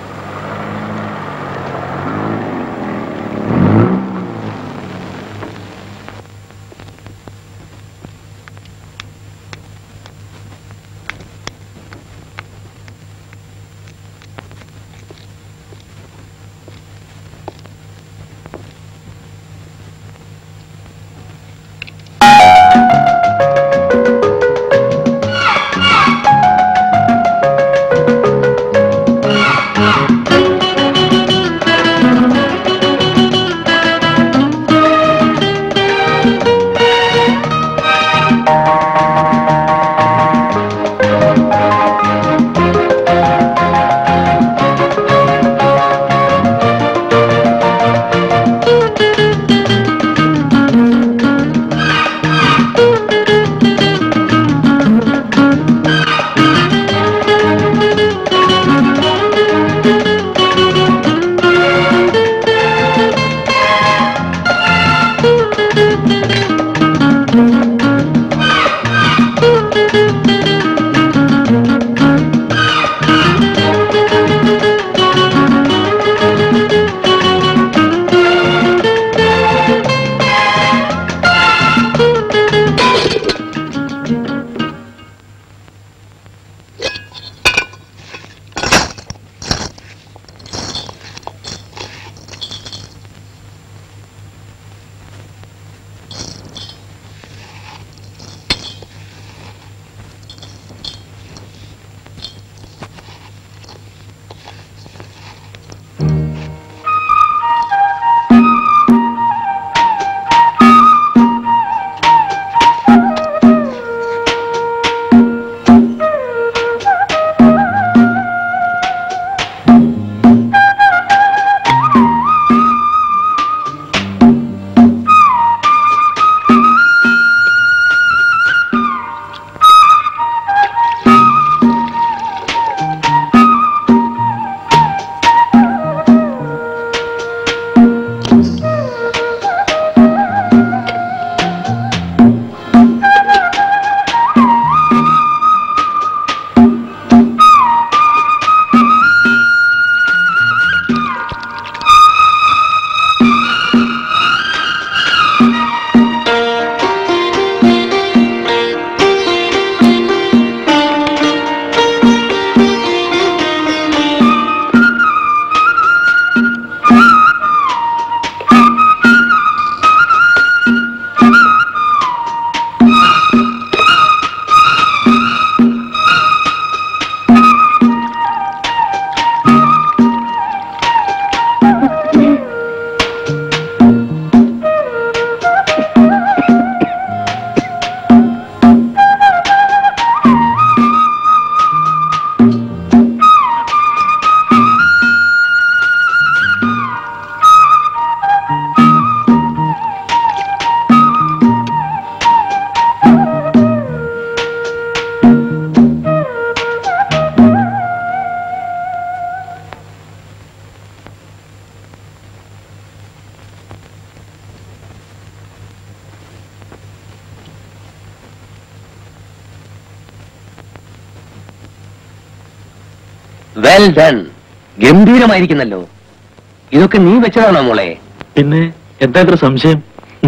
Well done. ഗംഭീരമായിരിക്കുന്നല്ലോ. ഇതൊക്കെ നീ വെച്ചതാണോ മോളെ? പിന്നെ എന്താ ഇത്ര സംശയം?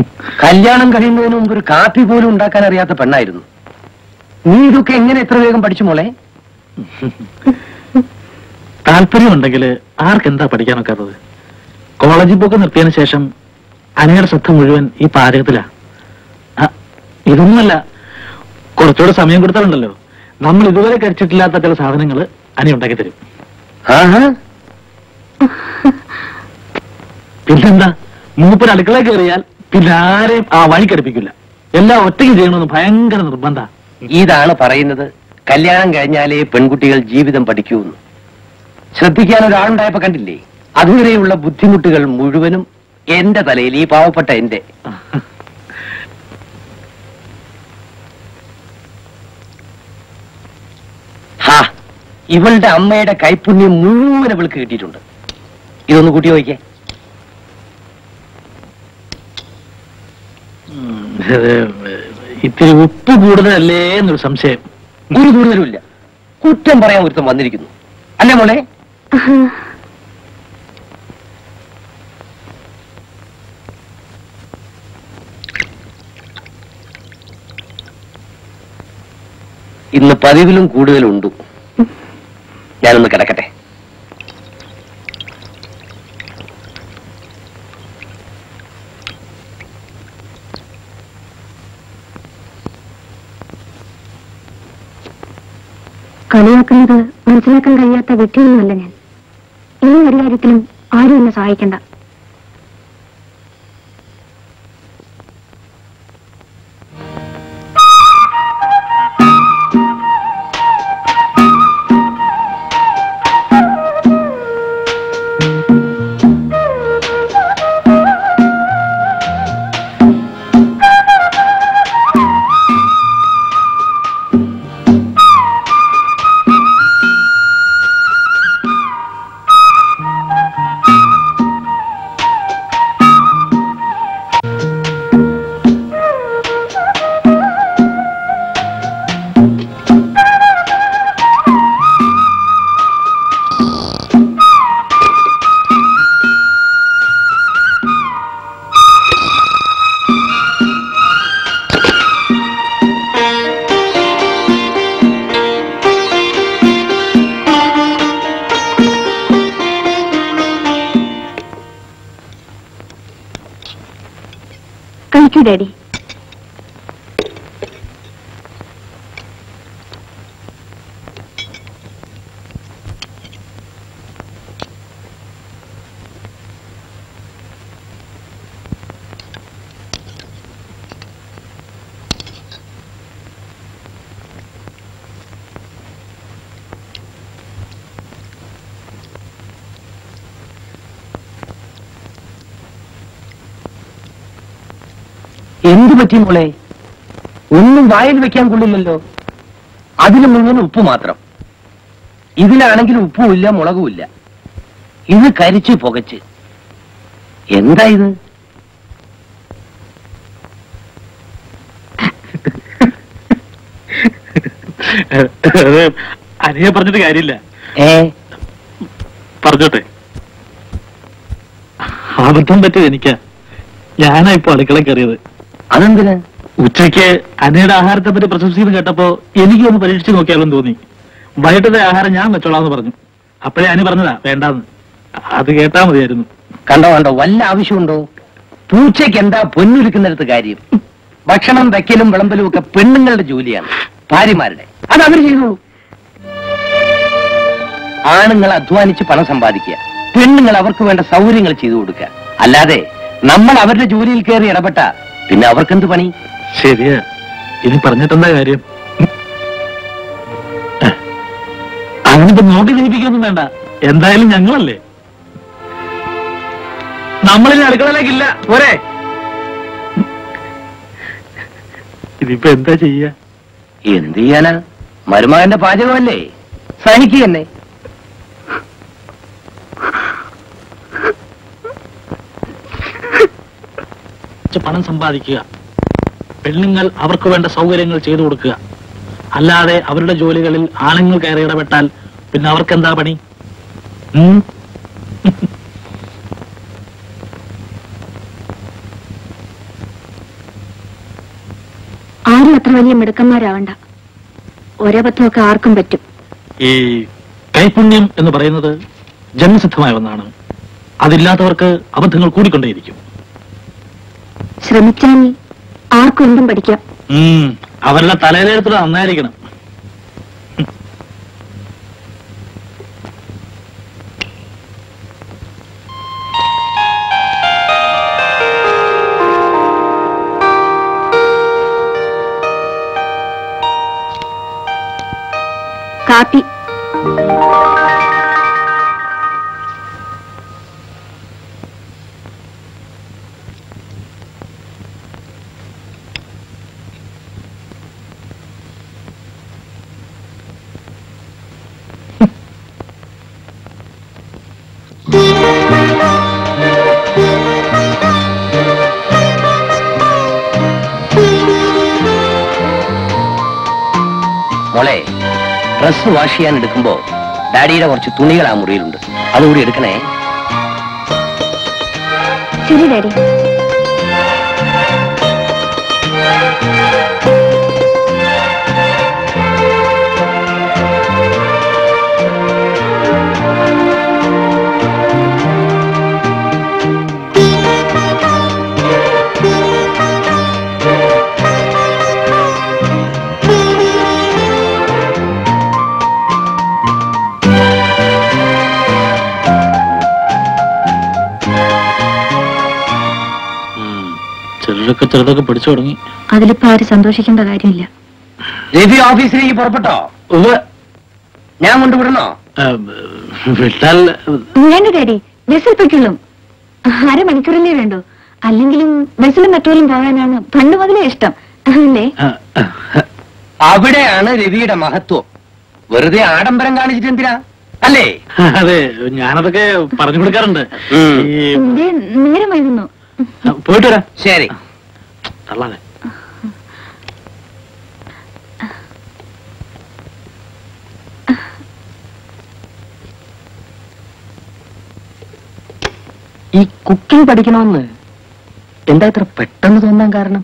കല്യാണം കഴിയുന്നതിന് മുമ്പ് ഒരു കാപ്പി പോലും ഉണ്ടാക്കാൻ അറിയാത്ത പെണ്ണായിരുന്നു നീ. ഇതൊക്കെ എങ്ങനെ എത്ര വേഗം പഠിച്ചു മോളെ? താല്പര്യമുണ്ടെങ്കിൽ ആർക്കെന്താ പഠിക്കാനൊക്കാത്തത്? കോളേജിൽ പോക്ക് നിർത്തിയതിനു ശേഷം അനയുടെ ശ്രദ്ധ മുഴുവൻ ഈ പാചകത്തിലാ. ഇതൊന്നുമല്ല, കുറച്ചുകൂടെ സമയം കൊടുത്താലുണ്ടല്ലോ നമ്മൾ ഇതുവരെ കഴിച്ചിട്ടില്ലാത്ത ചില സാധനങ്ങൾ അനി ഉണ്ടാക്കി തരും. ആഹാ, പിന്നെന്താ, മൂപ്പര് അടുക്കള കയറിയാൽ പിന്നെ ആരെയും ആ വഴി കടുപ്പിക്കില്ല. എല്ലാം ഒറ്റയ്ക്ക് ചെയ്യണമെന്ന് ഭയങ്കര നിർബന്ധ. ഇതാണ് പറയുന്നത് കല്യാണം കഴിഞ്ഞാലേ പെൺകുട്ടികൾ ജീവിതം പഠിക്കൂന്ന്. ശ്രദ്ധിക്കാൻ ഒരാളുണ്ടായപ്പോ കണ്ടില്ലേ, അതുവരെയുള്ള ബുദ്ധിമുട്ടുകൾ മുഴുവനും എന്റെ തലയിൽ, ഈ പാവപ്പെട്ട എന്റെ. ഹാ, ഇവളുടെ അമ്മയുടെ കൈപ്പുണ്യം മുഴുവൻ ഇവൾക്ക് കിട്ടിയിട്ടുണ്ട്. ഇതൊന്ന് കൂട്ടി നോക്കിയേ. ഇത്തിരി ഉപ്പ് കൂടുതലല്ലേ എന്നൊരു സംശയം. ഒരു കൂടുതലുമില്ല. കുറ്റം പറയാൻ ഒരുത്തം വന്നിരിക്കുന്നു അല്ലേ മോളെ? ഇന്ന് പതിവിലും കൂടുതലുണ്ട്. ഞാനൊന്ന് കിടക്കട്ടെ. കളിയാക്കുന്നത് മനസ്സിലാക്കാൻ കഴിയാത്ത വ്യക്തിയൊന്നുമല്ല ഞാൻ. ഈ ഒരു കാര്യത്തിലും ആരും എന്നെ സഹായിക്കണ്ട. കഴിക്കൂ ഡാഡി. എന്തു പറ്റി മോളെ? ഒന്നും വായിൽ വെക്കാൻ കൊള്ളില്ലല്ലോ. അതിന് മുഴുവൻ ഉപ്പ് മാത്രം. ഇതിലാണെങ്കിൽ ഉപ്പുമില്ല, മുളകുമില്ല. ഇത് കരിച്ച് പുകച്ച്. എന്താ ഇത്? അനിയെ പറഞ്ഞിട്ട് കാര്യമില്ല. പറഞ്ഞോട്ടെ. അബദ്ധം പറ്റിയത് എനിക്കാ. ഞാനാ ഇപ്പൊ അടുക്കള കയറിയത്. അതെന്തിനാ? ഉച്ചയ്ക്ക് അനിയുടെ ആഹാരത്തെ പറ്റി പ്രശംസിന്ന് കേട്ടപ്പോ എനിക്കൊന്ന് പരീക്ഷിച്ച് നോക്കിയാലും തോന്നി. വൈകിട്ടത്തെ ആഹാരം ഞാൻ വെച്ചോളാന്ന് പറഞ്ഞു. അപ്പോഴേ അനി പറഞ്ഞതാ വേണ്ടാന്ന്. അത് കേട്ടാ മതിയായിരുന്നു. കണ്ടോ കണ്ടോ, വല്ല ആവശ്യമുണ്ടോ? പൂച്ചയ്ക്ക് എന്താ പൊന്നൊരുക്കുന്നിടത്ത് കാര്യം? ഭക്ഷണം വെക്കലും വിളമ്പലും ഒക്കെ പെണ്ണുങ്ങളുടെ ജോലിയാണ്, ഭാര്യമാരുടെ. അത് അവർ ചെയ്തോളൂ. ആണുങ്ങൾ അധ്വാനിച്ച് പണം സമ്പാദിക്കുക, പെണ്ണുങ്ങൾ അവർക്ക് വേണ്ട സൗകര്യങ്ങൾ ചെയ്തു കൊടുക്കുക. അല്ലാതെ നമ്മൾ അവരുടെ ജോലിയിൽ കയറി ഇടപെട്ട പിന്നെ അവർക്കെന്ത് പണി? ശരിയാ. ഇനി പറഞ്ഞിട്ടെന്താ കാര്യം? അങ്ങനിപ്പോ നോക്കി ജയിപ്പിക്കൊന്നും വേണ്ട. എന്തായാലും ഞങ്ങളല്ലേ. നമ്മളിനി അടുക്കളയിലേക്കില്ല. പോരെ? ഇതിപ്പോ എന്താ ചെയ്യാ? എന്ത് ചെയ്യാനാ? മരുമകന്റെ പാചകമല്ലേ, സഹിക്കുക തന്നെ. പണം സമ്പാദിക്കുക, പെണ്ണുങ്ങൾ അവർക്ക് വേണ്ട സൗകര്യങ്ങൾ ചെയ്തു കൊടുക്കുക. അല്ലാതെ അവരുടെ ജോലികളിൽ ആണുങ്ങൾ കയറി ഇടപെട്ടാൽ പിന്നെ അവർക്ക് എന്താ പണി? ആരും അത്ര വലിയ മിടുക്കന്മാരാവണ്ട. ഒരബദ്ധമൊക്കെ ആർക്കും പറ്റും. ഈ കൈപുണ്യം എന്ന് പറയുന്നത് ജന്മസിദ്ധമായ ഒന്നാണ്. അതില്ലാത്തവർക്ക് അബദ്ധങ്ങൾ കൂടിക്കൊണ്ടേയിരിക്കും. ശ്രമിച്ചാൽ ആർക്കും എന്തും പഠിക്കാം. അവരുടെ തലയിലെടുത്തുള്ള നന്നായിരിക്കണം. കാപ്പി. മോളെ, ഡ്രസ് വാഷ് ചെയ്യാൻ എടുക്കുമ്പോ ഡാഡിയുടെ കുറച്ച് തുണികൾ ആ മുറിയിലുണ്ട്, അതുകൂടി എടുക്കണേ. ശരി ഡാഡി. ചിലരൊക്കെ ചെറുതൊക്കെ പിടിച്ചു തുടങ്ങി. അതിലിപ്പോ ആരും സന്തോഷിക്കേണ്ട കാര്യമില്ല. രവി ഓഫീസിലേക്ക് പുറപ്പെട്ടോ? ഞാൻ കൊണ്ടുവിടണോ? വിട്ടാൽ വേണ്ട ഡാഡി, ബസ്സിൽ പൊയ്ക്കുള്ളൂ. 1/2 മണിക്കൂറല്ലേ വേണ്ടു. അല്ലെങ്കിലും ബസ്സിലും മെട്രോയിലും പോകാനാണ് പണ്ട് മുതലേ ഇഷ്ടം അല്ലേ? അവിടെയാണ് രവിയുടെ മഹത്വം. വെറുതെ ആഡംബരം കാണിച്ചിട്ട് എന്തിനാ അല്ലേ? അതെ, ഞാനതൊക്കെ പറഞ്ഞു കൊടുക്കാറുണ്ട്. നേരമായിരുന്നു. പോയിട്ട് വരാം. ശരി. തള്ളാതെ. ഈ കുക്കിംഗ് പഠിക്കണമെന്ന് എന്താ ഇത്ര പെട്ടെന്ന് തോന്നാൻ കാരണം?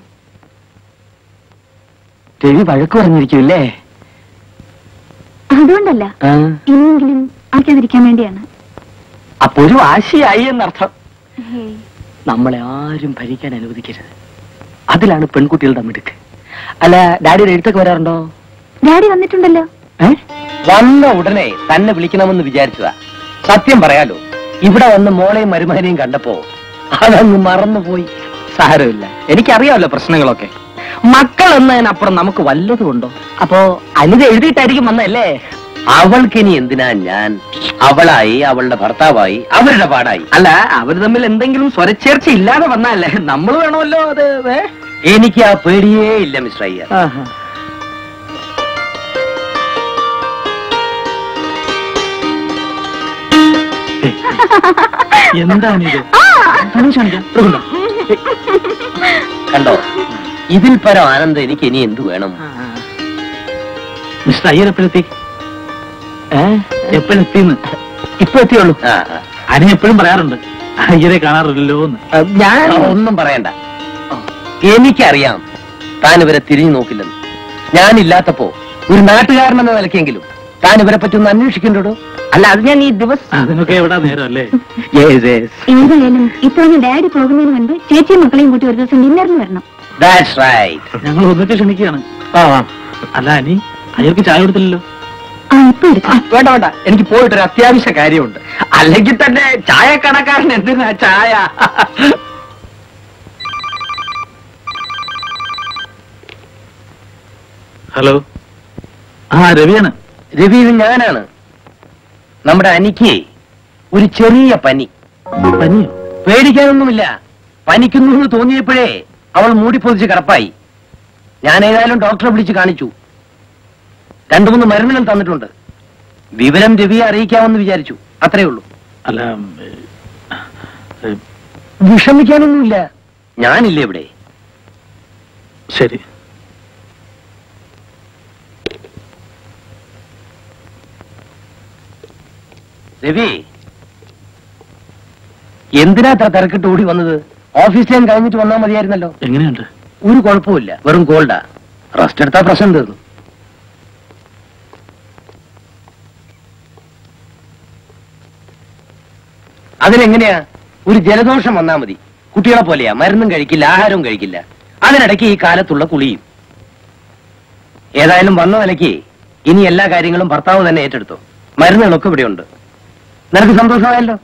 രവി വഴക്ക് പറഞ്ഞിരിക്കൂല്ലേ? അതുകൊണ്ടല്ല, ഇനിയെങ്കിലും ആക്കാതിരിക്കാൻ വേണ്ടിയാണ്. അപ്പൊ ഒരു വാശിയായി എന്നർത്ഥം. നമ്മളെ ആരും ഭരിക്കാൻ അനുവദിക്കരുത്. അതിലാണ് പെൺകുട്ടികളുടെ മിടുക്ക്. അല്ല, ഡാഡിയുടെ എഴുത്തൊക്കെ വരാറുണ്ടോ? ഡാഡി വന്നിട്ടുണ്ടല്ലോ. വന്ന ഉടനെ തന്നെ വിളിക്കണമെന്ന് വിചാരിച്ചതാ. സത്യം പറയാലോ, ഇവിടെ വന്ന് മോളെയും മരുമകനെയും കണ്ടപ്പോ അതങ്ങ് മറന്നുപോയി. സാരമില്ല, എനിക്കറിയാമല്ലോ പ്രശ്നങ്ങളൊക്കെ. മക്കൾ എന്നതിനപ്പുറം നമുക്ക് വല്ലതും ഉണ്ടോ? അപ്പോ അനിത എഴുതിയിട്ടായിരിക്കും വന്നല്ലേ? അവൾക്കിനി എന്തിനാ ഞാൻ? അവളായി, അവളുടെ ഭർത്താവായി, അവരുടെ പാടായി. അല്ല, അവർ തമ്മിൽ എന്തെങ്കിലും സ്വരച്ചേർച്ച ഇല്ലാതെ വന്നല്ലേ? നമ്മൾ വേണമല്ലോ അത്. എനിക്ക് ആ പേടിയേ ഇല്ല മിസ്റ്റർ അയ്യർ. എന്താണിത്? കണ്ടോ, ഇതിൽ പരം ആനന്ദം എനിക്ക് ഇനി എന്ത് വേണം? മിസ്റ്റർ അയ്യർ എപ്പോഴെത്തി? എപ്പോഴെത്തിന്ന്? ഇപ്പൊ എത്തിയുള്ളൂ. അനി എപ്പോഴും പറയാറുണ്ട് അയ്യരെ കാണാറില്ലല്ലോ എന്ന്. ഞാൻ ഒന്നും പറയണ്ട. എനിക്കറിയാം താൻ ഇവരെ തിരിഞ്ഞു നോക്കില്ലെന്ന്. ഞാനില്ലാത്തപ്പോ ഒരു നാട്ടുകാരൻ എന്ന നിലയ്ക്കെങ്കിലും താൻ ഇവരെ പറ്റി ഒന്ന് അന്വേഷിക്കണ്ടോ? അല്ല, അത് ഞാൻ ഈ ദിവസം അതിനൊക്കെ എവിടാ നേരം അല്ലേ? ഏതായാലും ഇത്തവണ ഡാഡി പോകുന്നതിന് മുൻപ് ചേച്ചിയും മക്കളെയും കൂട്ടി ഒരു ദിവസം ഡിന്നറിന് വരണം. That's right. ഞങ്ങൾ ഒന്നിച്ച് ക്ഷണിക്കുകയാണ്. അല്ല അനി, അയ്യർക്ക് ചായ കൊടുത്തില്ലല്ലോ? ഇപ്പൊ എടുക്കാം. വേണ്ട വേണ്ട, എനിക്ക് പോയിട്ടൊരു അത്യാവശ്യ കാര്യമുണ്ട്. അല്ലെങ്കിൽ തന്നെ ചായ കടക്കാരൻ എന്തിനാ ചായ? ഹലോ, രവിയാണ്. രവി, ഞാനാണ്. നമ്മുടെ അനിക്ക് ഒരു ചെറിയ പനി. പനിയോ? പേടിക്കാനൊന്നുമില്ല. പനിക്കുന്നു എന്ന് തോന്നിയപ്പോഴേ അവൾ മൂടിപ്പൊതിച്ച് കിടപ്പായി. ഞാൻ ഏതായാലും ഡോക്ടറെ വിളിച്ച് കാണിച്ചു. 2-3 മരുന്നുകൾ തന്നിട്ടുണ്ട്. വിവരം രവിയെ അറിയിക്കാമെന്ന് വിചാരിച്ചു, അത്രേ ഉള്ളൂ. അല്ല, വിഷമിക്കാനൊന്നുമില്ല. ഞാനില്ലേ ഇവിടെ. ശരി. രവി, എന്തിനാ അത്ര തിരക്കിട്ട് ഓടി വന്നത്? ഓഫീസ് ടൈം കഴിഞ്ഞിട്ട് വന്നാൽ മതിയായിരുന്നല്ലോ. എങ്ങനെയുണ്ട്? ഒരു കുഴപ്പമില്ല, വെറും കോൾഡാ. റെസ്റ്റ് എടുത്താ പ്രശ്നം തീർന്നു. അതിനെങ്ങനെയാ? ഒരു ജലദോഷം വന്നാ മതി. കുട്ടികളെ പോലെയാ, മരുന്നും കഴിക്കില്ല, ആഹാരവും കഴിക്കില്ല. അതിനിടയ്ക്ക് ഈ കാലത്തുള്ള കുളിയും. ഏതായാലും വന്ന നിലയ്ക്ക് ഇനി എല്ലാ കാര്യങ്ങളും ഭർത്താവ് തന്നെ ഏറ്റെടുത്തു. മരുന്നുകളൊക്കെ ഇവിടെയുണ്ട്. നിനക്ക് സന്തോഷമായല്ലോ.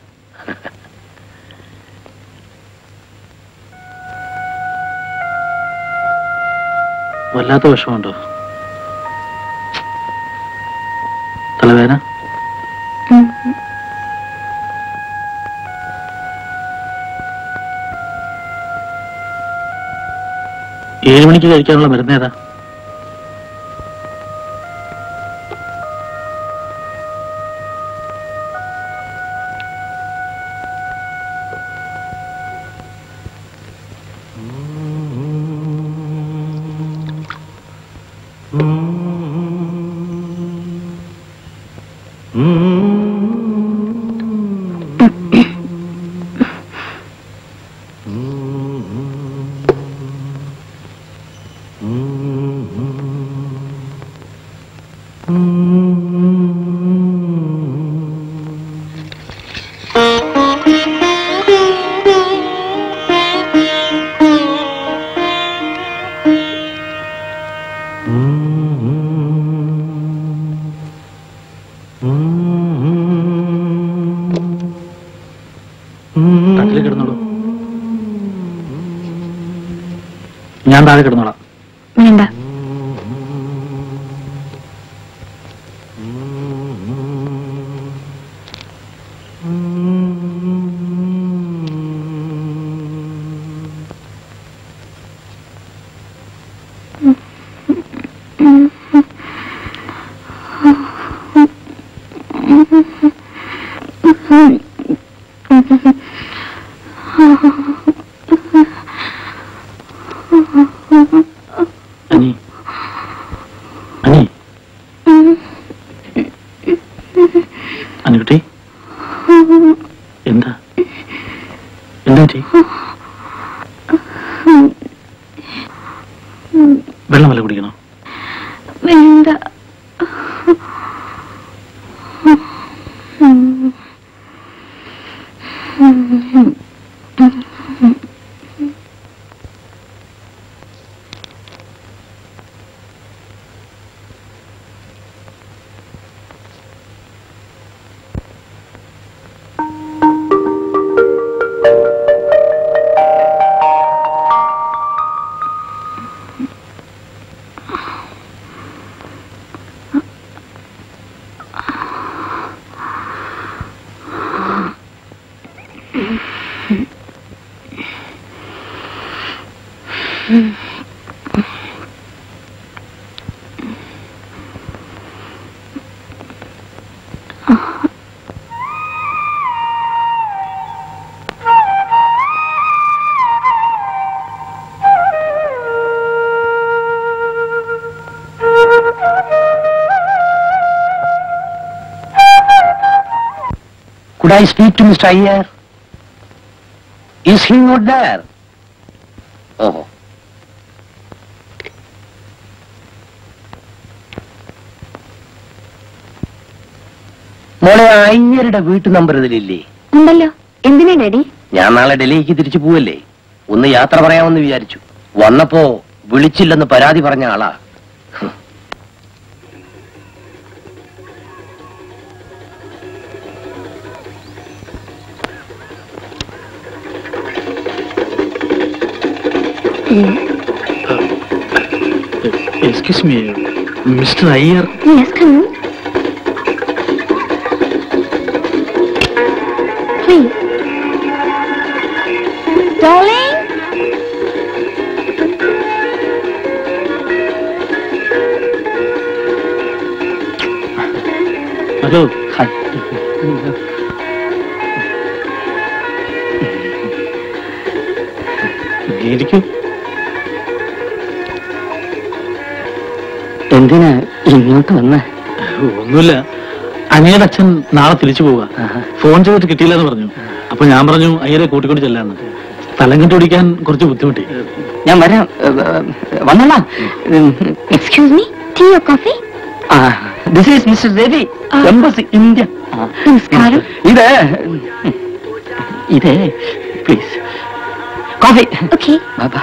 വല്ലാത്ത വിഷമമുണ്ടോ? 7 മണിക്ക് കഴിക്കാനുള്ള മരുന്ന് ഏതാ? കിടന്നോളൂ, ഞാൻ താഴെ കിടന്നോളാം. വേണ്ട. അനി, അനി, അനുകുട്ടി, എന്താ എന്താ പറ്റി? വെള്ളം വല്ല കുടിക്കണോ? വേണ്ട. Could I speak to Mr. Iyer? Is he not there? Oh. മോളെ, അയ്യരുടെ വീട്ടു നമ്പർ ഇതിലില്ലേ? ഉണ്ടല്ലോ. എന്തിനാ ഡാഡി? ഞാൻ നാളെ ഡൽഹിക്ക് തിരിച്ചു പോവല്ലേ, ഒന്ന് യാത്ര പറയാമെന്ന് വിചാരിച്ചു. വന്നപ്പോ വിളിച്ചില്ലെന്ന് പരാതി പറഞ്ഞ ആളാ. Excuse me, Mr. Iyer. Yes, come in. Please. Darling? Hello. Hi. ഇരിക്കൂ. എന്തിനാ ഇങ്ങോട്ട് വന്ന? ഒന്നുമില്ല, അനിയുടെ അച്ഛൻ നാളെ തിരിച്ചു പോവാ. ഫോൺ ചെയ്തിട്ട് കിട്ടിയില്ല എന്ന് പറഞ്ഞു. അപ്പൊ ഞാൻ പറഞ്ഞു അയ്യരെ കൂട്ടിക്കൊണ്ട് ചെല്ലാന്ന്. സ്ഥലം കണ്ടുപിടിക്കാൻ കുറച്ച് ബുദ്ധിമുട്ടി. ഞാൻ വരാം. വന്നോളാം. Excuse me, tea or coffee? This is mister Ravi, embassy India. നമസ്കാരം. ഇത് പ്ലീസ് കോഫി. Okay. ബാബാ.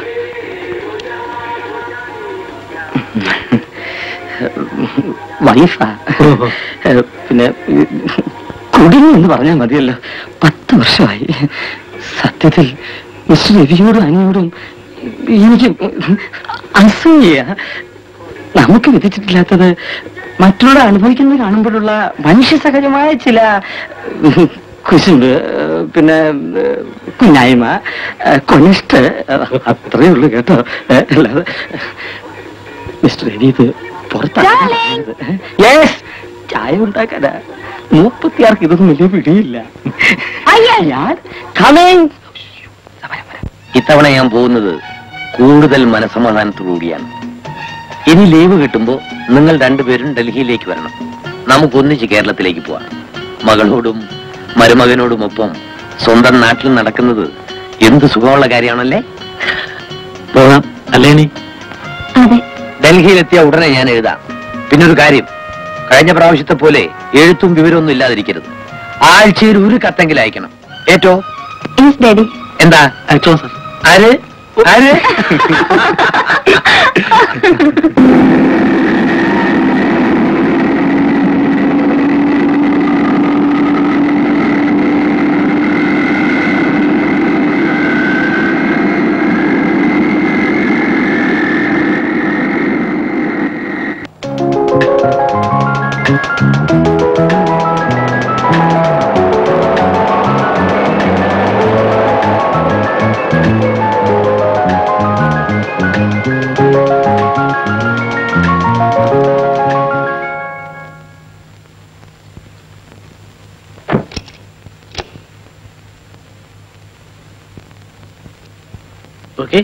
വൈഫാ. പിന്നെ കുടുങ്ങി എന്ന് പറഞ്ഞാൽ മതിയല്ലോ. 10 വർഷമായി. സത്യത്തിൽ മിസ്റ്റർ രവിയോടും അനിയോടും എനിക്ക് അസൂയ. നമുക്ക് വിധിച്ചിട്ടില്ലാത്തത് മറ്റുള്ളവർ അനുഭവിക്കുന്നത് കാണുമ്പോഴുള്ള മനുഷ്യ സഹജമായ ചില കുശുമ്പ്, പിന്നെ കുഞ്ഞായ്മ, കൊനിഷ്ഠ, അത്രയേ ഉള്ളൂ കേട്ടോ. അല്ലാതെ മിസ്റ്റർ ഇത് പുറത്താണ്. ചായ ഉണ്ടാക്കാനാ. 36 ഇതൊന്നും വലിയ പിടിയില്ല. ഞാൻ ഇത്തവണ ഞാൻ പോകുന്നത് കൂടുതൽ മനസമാധാനത്തോടുകൂടിയാണ്. ഇനി ലീവ് കിട്ടുമ്പോ നിങ്ങൾ രണ്ടുപേരും ഡൽഹിയിലേക്ക് വരണം. നമുക്കൊന്നിച്ച് കേരളത്തിലേക്ക് പോവാം. മകളോടും മരുമകനോടുമൊപ്പം സ്വന്തം നാട്ടിൽ നടക്കുന്നത് എന്ത് സുഖമുള്ള കാര്യമാണല്ലേ? പോകാം അല്ലേ? നീ അതെ. ഡൽഹിയിലെത്തിയ ഉടനെ ഞാൻ എഴുതാം. പിന്നൊരു കാര്യം, കഴിഞ്ഞ പ്രാവശ്യത്തെ പോലെ എഴുത്തും വിവരമൊന്നും ഇല്ലാതിരിക്കരുത്. ആഴ്ചയിൽ ഒരു കത്തെങ്കിലും അയക്കണം. ഏറ്റോ? Yes daddy. എന്താ അയച്ചോ സർ. ആര് ആര്? ഓക്കെ.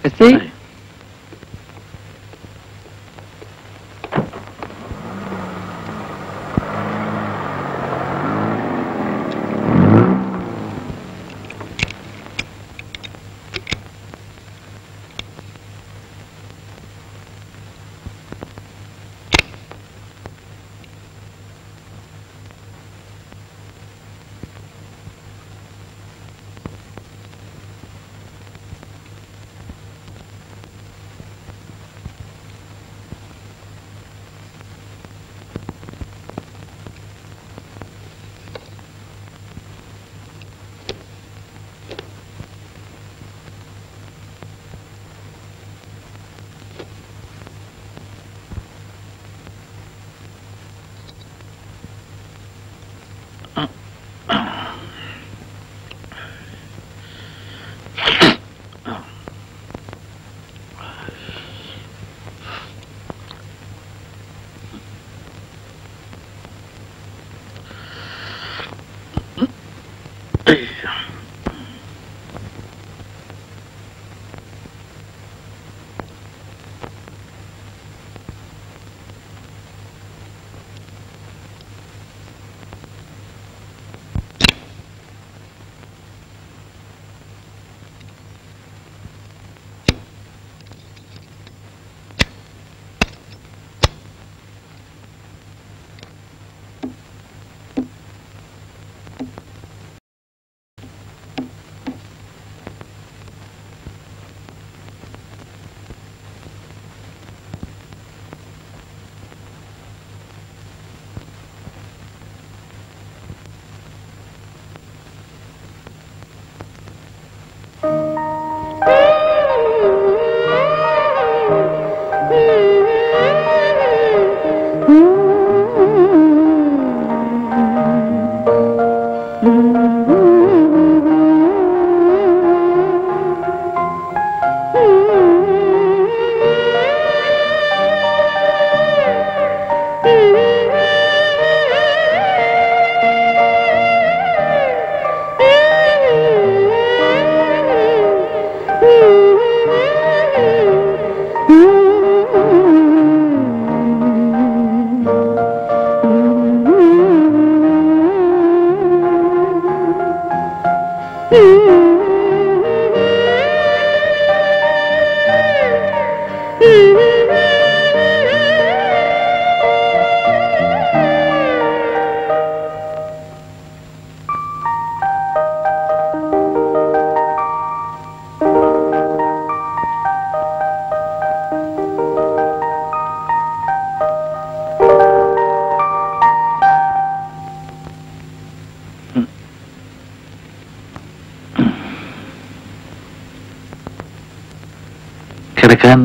കിടക്കാൻ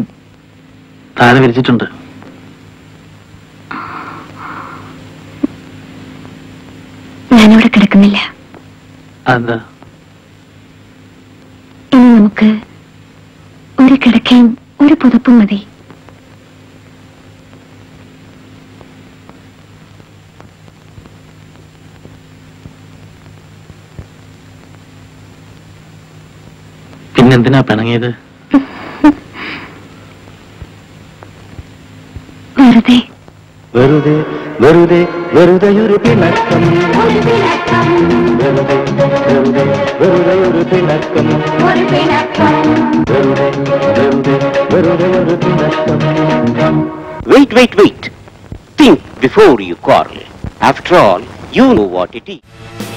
താഴെ വിരിച്ചിട്ടുണ്ട്. ഞാനിവിടെ കിടക്കുന്നില്ല. അതെന്താ? ഇനി നമുക്ക് ഒരു കിടക്കയും ഒരു പുതപ്പും മതി. പിന്നെന്തിനാ പിണങ്ങിയത്? വെറുതെ വെറുതെ വെറുതെ വെറുതെ ഒരു പിണക്കം, ഒരു പിണക്കം, വെറുതെ വെറുതെ വെറുതെ ഒരു പിണക്കം, ഒരു പിണക്കം. വെറുതെ വെറുതെ വെറുതെ ഒരു പിണക്കം. Wait, wait, wait. Think before you quarrel. After all, you know what it is.